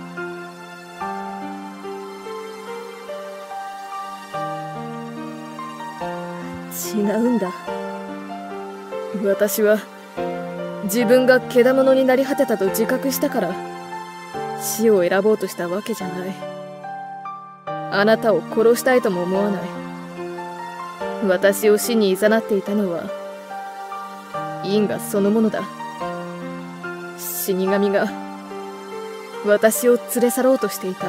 [SPEAKER 5] 違うんだ。私は自分が獣になり果てたと自覚したから死を選ぼうとしたわけじゃない。あなたを殺したいとも思わない。私を死に誘っていたのは因果そのものだ。死神が私を連れ去ろうとしていた。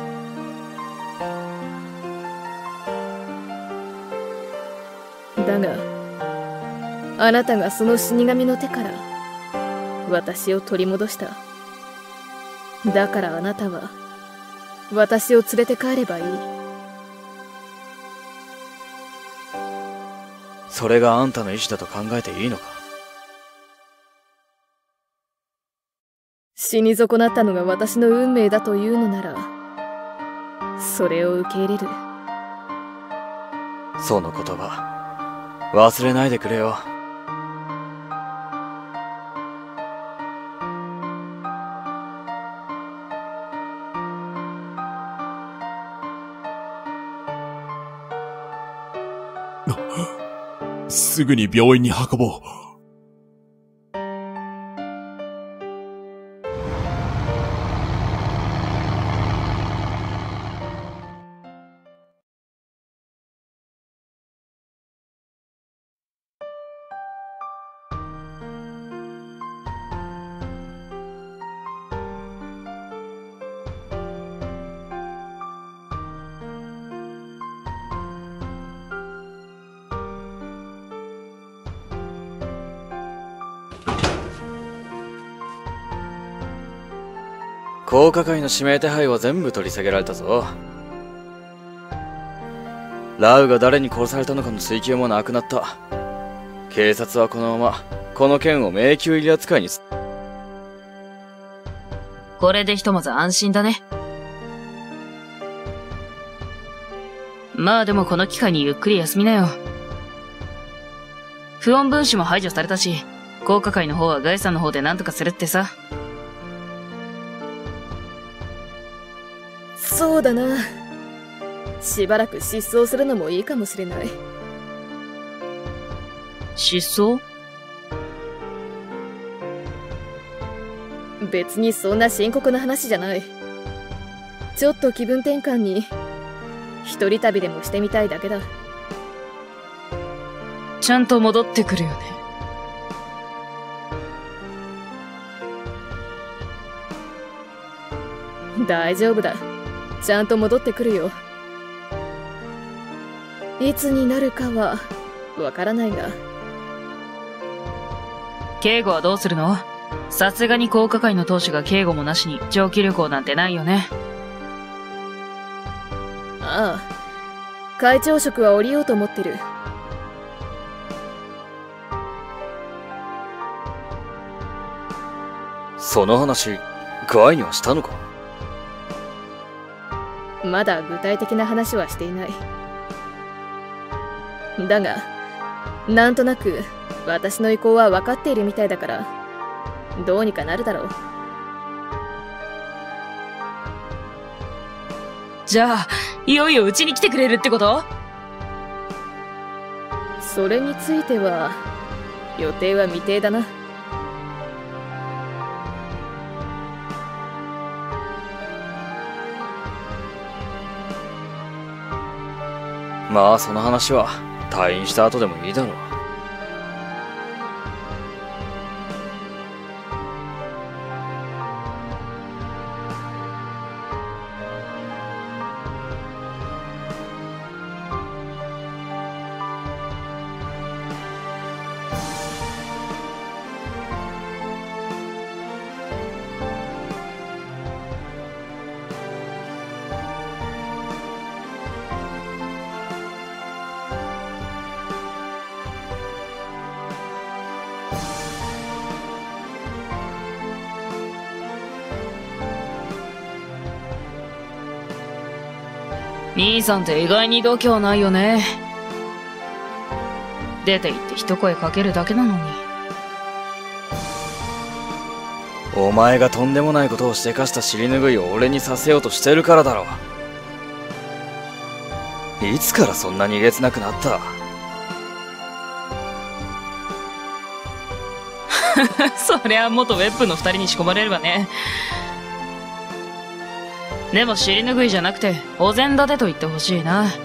[SPEAKER 5] だがあなたがその死神の手から私を取り戻した。だからあなたは私を連れて帰ればいい。
[SPEAKER 12] それがあんたの意志だと考えていいのか？
[SPEAKER 5] 死に損なったのが私の運命だというのならそれを受け入れる。
[SPEAKER 12] その言葉忘れないでくれよ。
[SPEAKER 10] すぐに病院に運ぼう。
[SPEAKER 12] 高架会の指名手配は全部取り下げられたぞ。ラウが誰に殺されたのかの追及もなくなった。 警察はこのままこの件を迷宮入り扱いにす。
[SPEAKER 11] これでひとまず安心だね。まあでもこの機会にゆっくり休みなよ。不穏分子も排除されたし、高科会の方はガイさんの方で何とかするってさ。
[SPEAKER 5] そうだな。しばらく失踪するのもいいかもしれない。
[SPEAKER 11] 失踪？
[SPEAKER 5] 別にそんな深刻な話じゃない。ちょっと気分転換に一人旅でもしてみたいだけだ。
[SPEAKER 11] ちゃんと戻ってくるよね。
[SPEAKER 5] 大丈夫だ。ちゃんと戻ってくるよ。いつになるかはわからないが。
[SPEAKER 11] 警護はどうするの？さすがに高科会の当主が警護もなしに長期旅行なんてないよね。
[SPEAKER 5] ああ、会長職は降りようと思ってる。
[SPEAKER 12] その話、ガイにはしたのか？
[SPEAKER 5] まだ具体的な話はしていない。だが、なんとなく私の意向は分かっているみたいだから、どうにかなるだろう。
[SPEAKER 11] じゃあ、いよいようちに来てくれるってこと？
[SPEAKER 5] それについては、予定は未定だな。
[SPEAKER 12] まあその話は退院した後でもいいだろう。
[SPEAKER 11] 兄さんって意外に度胸ないよね。出て行って一声かけるだけなのに。
[SPEAKER 12] お前がとんでもないことをしてかした尻拭いを俺にさせようとしてるからだろう。いつからそんなにえげつなくなった？
[SPEAKER 11] そりゃ元ウェップの二人に仕込まれるわね。でも尻拭いじゃなくてお膳立てと言ってほしいな。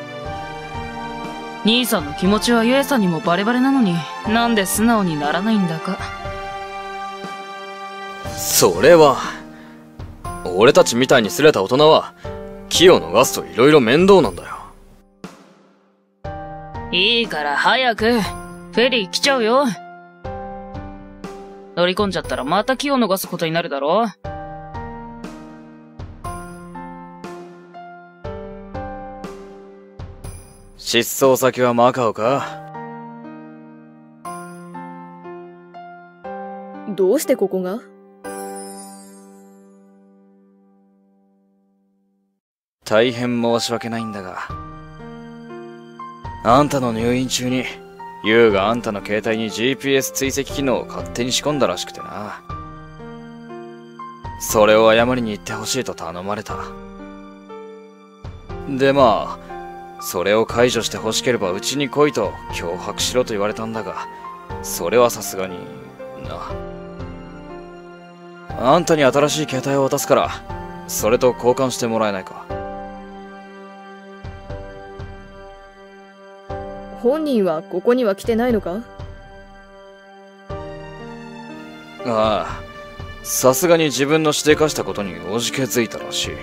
[SPEAKER 11] 兄さんの気持ちはゆえさんにもバレバレなのに、なんで素直にならないんだか。
[SPEAKER 12] それは俺たちみたいにすれた大人は気を逃すと色々面倒なんだよ。
[SPEAKER 11] いいから早く。フェリー来ちゃうよ。乗り込んじゃったらまた気を逃すことになるだろ。
[SPEAKER 12] 失踪先はマカオか？
[SPEAKER 5] どうしてここが？
[SPEAKER 12] 大変申し訳ないんだが、あんたの入院中にユウがあんたの携帯に ジーピーエス 追跡機能を勝手に仕込んだらしくてな。それを謝りに行ってほしいと頼まれた。でまあそれを解除して欲しければうちに来いと脅迫しろと言われたんだが、それはさすがにな。あんたに新しい携帯を渡すからそれと交換してもらえないか？
[SPEAKER 5] 本人はここには来てないのか？
[SPEAKER 12] ああ、さすがに自分のしでかしたことにおじけづいたらしい。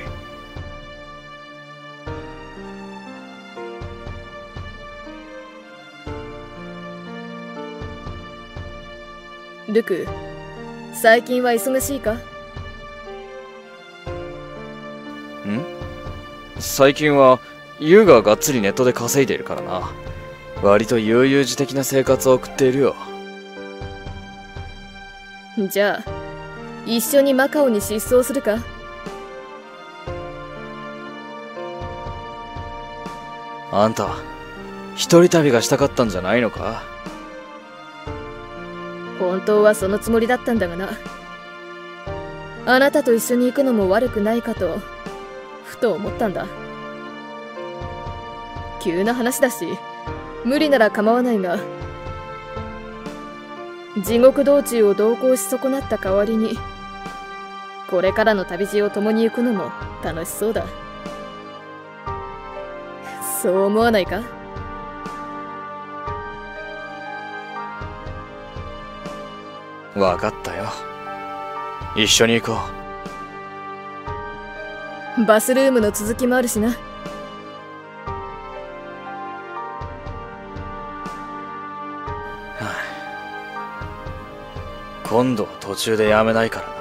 [SPEAKER 5] ルク、最近は忙しいか？ん？
[SPEAKER 12] 最近はユウががっつりネットで稼いでいるからな。 割と悠々自適な生活を送っているよ。
[SPEAKER 5] じゃあ一緒にマカオに失踪するか？
[SPEAKER 12] あんた一人旅がしたかったんじゃないのか？
[SPEAKER 5] 本当はそのつもりだったんだがな。あなたと一緒に行くのも悪くないかとふと思ったんだ。急な話だし無理なら構わないが、地獄道中を同行し損なった代わりにこれからの旅路を共に行くのも楽しそうだ。そう思わないか？
[SPEAKER 12] わかったよ。一緒に行こ
[SPEAKER 5] う。バスルームの続きもあるしな。
[SPEAKER 12] 今度は途中でやめないからな。